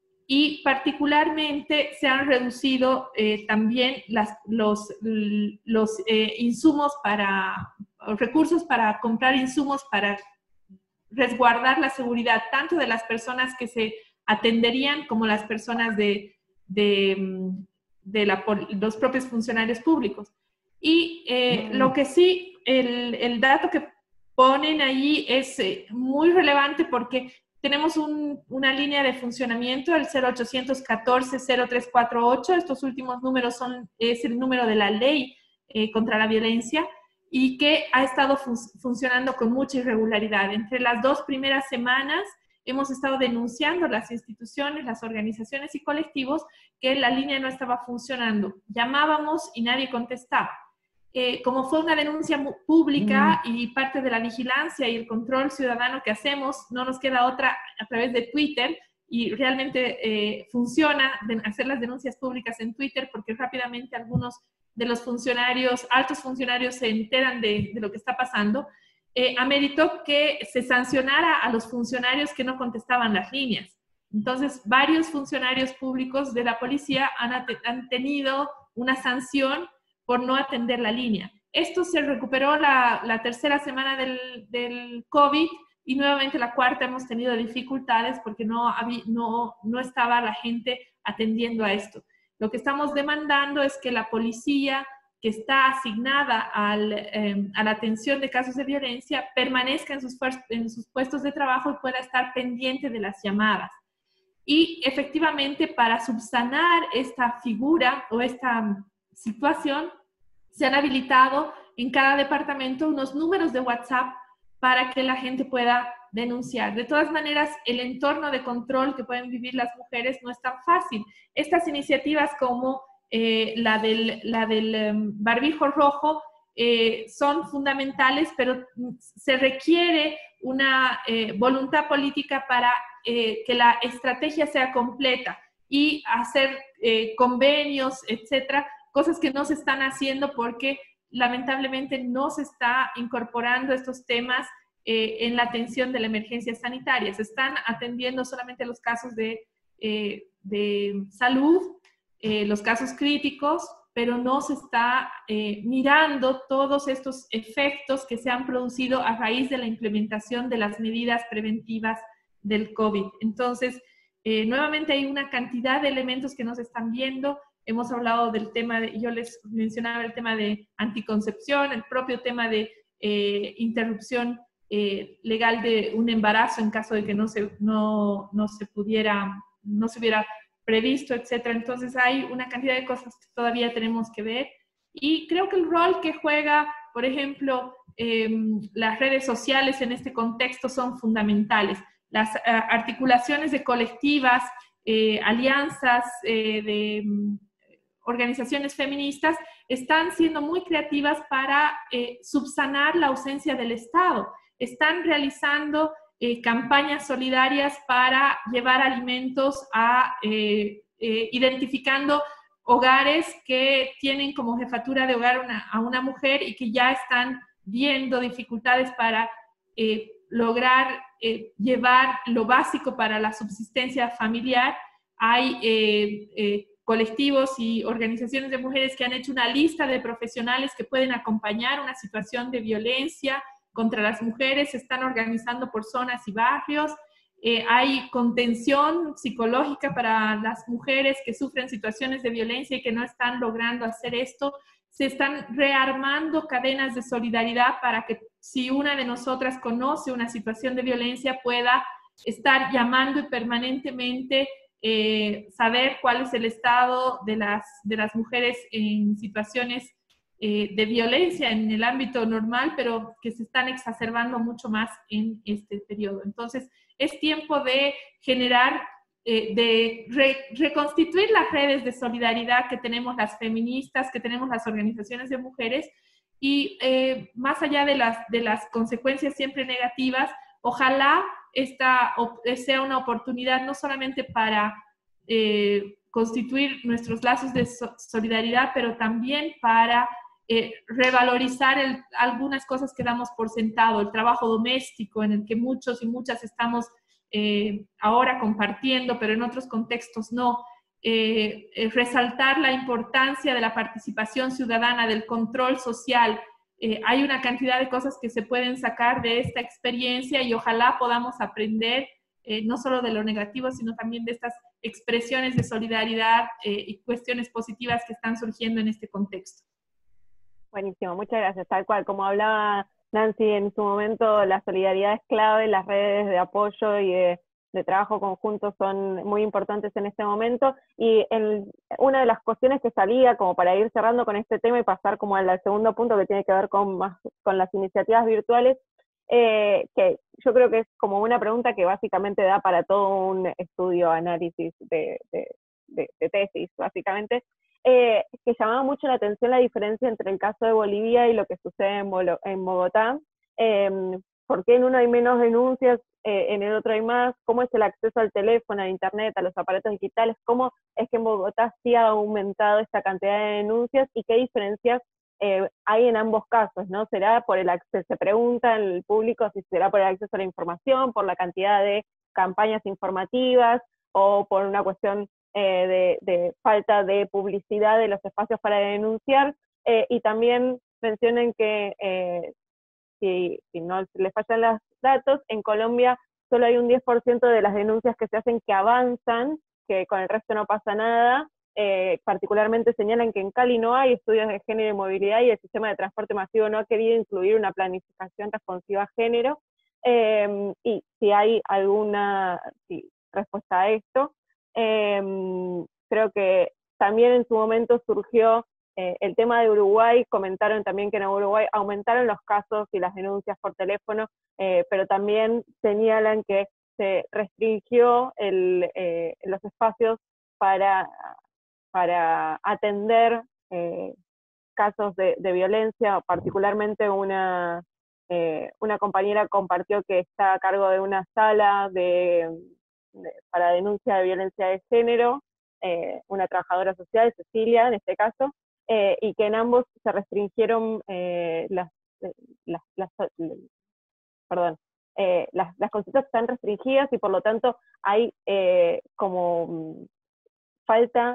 y particularmente se han reducido eh, también las, los, los eh, insumos para, recursos para comprar insumos para resguardar la seguridad tanto de las personas que se atenderían como las personas de, de, de la, los propios funcionarios públicos. Y eh, mm. lo que sí, el, el dato que ponen allí es eh, muy relevante, porque tenemos un, una línea de funcionamiento, el cero ochocientos catorce cero tres cuatro ocho. Estos últimos números son, es el número de la ley eh, contra la violencia, y que ha estado fun funcionando con mucha irregularidad. Entre las dos primeras semanas hemos estado denunciando las instituciones, las organizaciones y colectivos que la línea no estaba funcionando. Llamábamos y nadie contestaba. Eh, como fue una denuncia pública mm. y parte de la vigilancia y el control ciudadano que hacemos, no nos queda otra a través de Twitter, y realmente eh, funciona de hacer las denuncias públicas en Twitter, porque rápidamente algunos de los funcionarios, altos funcionarios, se enteran de, de lo que está pasando. Eh, ameritó que se sancionara a los funcionarios que no contestaban las líneas. Entonces, varios funcionarios públicos de la policía han, han tenido una sanción por no atender la línea. Esto se recuperó la, la tercera semana del, del COVID, y nuevamente la cuarta hemos tenido dificultades porque no, había, no, no estaba la gente atendiendo a esto. Lo que estamos demandando es que la policía que está asignada al, eh, a la atención de casos de violencia permanezca en sus, en sus puestos de trabajo y pueda estar pendiente de las llamadas. Y efectivamente, para subsanar esta figura o esta situación, se han habilitado en cada departamento unos números de WhatsApp para que la gente pueda denunciar. De todas maneras, el entorno de control que pueden vivir las mujeres no es tan fácil. Estas iniciativas como eh, la del, la del um, barbijo rojo eh, son fundamentales, pero se requiere una eh, voluntad política para eh, que la estrategia sea completa, y hacer eh, convenios, etcétera, cosas que no se están haciendo porque lamentablemente no se está incorporando estos temas eh, en la atención de la emergencia sanitaria. Se están atendiendo solamente los casos de, eh, de salud, eh, los casos críticos, pero no se está eh, mirando todos estos efectos que se han producido a raíz de la implementación de las medidas preventivas del COVID. Entonces, eh, nuevamente hay una cantidad de elementos que no se están viendo. Hemos hablado del tema, de, yo les mencionaba el tema de anticoncepción, el propio tema de eh, interrupción eh, legal de un embarazo en caso de que no se, no, no se pudiera, no se hubiera previsto, etcétera. Entonces hay una cantidad de cosas que todavía tenemos que ver. Y creo que el rol que juega, por ejemplo, eh, las redes sociales en este contexto son fundamentales. Las uh, articulaciones de colectivas, eh, alianzas eh, de um, organizaciones feministas están siendo muy creativas para eh, subsanar la ausencia del Estado. Están realizando eh, campañas solidarias para llevar alimentos a, eh, eh, identificando hogares que tienen como jefatura de hogar una, a una mujer y que ya están viendo dificultades para eh, lograr eh, llevar lo básico para la subsistencia familiar. Hay eh, eh, colectivos y organizaciones de mujeres que han hecho una lista de profesionales que pueden acompañar una situación de violencia contra las mujeres, se están organizando por zonas y barrios. Eh, hay contención psicológica para las mujeres que sufren situaciones de violencia y que no están logrando hacer esto. Se están rearmando cadenas de solidaridad para que si una de nosotras conoce una situación de violencia pueda estar llamando y permanentemente eh, saber cuál es el estado de las, de las mujeres en situaciones eh, de violencia en el ámbito normal, pero que se están exacerbando mucho más en este periodo. Entonces, es tiempo de generar, eh, de re, reconstituir las redes de solidaridad que tenemos las feministas, que tenemos las organizaciones de mujeres, y eh, más allá de las, de las consecuencias siempre negativas, ojalá esta sea una oportunidad no solamente para eh, constituir nuestros lazos de so solidaridad, pero también para eh, revalorizar el, algunas cosas que damos por sentado, el trabajo doméstico en el que muchos y muchas estamos eh, ahora compartiendo, pero en otros contextos no. Eh, eh, resaltar la importancia de la participación ciudadana, del control social. Eh, hay una cantidad de cosas que se pueden sacar de esta experiencia y ojalá podamos aprender eh, no solo de lo negativo, sino también de estas expresiones de solidaridad eh, y cuestiones positivas que están surgiendo en este contexto. Buenísimo, muchas gracias. Tal cual, como hablaba Nancy en su momento, la solidaridad es clave, las redes de apoyo y de, de trabajo conjunto son muy importantes en este momento, y en, una de las cuestiones que salía, como para ir cerrando con este tema y pasar como al segundo punto que tiene que ver con, más, con las iniciativas virtuales, eh, que yo creo que es como una pregunta que básicamente da para todo un estudio, análisis de, de, de, de tesis, básicamente, eh, que llamaba mucho la atención la diferencia entre el caso de Bolivia y lo que sucede en, Bolo, en Bogotá. Eh, ¿Por qué en uno hay menos denuncias, eh, en el otro hay más? ¿Cómo es el acceso al teléfono, a internet, a los aparatos digitales? ¿Cómo es que en Bogotá sí ha aumentado esta cantidad de denuncias? ¿Y qué diferencias eh, hay en ambos casos, ¿no? ¿Será por el acceso? Se pregunta el público si será por el acceso a la información, por la cantidad de campañas informativas, o por una cuestión eh, de, de falta de publicidad de los espacios para denunciar. Eh, y también mencionen que eh, Si, si no les fallan los datos, en Colombia solo hay un diez por ciento de las denuncias que se hacen que avanzan, que con el resto no pasa nada. Eh, particularmente señalan que en Cali no hay estudios de género y movilidad y el sistema de transporte masivo no ha querido incluir una planificación responsiva a género. Eh, y si hay alguna si, respuesta a esto, eh, creo que también en su momento surgió Eh, el tema de Uruguay. Comentaron también que en Uruguay aumentaron los casos y las denuncias por teléfono, eh, pero también señalan que se restringió el, eh, los espacios para, para atender eh, casos de, de violencia. Particularmente una, eh, una compañera compartió que está a cargo de una sala de, de, para denuncia de violencia de género, eh, una trabajadora social, Cecilia en este caso, Eh, y que en ambos se restringieron eh, las, las, las, perdón, eh, las, las consultas están restringidas y por lo tanto hay eh, como falta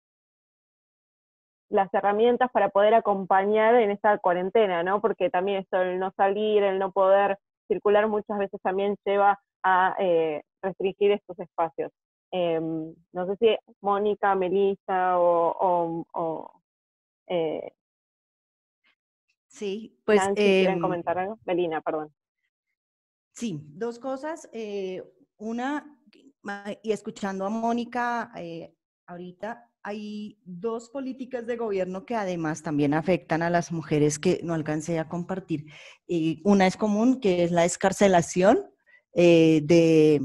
las herramientas para poder acompañar en esta cuarentena, ¿no? Porque también esto, el no salir, el no poder circular muchas veces también lleva a eh, restringir estos espacios. Eh, no sé si Mónica, Melissa o... o, o Eh, sí, pues... Nancy, eh, ¿quieren comentar algo? Melina, perdón. Sí, dos cosas. Eh, una, y escuchando a Mónica eh, ahorita, hay dos políticas de gobierno que además también afectan a las mujeres que no alcancé a compartir. Y una es común, que es la excarcelación eh, de,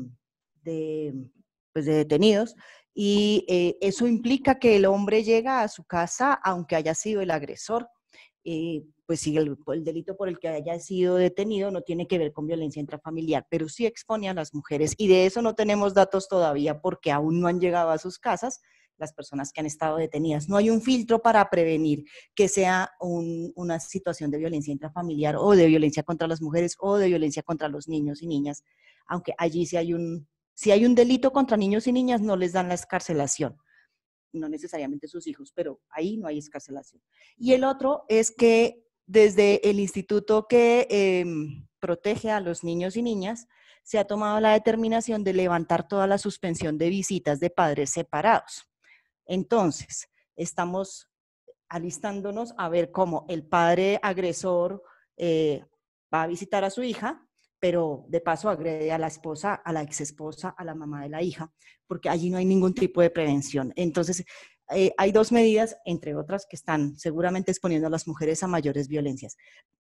de, pues de detenidos, y eh, eso implica que el hombre llega a su casa aunque haya sido el agresor. Eh, pues sí, el, el delito por el que haya sido detenido no tiene que ver con violencia intrafamiliar, pero sí expone a las mujeres, y de eso no tenemos datos todavía porque aún no han llegado a sus casas las personas que han estado detenidas. No hay un filtro para prevenir que sea un, una situación de violencia intrafamiliar o de violencia contra las mujeres o de violencia contra los niños y niñas, aunque allí sí hay un, si hay un delito contra niños y niñas no les dan la excarcelación, no necesariamente sus hijos, pero ahí no hay excarcelación. Y el otro es que desde el instituto que eh, protege a los niños y niñas, se ha tomado la determinación de levantar toda la suspensión de visitas de padres separados. Entonces, estamos alistándonos a ver cómo el padre agresor eh, va a visitar a su hija, pero de paso agrede a la esposa, a la exesposa, a la mamá de la hija, porque allí no hay ningún tipo de prevención. Entonces, eh, hay dos medidas, entre otras, que están seguramente exponiendo a las mujeres a mayores violencias.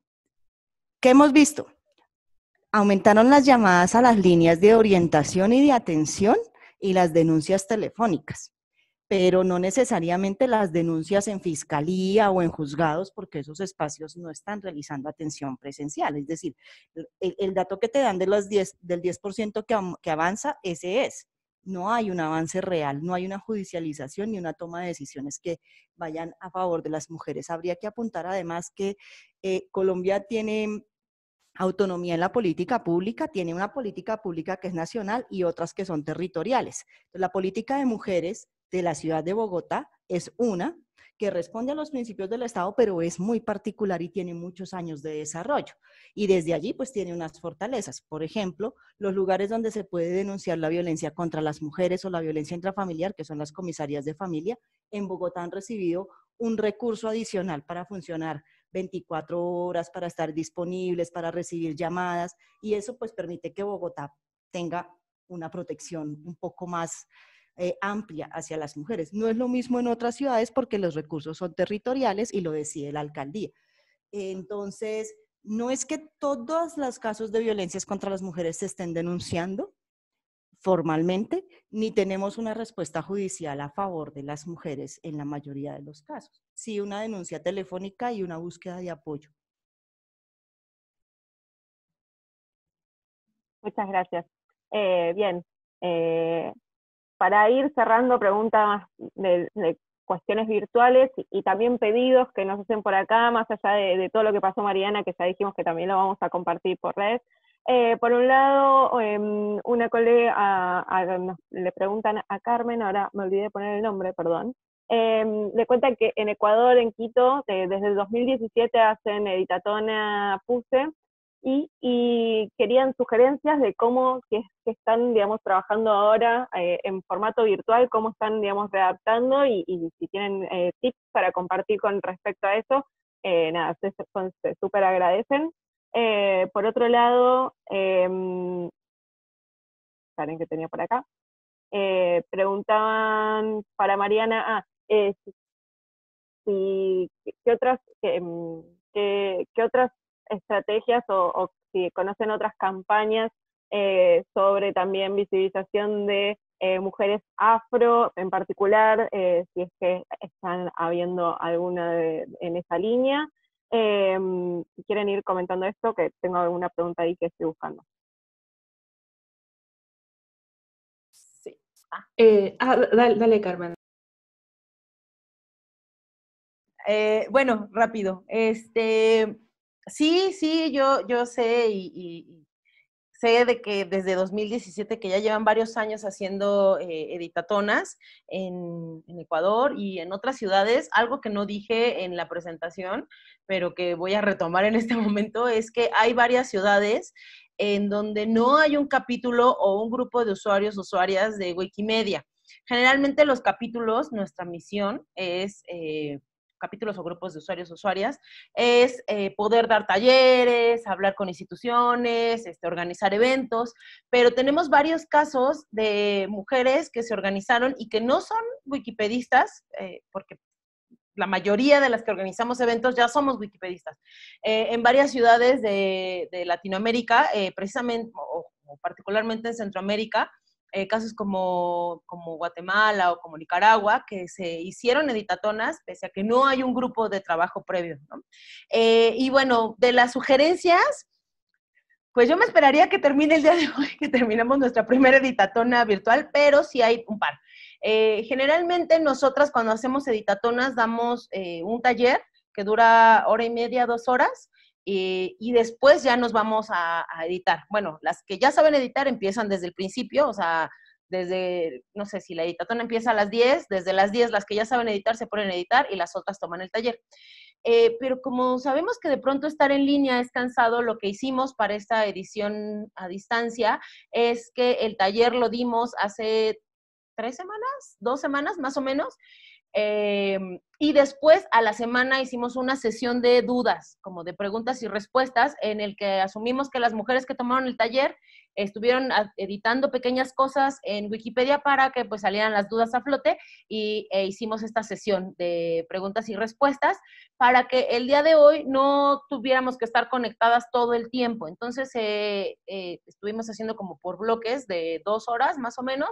¿Qué hemos visto? Aumentaron las llamadas a las líneas de orientación y de atención y las denuncias telefónicas, pero no necesariamente las denuncias en fiscalía o en juzgados, porque esos espacios no están realizando atención presencial. Es decir, el, el dato que te dan de los diez, del diez por ciento que, que avanza, ese es. No hay un avance real, no hay una judicialización ni una toma de decisiones que vayan a favor de las mujeres. Habría que apuntar además que eh, Colombia tiene autonomía en la política pública, tiene una política pública que es nacional y otras que son territoriales. Entonces, la política de mujeres de la ciudad de Bogotá es una que responde a los principios del Estado, pero es muy particular y tiene muchos años de desarrollo. Y desde allí, pues tiene unas fortalezas. Por ejemplo, los lugares donde se puede denunciar la violencia contra las mujeres o la violencia intrafamiliar, que son las comisarías de familia, en Bogotá han recibido un recurso adicional para funcionar veinticuatro horas, para estar disponibles, para recibir llamadas, y eso pues permite que Bogotá tenga una protección un poco más eh, amplia hacia las mujeres. No es lo mismo en otras ciudades porque los recursos son territoriales y lo decide la alcaldía. Entonces, no es que todos los casos de violencias contra las mujeres se estén denunciando formalmente, ni tenemos una respuesta judicial a favor de las mujeres en la mayoría de los casos. Sí, una denuncia telefónica y una búsqueda de apoyo. Muchas gracias. Eh, bien, eh, para ir cerrando preguntas de, de cuestiones virtuales y, y también pedidos que nos hacen por acá, más allá de, de todo lo que pasó Mariana, que ya dijimos que también lo vamos a compartir por redes. Eh, por un lado, eh, una colega a, a, nos, le preguntan a Carmen, ahora me olvidé de poner el nombre, perdón, eh, le cuentan que en Ecuador, en Quito, eh, desde el dos mil diecisiete hacen Editatona Puse, y, y querían sugerencias de cómo que, que están, digamos, trabajando ahora eh, en formato virtual, cómo están, digamos, redactando, y, y si tienen eh, tips para compartir con respecto a eso, eh, nada, se súper agradecen. Eh, por otro lado, eh, ¿saben qué tenía por acá? Eh, preguntaban para Mariana, ah, eh, si, si, ¿qué otras, qué, qué, qué otras estrategias o, o si conocen otras campañas eh, sobre también visibilización de eh, mujeres afro en particular, eh, si es que están habiendo alguna de, en esa línea? Eh, si quieren ir comentando esto, que tengo alguna pregunta ahí que estoy buscando. Sí. Ah, eh, ah dale, dale, Carmen. Eh, bueno, rápido. Este, sí, sí, yo, yo sé y, y sé de que desde dos mil diecisiete que ya llevan varios años haciendo eh, editatonas en, en Ecuador y en otras ciudades. Algo que no dije en la presentación, pero que voy a retomar en este momento, es que hay varias ciudades en donde no hay un capítulo o un grupo de usuarios, usuarias de Wikimedia. Generalmente los capítulos, nuestra misión es eh, capítulos o grupos de usuarios o usuarias, es eh, poder dar talleres, hablar con instituciones, este, organizar eventos, pero tenemos varios casos de mujeres que se organizaron y que no son wikipedistas, eh, porque la mayoría de las que organizamos eventos ya somos wikipedistas. Eh, en varias ciudades de, de Latinoamérica, eh, precisamente, o, o particularmente en Centroamérica, eh, casos como, como Guatemala o como Nicaragua, que se hicieron editatonas, pese a que no hay un grupo de trabajo previo, ¿no? Eh, y bueno, de las sugerencias, pues yo me esperaría que termine el día de hoy, que terminemos nuestra primera editatona virtual, pero sí hay un par. Eh, generalmente nosotras cuando hacemos editatonas damos eh, un taller que dura hora y media, dos horas, eh, y después ya nos vamos a, a editar. Bueno, las que ya saben editar empiezan desde el principio, o sea, desde, no sé, si la editatona empieza a las diez, desde las diez las que ya saben editar se ponen a editar y las otras toman el taller. Eh, pero como sabemos que de pronto estar en línea es cansado, lo que hicimos para esta edición a distancia es que el taller lo dimos hace tres semanas, dos semanas más o menos, eh, y después a la semana hicimos una sesión de dudas, como de preguntas y respuestas, en el que asumimos que las mujeres que tomaron el taller estuvieron editando pequeñas cosas en Wikipedia para que pues salieran las dudas a flote, y e hicimos esta sesión de preguntas y respuestas para que el día de hoy no tuviéramos que estar conectadas todo el tiempo. Entonces eh, eh, estuvimos haciendo como por bloques de dos horas más o menos,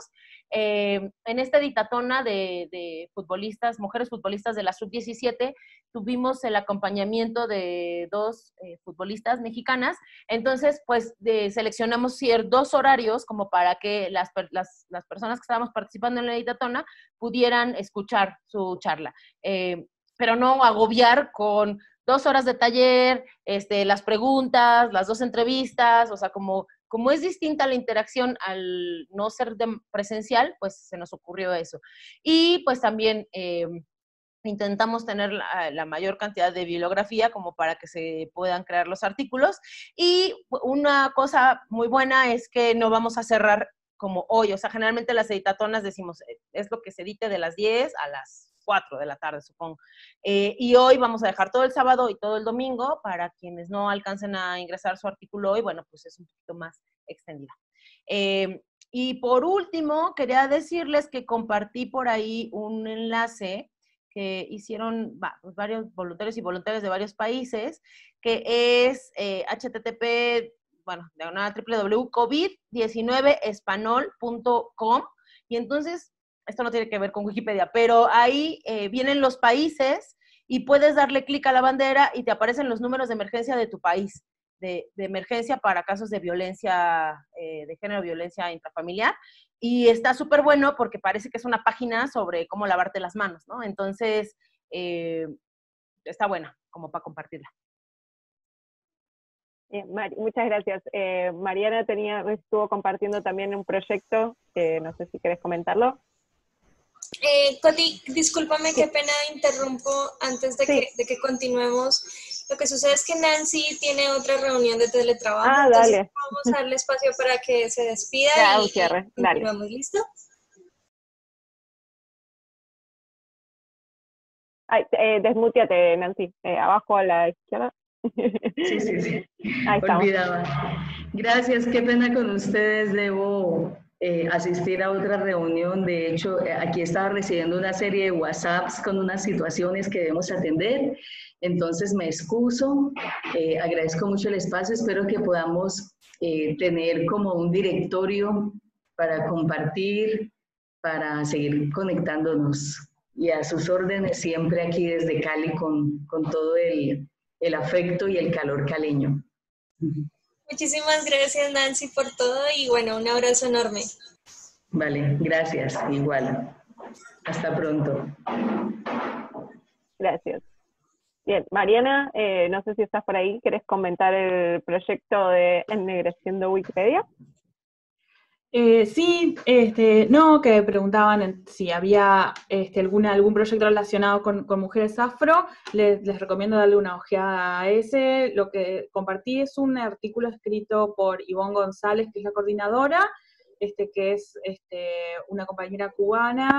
eh, en esta editatona de, de futbolistas, mujeres futbolistas de la sub diecisiete, tuvimos el acompañamiento de dos eh, futbolistas mexicanas. Entonces pues de, seleccionamos dos horarios como para que las, las, las personas que estábamos participando en la editatona pudieran escuchar su charla, eh, pero no agobiar con dos horas de taller, este, las preguntas, las dos entrevistas, o sea, como, como es distinta la interacción al no ser de presencial, pues se nos ocurrió eso. Y pues también eh, intentamos tener la, la mayor cantidad de bibliografía como para que se puedan crear los artículos. Y una cosa muy buena es que no vamos a cerrar como hoy, o sea, generalmente las editatonas decimos, es lo que se edite de las diez a las cuatro de la tarde, supongo. Eh, y hoy vamos a dejar todo el sábado y todo el domingo para quienes no alcancen a ingresar su artículo hoy, bueno, pues es un poquito más extendida. Eh, y por último, quería decirles que compartí por ahí un enlace que hicieron pues, varios voluntarios y voluntarias de varios países, que es eh, H T T P, bueno, diagonal doble u doble u doble u punto covid diecinueve espanol punto com, y entonces, esto no tiene que ver con Wikipedia, pero ahí eh, vienen los países y puedes darle clic a la bandera y te aparecen los números de emergencia de tu país, de, de emergencia para casos de violencia eh, de género, violencia intrafamiliar, y está súper bueno porque parece que es una página sobre cómo lavarte las manos, ¿no? Entonces, eh, está buena como para compartirla. Bien, Mar muchas gracias. Eh, Mariana tenía, estuvo compartiendo también un proyecto, que no sé si querés comentarlo. Eh, Coti, discúlpame, qué pena interrumpo antes de, sí. que, de que continuemos. Lo que sucede es que Nancy tiene otra reunión de teletrabajo, ah, entonces dale. vamos a darle espacio para que se despida ya, y, cierre. y dale. continuamos. ¿Listo? Ay, eh, desmuteate, Nancy, eh, abajo a la izquierda. Sí, sí, sí. Ahí estamos. Olvidaba. Gracias, qué pena con ustedes. Debo eh, asistir a otra reunión. De hecho, aquí estaba recibiendo una serie de WhatsApps con unas situaciones que debemos atender. Entonces me excuso. Eh, agradezco mucho el espacio. Espero que podamos eh, tener como un directorio para compartir, para seguir conectándonos. Y a sus órdenes siempre aquí desde Cali con, con todo el... el afecto y el calor caleño. Muchísimas gracias, Nancy, por todo y bueno, un abrazo enorme. Vale, gracias, igual. Hasta pronto. Gracias. Bien, Mariana, eh, no sé si estás por ahí, ¿querés comentar el proyecto de Ennegreciendo Wikipedia? Eh, sí, este, no, que preguntaban si había este, alguna, algún proyecto relacionado con, con mujeres afro. Les, les recomiendo darle una ojeada a ese. Lo que compartí es un artículo escrito por Ivonne González, que es la coordinadora, este, que es este, una compañera cubana,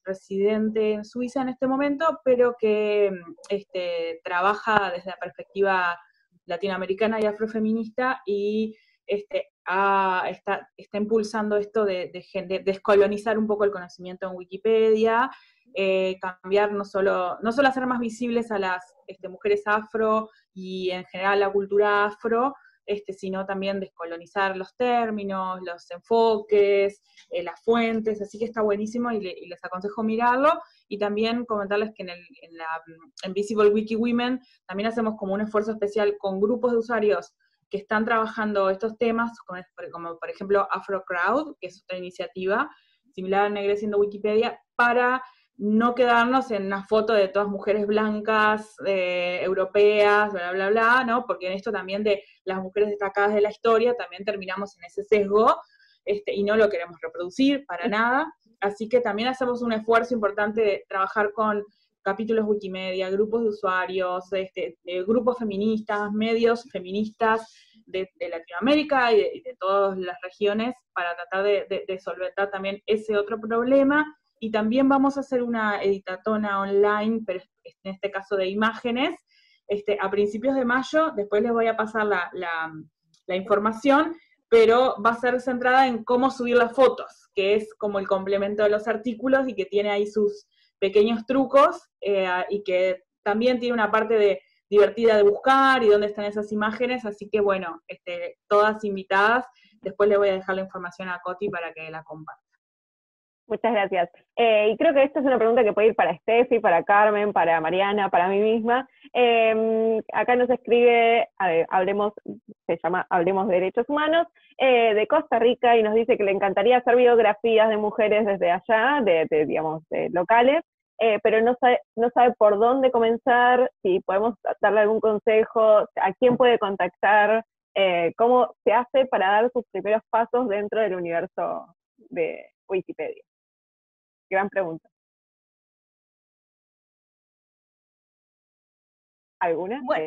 residente en Suiza en este momento, pero que este, trabaja desde la perspectiva latinoamericana y afrofeminista y este, a, está, está impulsando esto de, de, de descolonizar un poco el conocimiento en Wikipedia, eh, cambiar no solo, no solo hacer más visibles a las este, mujeres afro y en general la cultura afro, este, sino también descolonizar los términos, los enfoques, eh, las fuentes, así que está buenísimo y, le, y les aconsejo mirarlo, y también comentarles que en, el, en la en Visible Wiki Women también hacemos como un esfuerzo especial con grupos de usuarios que están trabajando estos temas, como, como por ejemplo AfroCrowd, que es otra iniciativa similar a Negrez siendo Wikipedia, para no quedarnos en una foto de todas mujeres blancas, eh, europeas, bla, bla, bla, ¿no? Porque en esto también de las mujeres destacadas de la historia, también terminamos en ese sesgo, este, y no lo queremos reproducir para nada. Así que también hacemos un esfuerzo importante de trabajar con capítulos Wikimedia, grupos de usuarios, este, de grupos feministas, medios feministas de, de Latinoamérica y de, y de todas las regiones, para tratar de, de, de solventar también ese otro problema. Y también vamos a hacer una editatona online, pero en este caso de imágenes, este, a principios de mayo. Después les voy a pasar la, la, la información, pero va a ser centrada en cómo subir las fotos, que es como el complemento de los artículos y que tiene ahí sus pequeños trucos, eh, y que también tiene una parte de divertida de buscar y dónde están esas imágenes, así que bueno, este, todas invitadas. Después le voy a dejar la información a Coti para que la comparta. Muchas gracias. Eh, y creo que esta es una pregunta que puede ir para Steffi, para Carmen, para Mariana, para mí misma. Eh, acá nos escribe, a ver, hablemos, se llama Hablemos de Derechos Humanos, eh, de Costa Rica, y nos dice que le encantaría hacer biografías de mujeres desde allá, de, de digamos, de locales, eh, pero no sabe, no sabe por dónde comenzar, si podemos darle algún consejo, a quién puede contactar, eh, cómo se hace para dar sus primeros pasos dentro del universo de Wikipedia. Gran pregunta. ¿Alguna? Bueno,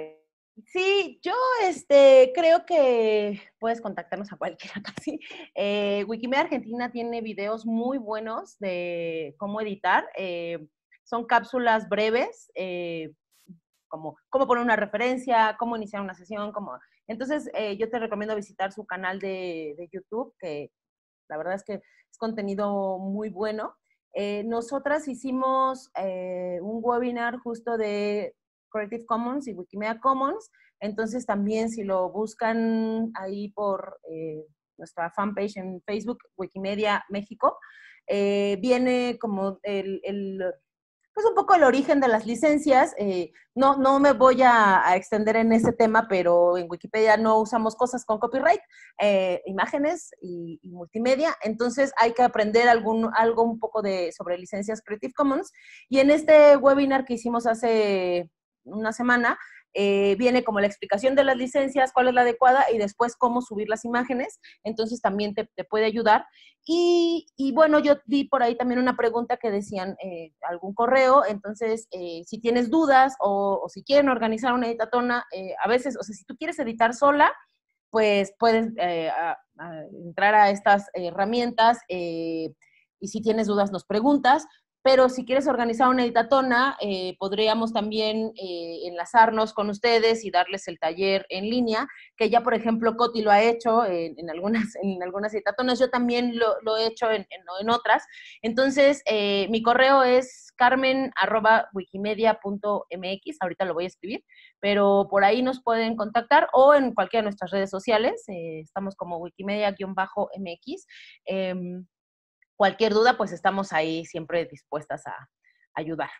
sí, yo este, creo que puedes contactarnos a cualquiera casi. Eh, Wikimedia Argentina tiene videos muy buenos de cómo editar. Eh, son cápsulas breves, eh, como cómo poner una referencia, cómo iniciar una sesión. Cómo... Entonces, eh, yo te recomiendo visitar su canal de, de YouTube, que la verdad es que es contenido muy bueno. Eh, nosotras hicimos eh, un webinar justo de Creative Commons y Wikimedia Commons, entonces también si lo buscan ahí por eh, nuestra fanpage en Facebook, Wikimedia México, eh, viene como el, el, pues un poco el origen de las licencias. Eh, no, no me voy a, a extender en ese tema, pero en Wikipedia no usamos cosas con copyright, eh, imágenes y, y multimedia, entonces hay que aprender algún, algo un poco de, sobre licencias Creative Commons, y en este webinar que hicimos hace una semana, Eh, viene como la explicación de las licencias, cuál es la adecuada, y después cómo subir las imágenes, entonces también te, te puede ayudar. Y, y bueno, yo vi por ahí también una pregunta que decían eh, algún correo, entonces eh, si tienes dudas o, o si quieren organizar una editatona, eh, a veces, o sea, si tú quieres editar sola, pues puedes eh, a, a entrar a estas herramientas, eh, y si tienes dudas nos preguntas. Pero si quieres organizar una editatona, eh, podríamos también eh, enlazarnos con ustedes y darles el taller en línea, que ya, por ejemplo, Coti lo ha hecho en, en, algunas, en algunas editatonas, yo también lo, lo he hecho en, en, en otras. Entonces, eh, mi correo es carmen arroba wikimedia punto mx, ahorita lo voy a escribir, pero por ahí nos pueden contactar, o en cualquiera de nuestras redes sociales, eh, estamos como wikimedia-mx. Eh, Cualquier duda, pues estamos ahí siempre dispuestas a ayudar.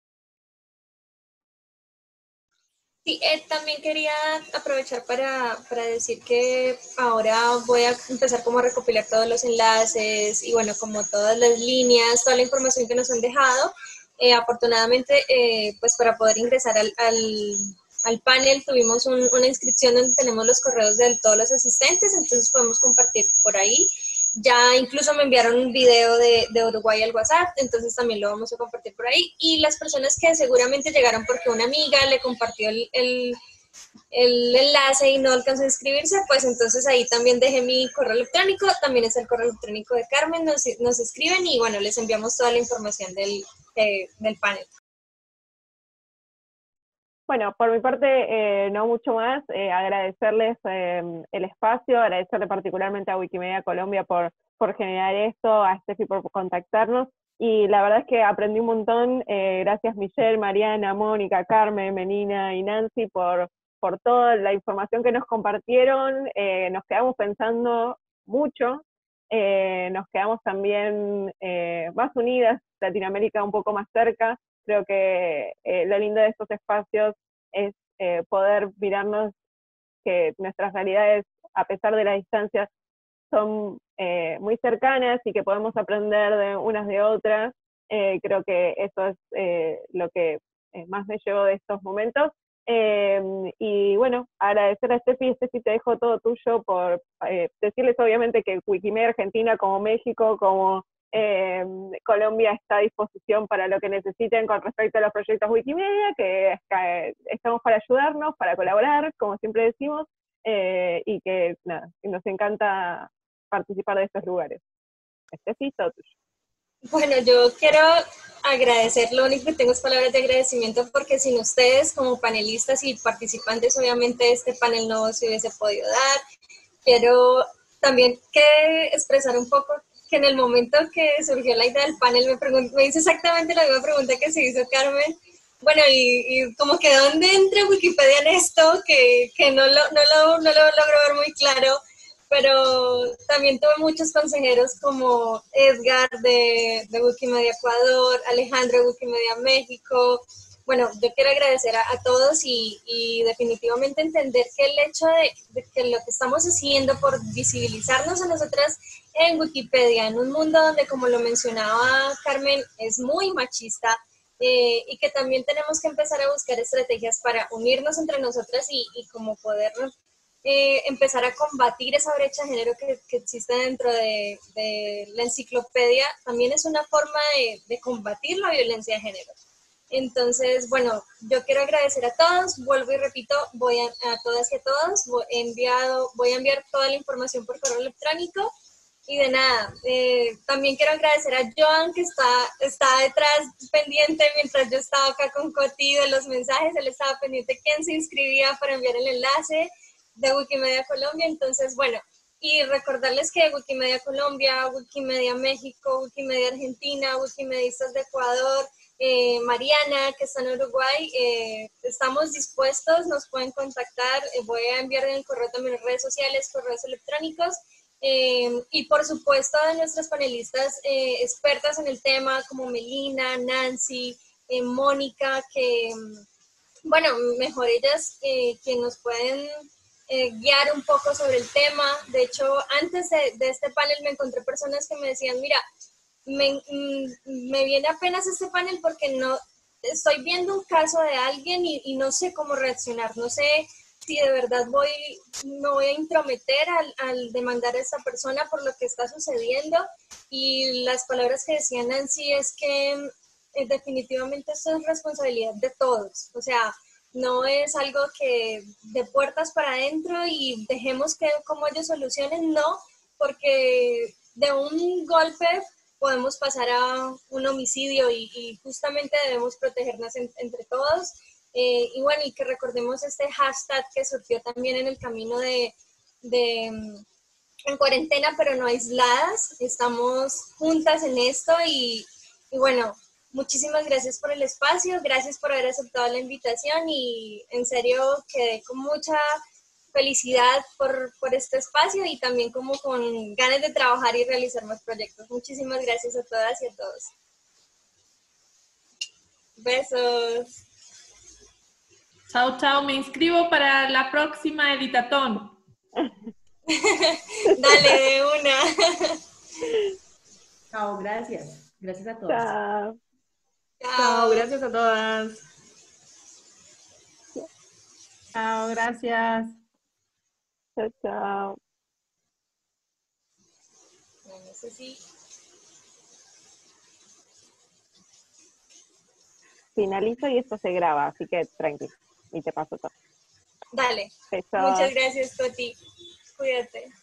Sí, eh, también quería aprovechar para, para decir que ahora voy a empezar como a recopilar todos los enlaces y bueno, como todas las líneas, toda la información que nos han dejado. Eh, afortunadamente, eh, pues para poder ingresar al, al, al panel tuvimos un, una inscripción donde tenemos los correos de todos los asistentes, entonces podemos compartir por ahí. Ya incluso me enviaron un video de, de Uruguay al WhatsApp, entonces también lo vamos a compartir por ahí. Y las personas que seguramente llegaron porque una amiga le compartió el, el, el enlace y no alcanzó a inscribirse, pues entonces ahí también dejé mi correo electrónico, también es el correo electrónico de Carmen, nos, nos escriben y bueno, les enviamos toda la información del, de, del panel. Bueno, por mi parte, eh, no mucho más, eh, agradecerles eh, el espacio, agradecerle particularmente a Wikimedia Colombia por, por generar esto, a Steffi por contactarnos, y la verdad es que aprendí un montón, eh, gracias Michelle, Mariana, Mónica, Carmen, Menina y Nancy por, por toda la información que nos compartieron, eh, nos quedamos pensando mucho, eh, nos quedamos también eh, más unidas, Latinoamérica un poco más cerca. Creo que eh, lo lindo de estos espacios es eh, poder mirarnos, que nuestras realidades, a pesar de la distancia, son eh, muy cercanas y que podemos aprender de unas de otras. Eh, creo que eso es eh, lo que eh, más me llevo de estos momentos. Eh, y bueno, agradecer a Steffi. Steffi, te dejo todo tuyo por eh, decirles obviamente que Wikimedia Argentina, como México, como Eh, Colombia está a disposición para lo que necesiten con respecto a los proyectos Wikimedia, que, que estamos para ayudarnos, para colaborar, como siempre decimos, eh, y que nada, nos encanta participar de estos lugares. Steffi, todo tuyo. Bueno, yo quiero agradecer, lo único que tengo es palabras de agradecimiento, porque sin ustedes como panelistas y participantes, obviamente este panel no se hubiese podido dar. Quiero también que expresar un poco que en el momento que surgió la idea del panel me, preguntó, me hizo exactamente la misma pregunta que se hizo Carmen. Bueno, y, y como que ¿dónde entra Wikipedia en esto? Que, que no, lo, no, lo, no lo logro ver muy claro, pero también tuve muchos consejeros como Edgar de, de Wikimedia Ecuador, Alejandro de Wikimedia México. Bueno, yo quiero agradecer a, a todos y, y definitivamente entender que el hecho de, de que lo que estamos haciendo por visibilizarnos a nosotras en Wikipedia, en un mundo donde, como lo mencionaba Carmen, es muy machista, eh, y que también tenemos que empezar a buscar estrategias para unirnos entre nosotras y, y como poder eh, empezar a combatir esa brecha de género que, que existe dentro de, de la enciclopedia, también es una forma de, de combatir la violencia de género. Entonces, bueno, yo quiero agradecer a todos, vuelvo y repito, voy a, a todas y a todos, voy, he enviado, voy a enviar toda la información por correo electrónico. Y de nada, eh, también quiero agradecer a Joan, que está, está detrás pendiente mientras yo estaba acá con Coti de los mensajes. Él estaba pendiente quién se inscribía para enviar el enlace de Wikimedia Colombia. Entonces, bueno, y recordarles que Wikimedia Colombia, Wikimedia México, Wikimedia Argentina, Wikimedistas de Ecuador, eh, Mariana, que está en Uruguay, eh, estamos dispuestos, nos pueden contactar. Eh, voy a enviar en el correo también en redes sociales, correos electrónicos. Eh, y por supuesto a nuestras panelistas eh, expertas en el tema como Melina, Nancy, eh, Mónica, que, bueno, mejor ellas eh, que nos pueden eh, guiar un poco sobre el tema. De hecho, antes de, de este panel me encontré personas que me decían, mira, me, me viene apenas este panel porque no estoy viendo un caso de alguien y, y no sé cómo reaccionar, no sé si de verdad voy, me voy a intrometer al, al demandar a esta persona por lo que está sucediendo. Y las palabras que decía Nancy es que eh, definitivamente esto es responsabilidad de todos. O sea, no es algo que de puertas para adentro y dejemos que como ellos solucionen, no, porque de un golpe podemos pasar a un homicidio y, y justamente debemos protegernos en, entre todos. Eh, y bueno, y que recordemos este hashtag que surgió también en el camino de, de en cuarentena, pero no aisladas. Estamos juntas en esto y, y bueno, muchísimas gracias por el espacio, gracias por haber aceptado la invitación y en serio quedé con mucha felicidad por, por este espacio y también como con ganas de trabajar y realizar más proyectos. Muchísimas gracias a todas y a todos. Besos. Chao, chao. Me inscribo para la próxima Editatón. Dale, de una. Chao, gracias. Gracias a todos. Chao. Chao, gracias a todas. Chao, gracias. Chao, chao. No sé si... Finalizo y esto se graba, así que tranqui. Y te paso todo. Dale. Besos. Muchas gracias, Coti. Cuídate.